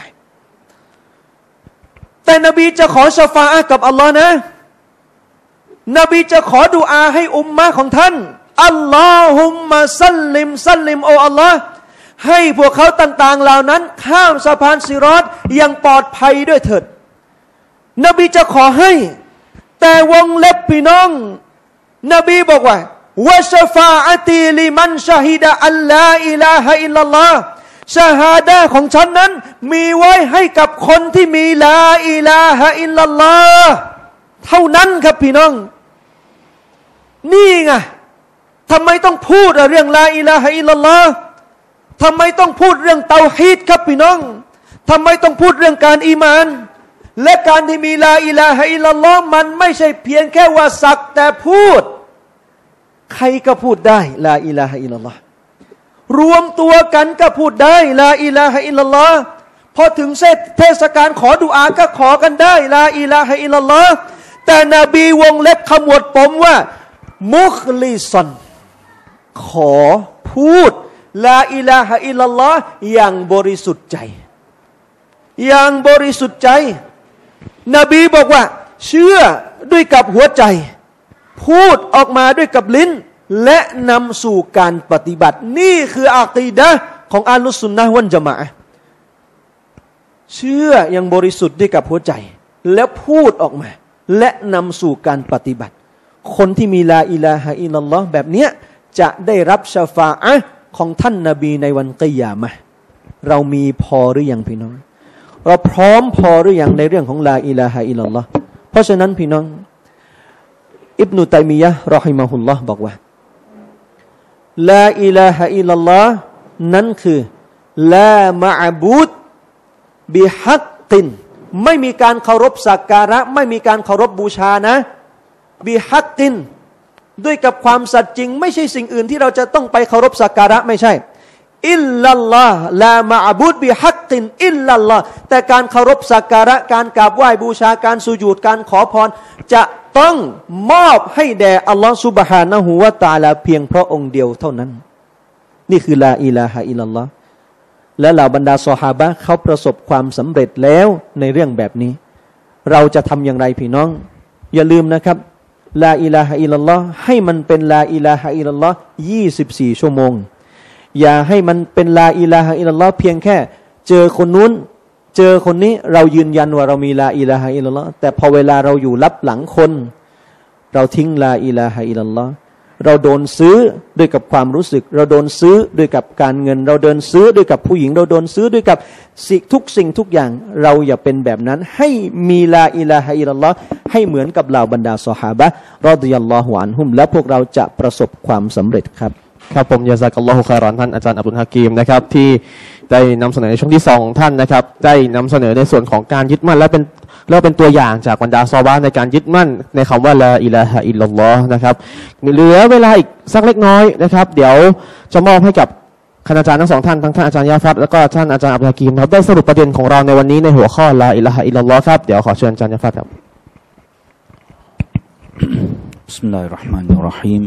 แต่นบีจะขอชะฟาอะห์กับอัลลอฮ์นะนบีจะขอดุอาให้อุมมะของท่านอัลลอฮุมมะซัลลิมซัลลิมโออัลลอฮ์ให้พวกเขาต่างๆเหล่านั้นข้ามสะพานซิรอตอย่างปลอดภัยด้วยเถิดนบีจะขอให้แต่วงเล็บพี่น้องนบีบอกว่าวะชะฟาอะตีลิมันชะฮิดะอัลลาอิลาฮะอิลลัลลอฮ์ชะฮาดะห์ของฉันนั้นมีไว้ให้กับคนที่มีลาอิลาฮะอิลลัลลอฮ์เท่านั้นครับพี่น้องนี่ไงทำไมต้องพูดเรื่องลาอิลาฮะอิลลัลลอฮ์ทำไมต้องพูดเรื่องเตาฮีดครับพี่น้องทำไมต้องพูดเรื่องการอีมานและการที่มีลาอิลาฮะอิลลัลลอฮ์มันไม่ใช่เพียงแค่ว่าสักแต่พูดใครก็พูดได้ลาอิลาฮะอิลลัลลอฮ์รวมตัวกันก็พูดได้ลาอิลาฮะอิลลัลลอฮ์พอถึงเทศกาลขอดุอาก็ขอกันได้ลาอิลาฮะอิลลัลลอฮ์แต่นบีวงเล็บขมวดปมว่ามุคลิซันขอพูดลาอิลาฮะอิลลัลลอฮ์อย่างบริสุทธิ์ใจอย่างบริสุทธิ์ใจนบีบอกว่าเชื่อด้วยกับหัวใจพูดออกมาด้วยกับลิ้นและนำสู่การปฏิบัตินี่คืออากีดะห์ของอัลลุซุนนะฮ์วัลญะมาอะห์เชื่ออย่างบริสุทธิ์ด้วยกับหัวใจและพูดออกมาและนำสู่การปฏิบัติคนที่มีลาอิลาฮะอิลลัลลอฮ์แบบเนี้ยจะได้รับชะฟาอะห์ของท่านนบีในวันกิยามะห์เรามีพอหรือยังพี่น้องเราพร้อมพอหรือยังในเรื่องของลาอิลาฮะอิลลัลลอฮ์เพราะฉะนั้นพี่น้องอิบนุตัยมียะห์รอฮิมะฮุลลอฮ์บอกว่าลาอิลาฮะอิลลัลลอฮ์นั้นคือลามะอ์บูดบิฮักกินไม่มีการเคารพสักการะไม่มีการเคารพบูชานะบิฮักกินด้วยกับความสัตย์จริงไม่ใช่สิ่งอื่นที่เราจะต้องไปเคารพสักการะไม่ใช่อิลลัลลอฮ์ลามะอ์บูดบิฮักกินอิลลัลลอฮ์แต่การเคารพสักการะการกราบไหว้บูชาการสุญูดการขอพรจะต้องมอบให้แด่อัลลอฮ์ซุบฮานะฮูวะตะอาลาเพียงเพราะองค์เดียวเท่านั้นนี่คือลาอิลาฮะอิลลัลลอฮ์และเหล่าบรรดาซอฮาบะห์เขาประสบความสำเร็จแล้วในเรื่องแบบนี้เราจะทำอย่างไรพี่น้องอย่าลืมนะครับลาอิลาฮะอิลลัลลอฮ์ให้มันเป็นลาอิลาฮะอิลลัลลอฮ์24ชั่วโมงอย่าให้มันเป็นลาอิลาฮะอิลลัลลอฮ์เพียงแค่เจอคนนู้นเจอคนนี้เรายืนยันว่าเรามีลาอิลาฮะอิลลัลลอฮ์แต่พอเวลาเราอยู่ลับหลังคนเราทิ้งลาอิลาฮะอิลลัลลอฮ์เราโดนซื้อด้วยกับความรู้สึกเราโดนซื้อด้วยกับการเงินเราโดนซื้อด้วยกับผู้หญิงเราโดนซื้อด้วยกับทุกสิ่งทุกอย่างเราอย่าเป็นแบบนั้นให้มีลาอิลาฮะอิลลัลลอฮ์ให้เหมือนกับเหล่าบรรดาซอฮาบะห์รอฎิยัลลอฮุอันฮุมและพวกเราจะประสบความสำเร็จครับครับผมยะซากัลลอฮุค็อยรอนท่านอาจารย์อับดุลฮะกีมนะครับที่ได้นำเสนอในช่วงที่2ของท่านนะครับได้นำเสนอในส่วนของการยึดมั่นและเป็นตัวอย่างจากบรรดาซอฮาบะห์ในการยึดมั่นในคำว่าลาอิลาฮะอิลลัลลอฮ์นะครับเหลือเวลาอีกสักเล็กน้อยนะครับเดี๋ยวจะมอบให้กับคณาจารย์ทั้งสองท่านทั้งท่านอาจารย์ยาฟัดแล้วก็ท่านอาจารย์อับดุลฮะกีมครับได้สรุปประเด็นของเราในวันนี้ในหัวข้อลาอิลาฮะอิลลัลลอฮ์ครับเดี๋ยวขอเชิญอาจารย์ยาฟัดครับบิสมิลลาฮิรเราะห์มานิรเราะฮีม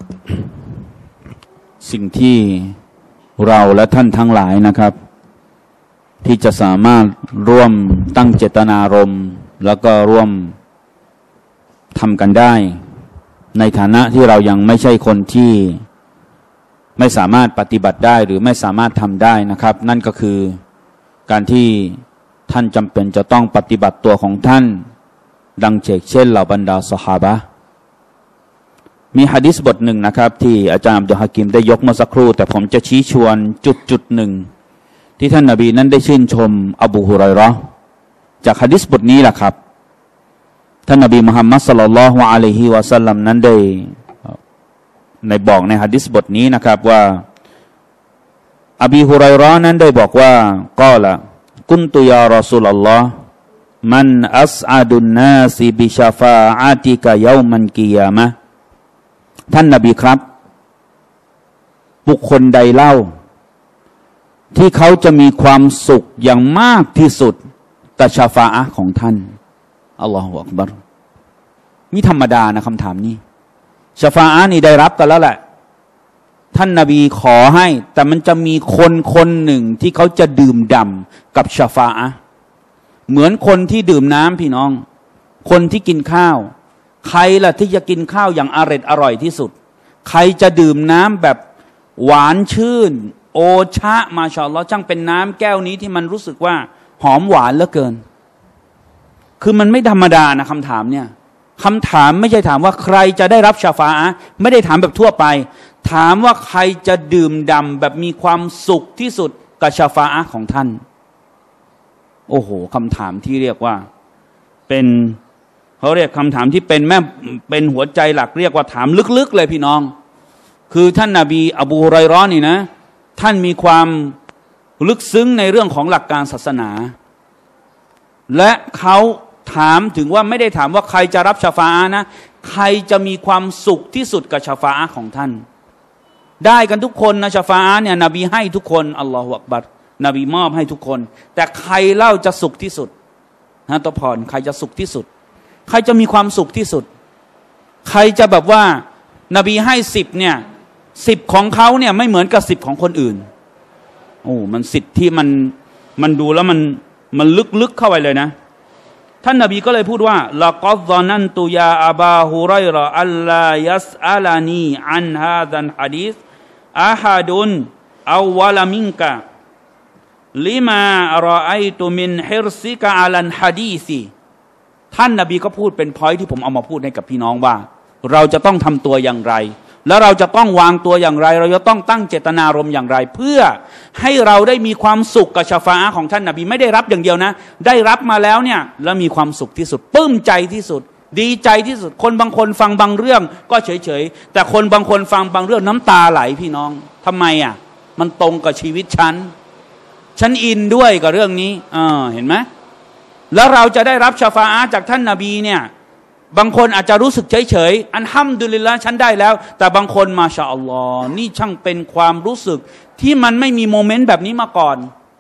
สิ่งที่เราและท่านทั้งหลายนะครับที่จะสามารถร่วมตั้งเจตนารมณ์แล้วก็ร่วมทำกันได้ในฐานะที่เรายังไม่ใช่คนที่ไม่สามารถปฏิบัติได้หรือไม่สามารถทำได้นะครับนั่นก็คือการที่ท่านจำเป็นจะต้องปฏิบัติตัวของท่านดังเช่นเหล่าบรรดาซอฮาบะห์มีหะดีษบทหนึ่งนะครับที่อาจารย์อับดุลฮะกีมได้ยกเมื่อสักครู่แต่ผมจะชี้ชวนจุดหนึ่งที่ท่านนบีนั้นได้ชื่นชมอบูฮุรอยเราะห์จากหะดีษบทนี้แหละครับท่านนบีมุฮัมมัดศ็อลลัลลอฮุอะลัยฮิวะซัลลัมนั้นได้ในบอกในหะดีษบทนี้นะครับว่าอบีฮุรอยเราะห์นั้นได้บอกว่ากอละกุนตุยารอซูลุลลอฮ์มันอัสอาดุนนาซิบิชาฟาอาติกะยอมันกิยามะห์ท่านนบีครับบุคคลใดเล่าที่เขาจะมีความสุขอย่างมากที่สุดต่อชาฟาอะห์ของท่านอัลลอฮฺอักบัรมีธรรมดานะคำถามนี้ชาฟาอะห์นี่ได้รับกันแล้วแหละท่านนบีขอให้แต่มันจะมีคนหนึ่งที่เขาจะดื่มด่ำกับชาฟาอะห์เหมือนคนที่ดื่มน้ำพี่น้องคนที่กินข้าวใครล่ะที่จะกินข้าวอย่างอร่อยที่สุดใครจะดื่มน้ำแบบหวานชื่นโอชะมาชาอัลลอฮ์ช่างเป็นน้ำแก้วนี้ที่มันรู้สึกว่าหอมหวานเหลือเกินคือมันไม่ธรรมดานะคำถามเนี่ยคำถามไม่ใช่ถามว่าใครจะได้รับชาฟาอะห์ไม่ได้ถามแบบทั่วไปถามว่าใครจะดื่มด่ำแบบมีความสุขที่สุดกับชาฟาอะห์ของท่านโอ้โหคำถามที่เรียกว่าเป็นเขาเรียกคำถามที่เป็นหัวใจหลักเรียกว่าถามลึกๆเลยพี่น้องคือท่านนบีอบูฮุรอยเราะห์นี่นะท่านมีความลึกซึ้งในเรื่องของหลักการศาสนาและเขาถามถึงว่าไม่ได้ถามว่าใครจะรับชาฟาอะห์นะใครจะมีความสุขที่สุดกับชาฟาอะห์ของท่านได้กันทุกคนนะชาฟาอะห์เนี่ยนบีให้ทุกคนอัลลอฮฺอักบัรนบีมอบให้ทุกคนแต่ใครเล่าจะสุขที่สุดนะตะพรใครจะสุขที่สุดใครจะมีความสุขที่สุดใครจะแบบว่านบีให้10เนี่ย10ของเขาเนี่ยไม่เหมือนกับ10ของคนอื่นโอ้มันสิทธิ์ที่มันดูแล้วมันลึกเข้าไปเลยนะท่านนบีก็เลยพูดว่าละกัดซอนันตุยาอะบาฮุรอยเราะห์อัลลายัสอะลานีอันฮาซันหะดีษอะฮัดุนอัวะลามินกะลิมารอไอตุมินฮิรซิกะอะลันหะดีซิท่านนบีก็พูดเป็นพอยที่ผมเอามาพูดให้กับพี่น้องว่าเราจะต้องทำตัวอย่างไรแล้วเราจะต้องวางตัวอย่างไรเราจะต้องตั้งเจตนารมณ์อย่างไรเพื่อให้เราได้มีความสุขกับชาฟาอะห์ของท่านนบีไม่ได้รับอย่างเดียวนะได้รับมาแล้วเนี่ยแล้วมีความสุขที่สุดปลื้มใจที่สุดดีใจที่สุดคนบางคนฟังบางเรื่องก็เฉยๆแต่คนบางคนฟังบางเรื่องน้ำตาไหลพี่น้องทำไมอ่ะมันตรงกับชีวิตฉันอินด้วยกับเรื่องนี้เห็นไหมแล้วเราจะได้รับชาฟาอะห์จากท่านนบีเนี่ยบางคนอาจจะรู้สึกเฉยๆอัลฮัมดุลิลละห์ฉันได้แล้วแต่บางคนมาชาอัลลอฮ์นี่ช่างเป็นความรู้สึกที่มันไม่มีโมเมนต์แบบนี้มาก่อน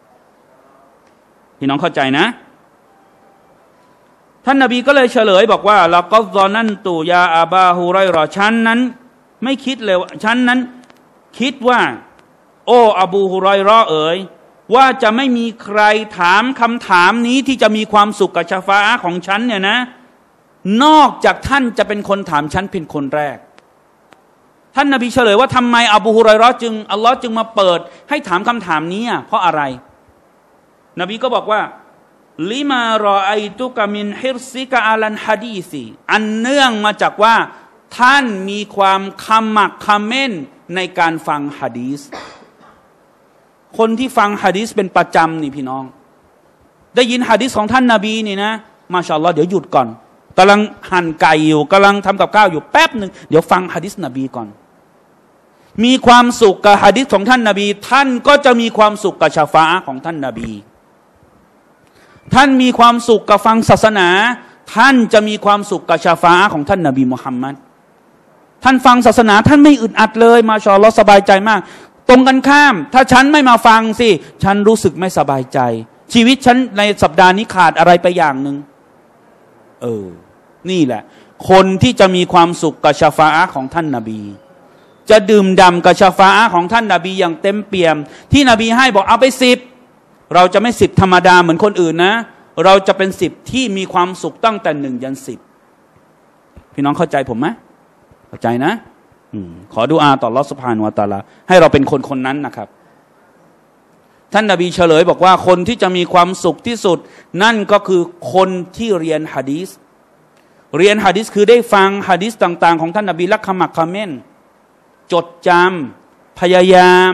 พี่น้องเข้าใจนะท่านนบีก็เลยเฉลยบอกว่าละกัดซอนันตุยาอะบาฮุรอยเราะห์ฉันนั้นไม่คิดเลยฉันนั้นคิดว่าโอ้อบูฮุรอยเราะห์เอ๋ยว่าจะไม่มีใครถามคำถามนี้ที่จะมีความสุขกับชาฟาอะห์ของฉันเนี่ยนะนอกจากท่านจะเป็นคนถามฉันเป็นคนแรกท่านนบีเฉลยว่าทำไมอบูฮุรอยเราะห์จึงอัลลอฮ์จึงมาเปิดให้ถามคำถามนี้เพราะอะไรนบีก็บอกว่าลิมารอไอตุกะมินฮิรซิกะอะลันหะดีซิอันเนื่องมาจากว่าท่านมีความขมักเขม้นในการฟังหะดีษคนที่ฟังหะดีษเป็นประจำนี่พี่น้องได้ยินหะดีษของท่านนบีนี่นะมาชาอัลลอฮ์เดี๋ยวหยุดก่อนกำลังหั่นไก่อยู่กำลังทำกับข้าวอยู่แป๊บหนึ่งเดี๋ยวฟังหะดีษนบีก่อนมีความสุขกับหะดีษของท่านนบีท่านก็จะมีความสุขกับชาฟาอะห์ของท่านนบีท่านมีความสุขกับฟังศาสนาท่านจะมีความสุขกับชาฟาอะห์ของท่านนบีมุฮัมมัดท่านฟังศาสนาท่านไม่อึดอัดเลยมาชาอัลลอฮ์สบายใจมากตรงกันข้ามถ้าฉันไม่มาฟังสิฉันรู้สึกไม่สบายใจชีวิตฉันในสัปดาห์นี้ขาดอะไรไปอย่างหนึ่งนี่แหละคนที่จะมีความสุขกับชาฟาอะห์ของท่านนบีจะดื่มด่ำกับชาฟาอะห์ของท่านนบีอย่างเต็มเปี่ยมที่นบีให้บอกเอาไป10เราจะไม่10ธรรมดาเหมือนคนอื่นนะเราจะเป็น10ที่มีความสุขตั้งแต่1ยัน10พี่น้องเข้าใจผมไหมเข้าใจนะขอดุอาต่ออัลเลาะห์ซุบฮานะฮูวะตะอาลาให้เราเป็นคนนั้นนะครับท่านนบีเฉลยบอกว่าคนที่จะมีความสุขที่สุดนั่นก็คือคนที่เรียนหะดีษคือได้ฟังหะดีษต่างๆของท่านนบีและขมักเขม้นจดจำพยายาม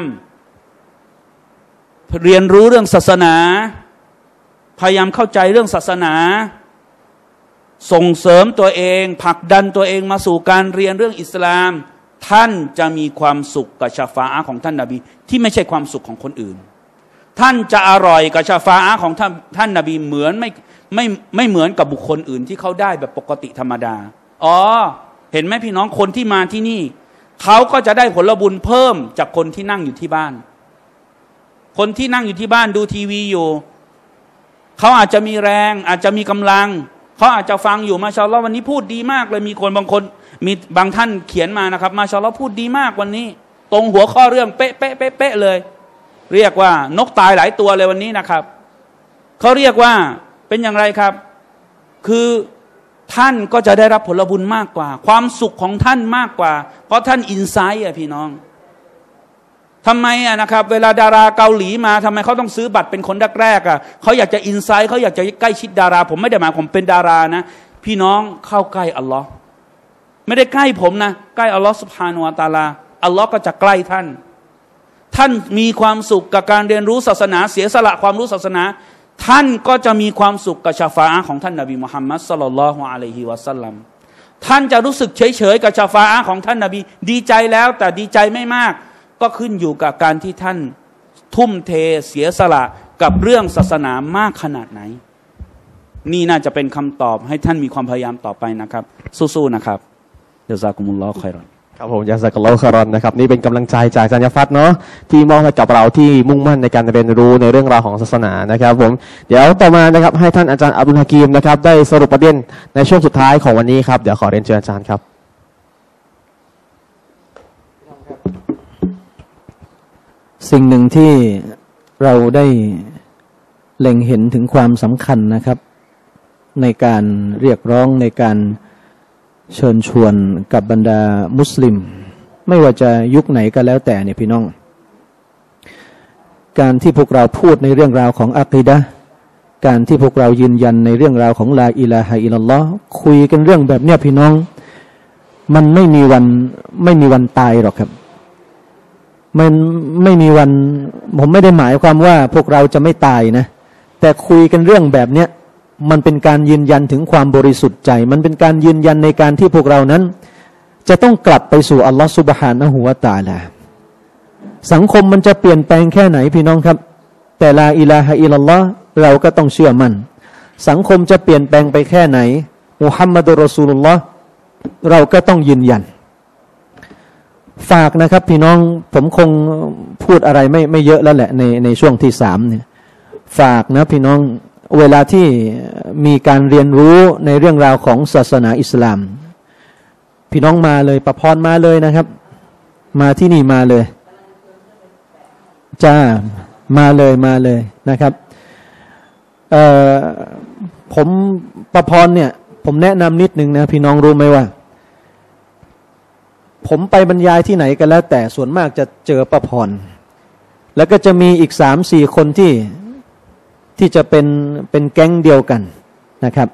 เรียนรู้เรื่องศาสนาพยายามเข้าใจเรื่องศาสนาส่งเสริมตัวเองผลักดันตัวเองมาสู่การเรียนเรื่องอิสลามท่านจะมีความสุขกับชาฟาอะห์ของท่านนบีที่ไม่ใช่ความสุขของคนอื่นท่านจะอร่อยกับชาฟาอะห์ของท่านนบีเหมือนไม่เหมือนกับบุคคลอื่นที่เขาได้แบบปกติธรรมดาเห็นไหมพี่น้องคนที่มาที่นี่เขาก็จะได้ผลบุญเพิ่มจากคนที่นั่งอยู่ที่บ้านคนที่นั่งอยู่ที่บ้านดูทีวีอยู่เขาอาจจะมีแรงอาจจะมีกำลังเขาอาจจะฟังอยู่มาชาอัลลอฮ์วันนี้พูดดีมากเลยมีคนบางคนมีบางท่านเขียนมานะครับมาชาอัลลอฮ์พูดดีมากวันนี้ตรงหัวข้อเรื่องเป๊ะเลยเรียกว่านกตายหลายตัวเลยวันนี้นะครับเขาเรียกว่าเป็นอย่างไรครับคือท่านก็จะได้รับผลบุญมากกว่าความสุขของท่านมากกว่าเพราะท่านอินไซต์พี่น้องทำไมนะครับเวลาดาราเกาหลีมาทำไมเขาต้องซื้อบัตรเป็นคนแรกเขาอยากจะอินไซต์เขาอยากจะใกล้ชิดดาราผมไม่ได้หมายผมเป็นดารานะพี่น้องเข้าใกล้อัลลอฮ์ไม่ได้ใกล้ผมนะใกล้อัลลอฮ์ซุบฮานะฮูวะตะอาลาอัลลอฮ์ก็จะใกล้ท่านมีความสุขกับการเรียนรู้ศาสนาเสียสละความรู้ศาสนาท่านก็จะมีความสุขกับชาฟาอะห์ของท่านนบีมุฮัมมัดศ็อลลัลลอฮุอะลัยฮิวะซัลลัมท่านจะรู้สึกเฉยๆกับชาฟาอะห์ของท่านนบีดีใจแล้วแต่ดีใจไม่มากก็ขึ้นอยู่กับการที่ท่านทุ่มเทเสียสละกับเรื่องศาสนามากขนาดไหนนี่น่าจะเป็นคำตอบให้ท่านมีความพยายามต่อไปนะครับสู้ๆนะครับญะซากุมุลลอฮุค็อยรอนครับผมยาซักอัลลอฮุค็อยรอนนะครับนี่เป็นกำลังใจจากอาจารย์ยะฟัดเนาะที่มอบให้กับเราที่มุ่งมั่นในการเรียนรู้ในเรื่องราวของศาสนานะครับผมเดี๋ยวต่อมานะครับให้ท่านอาจารย์อับดุลฮะกีมนะครับได้สรุปประเด็นในช่วงสุดท้ายของวันนี้ครับเดี๋ยวขอเรียนเชิญอาจารย์ครับสิ่งหนึ่งที่เราได้เล็งเห็นถึงความสำคัญนะครับในการเรียกร้องในการเชิญชวนกับบรรดามุสลิมไม่ว่าจะยุคไหนก็แล้วแต่เนี่ยพี่น้องการที่พวกเราพูดในเรื่องราวของอะกีดะห์การที่พวกเรายืนยันในเรื่องราวของลาอิลาฮะอิลลัลลอฮ์คุยกันเรื่องแบบเนี้ยพี่น้องมันไม่มีวันตายหรอกครับมันไม่มีวันผมไม่ได้หมายความว่าพวกเราจะไม่ตายนะแต่คุยกันเรื่องแบบเนี้ยมันเป็นการยืนยันถึงความบริสุทธิ์ใจมันเป็นการยืนยันในการที่พวกเรานั้นจะต้องกลับไปสู่อัลลอฮฺซุบฮานะฮูวะตะอาลาสังคมมันจะเปลี่ยนแปลงแค่ไหนพี่น้องครับแต่ลาอิลาฮะอิลลัลลอฮ์เราก็ต้องเชื่อมั่นสังคมจะเปลี่ยนแปลงไปแค่ไหนมุฮัมมัดุรรอซูลุลลอฮ์เราก็ต้องยืนยันฝากนะครับพี่น้องผมคงพูดอะไรไม่เยอะแล้วแหละในช่วงที่3เนี่ยฝากนะพี่น้องเวลาที่มีการเรียนรู้ในเรื่องราวของศาสนาอิสลามพี่น้องมาเลยประพรมาเลยนะครับมาที่นี่มาเลยจ้ามาเลยนะครับผมประพรเนี่ยผมแนะนำนิดนึงนะพี่น้องรู้ไหมว่าผมไปบรรยายที่ไหนกันแล้วแต่ส่วนมากจะเจอประพรแล้วก็จะมีอีก 3-4 คนที่จะเป็นแก๊งเดียวกันนะครับ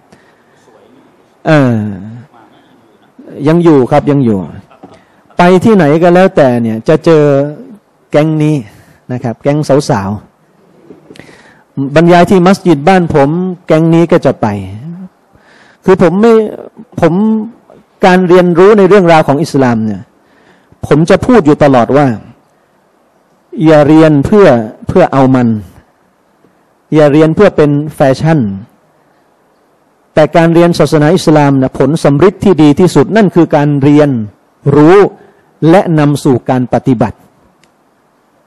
ยังอยู่ครับยังอยู่ไปที่ไหนก็แล้วแต่เนี่ยจะเจอแก๊งนี้นะครับแก๊งสาวๆบรรยายที่มัสยิดบ้านผมแก๊งนี้ก็จะไปคือผมการเรียนรู้ในเรื่องราวของอิสลามเนี่ยผมจะพูดอยู่ตลอดว่าอย่าเรียนเพื่อเอามันอย่าเรียนเพื่อเป็นแฟชั่นแต่การเรียนศาสนาอิสลามนะผลสำฤทธิ์ที่ดีที่สุดนั่นคือการเรียนรู้และนำสู่การปฏิบัติ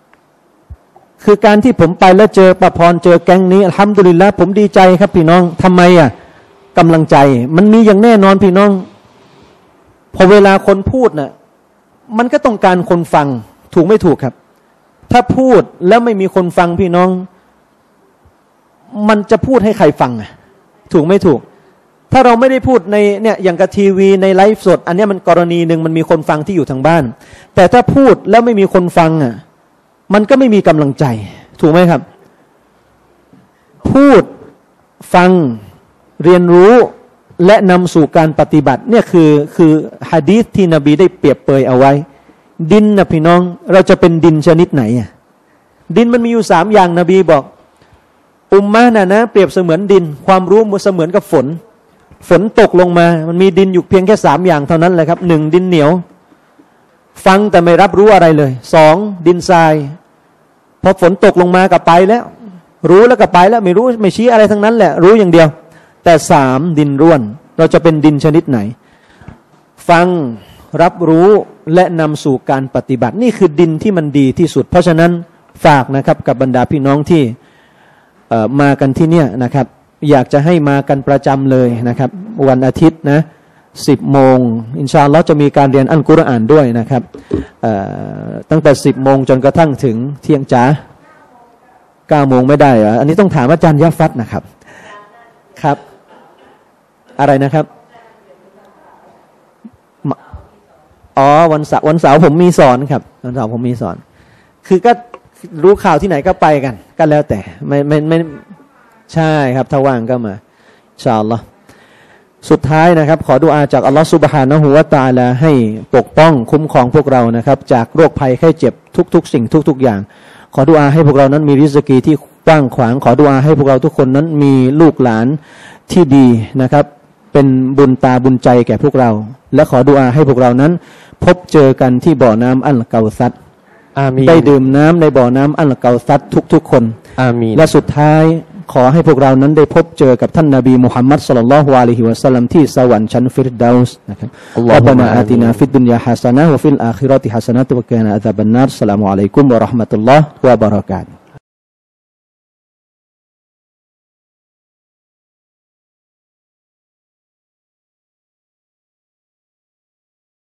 คือการที่ผมไปแล้วเจอประพรเจอแก๊งนี้อัลฮัมดุลิลละห์ผมดีใจครับพี่น้องทำไมกำลังใจมันมีอย่างแน่นอนพี่น้องพอเวลาคนพูดน่ะมันก็ต้องการคนฟังถูกไม่ถูกครับถ้าพูดแล้วไม่มีคนฟังพี่น้องมันจะพูดให้ใครฟังถูกไม่ถูกถ้าเราไม่ได้พูดในเนี่ยอย่างกับทีวีในไลฟ์สดอันนี้มันกรณีหนึ่งมันมีคนฟังที่อยู่ทางบ้านแต่ถ้าพูดแล้วไม่มีคนฟังมันก็ไม่มีกำลังใจถูกไหมครับพูดฟังเรียนรู้และนำสู่การปฏิบัติเนี่ยคือหะดีษที่นบีได้เปรียบเปรยเอาไว้ดินนะพี่น้องเราจะเป็นดินชนิดไหนดินมันมีอยู่3อย่างนบีบอกอุมมะนะเปรียบเสมือนดินความรู้เสมือนกับฝนตกลงมามันมีดินอยู่เพียงแค่3อย่างเท่านั้นแหละครับ1ดินเหนียวฟังแต่ไม่รับรู้อะไรเลย2ดินทรายพอฝนตกลงมาก็ไปแล้วรู้แล้วก็ไปแล้วไม่รู้ไม่ชี้อะไรทั้งนั้นแหละรู้อย่างเดียวแต่3ดินร่วนเราจะเป็นดินชนิดไหนฟังรับรู้และนำสู่การปฏิบัตินี่คือดินที่มันดีที่สุดเพราะฉะนั้นฝากนะครับกับบรรดาพี่น้องที่มากันที่เนี่ยนะครับอยากจะให้มากันประจำเลยนะครับวันอาทิตย์นะ10 โมงอินชาอัลลอฮ์จะมีการเรียนอัลกุรอานด้วยนะครับตั้งแต่10 โมงจนกระทั่งถึงเที่ยงจ๋า9 โมงไม่ได้เหรออันนี้ต้องถามอาจารย์ยะฟัดนะครับครับอะไรนะครับอ๋อวันเสาร์ผมมีสอนครับวันเสาร์ผมมีสอนคือก็รู้ข่าวที่ไหนก็ไปกันก็แล้วแต่ไม่ใช่ครับถ้าว่างก็มาอินชาอัลลอฮ์สุดท้ายนะครับขอดุอาจากอัลลอฮ์ซุบฮานะฮูวะตะอาลาให้ปกป้องคุ้มครองพวกเรานะครับจากโรคภัยไข้เจ็บทุกๆสิ่งทุกๆอย่างขอดุอาให้พวกเรานั้นมีริสกีที่กว้างขวางขอดุอาให้พวกเราทุกคนนั้นมีลูกหลานที่ดีนะครับเป็นบุญตาบุญใจแก่พวกเราและขอดุอาให้พวกเรานั้นพบเจอกันที่บ่อน้ำอัลเกาซัรอามีนได้ดื่มน้ำในบ่อน้ำอัลเกาซัรทุกๆคนอามีนและสุดท้ายขอให้พวกเรานั้นได้พบเจอกับท่านนบีมุฮัมมัดศ็อลลัลลอฮุอะลัยฮิวะซัลลัมที่สวรรค์ชั้นฟิรดาวส์นะครับอัลลอฮุมะอาตินาฟิดดุนยาฮะซะนะฮ์วะฟิลอาคิเราะติฮะซะนะฮ์วะกินาอะซาบันนารอัสสลามุอะลัยกุมวะเราะห์มะตุลลอฮ์วะบะเราะกาตุฮ์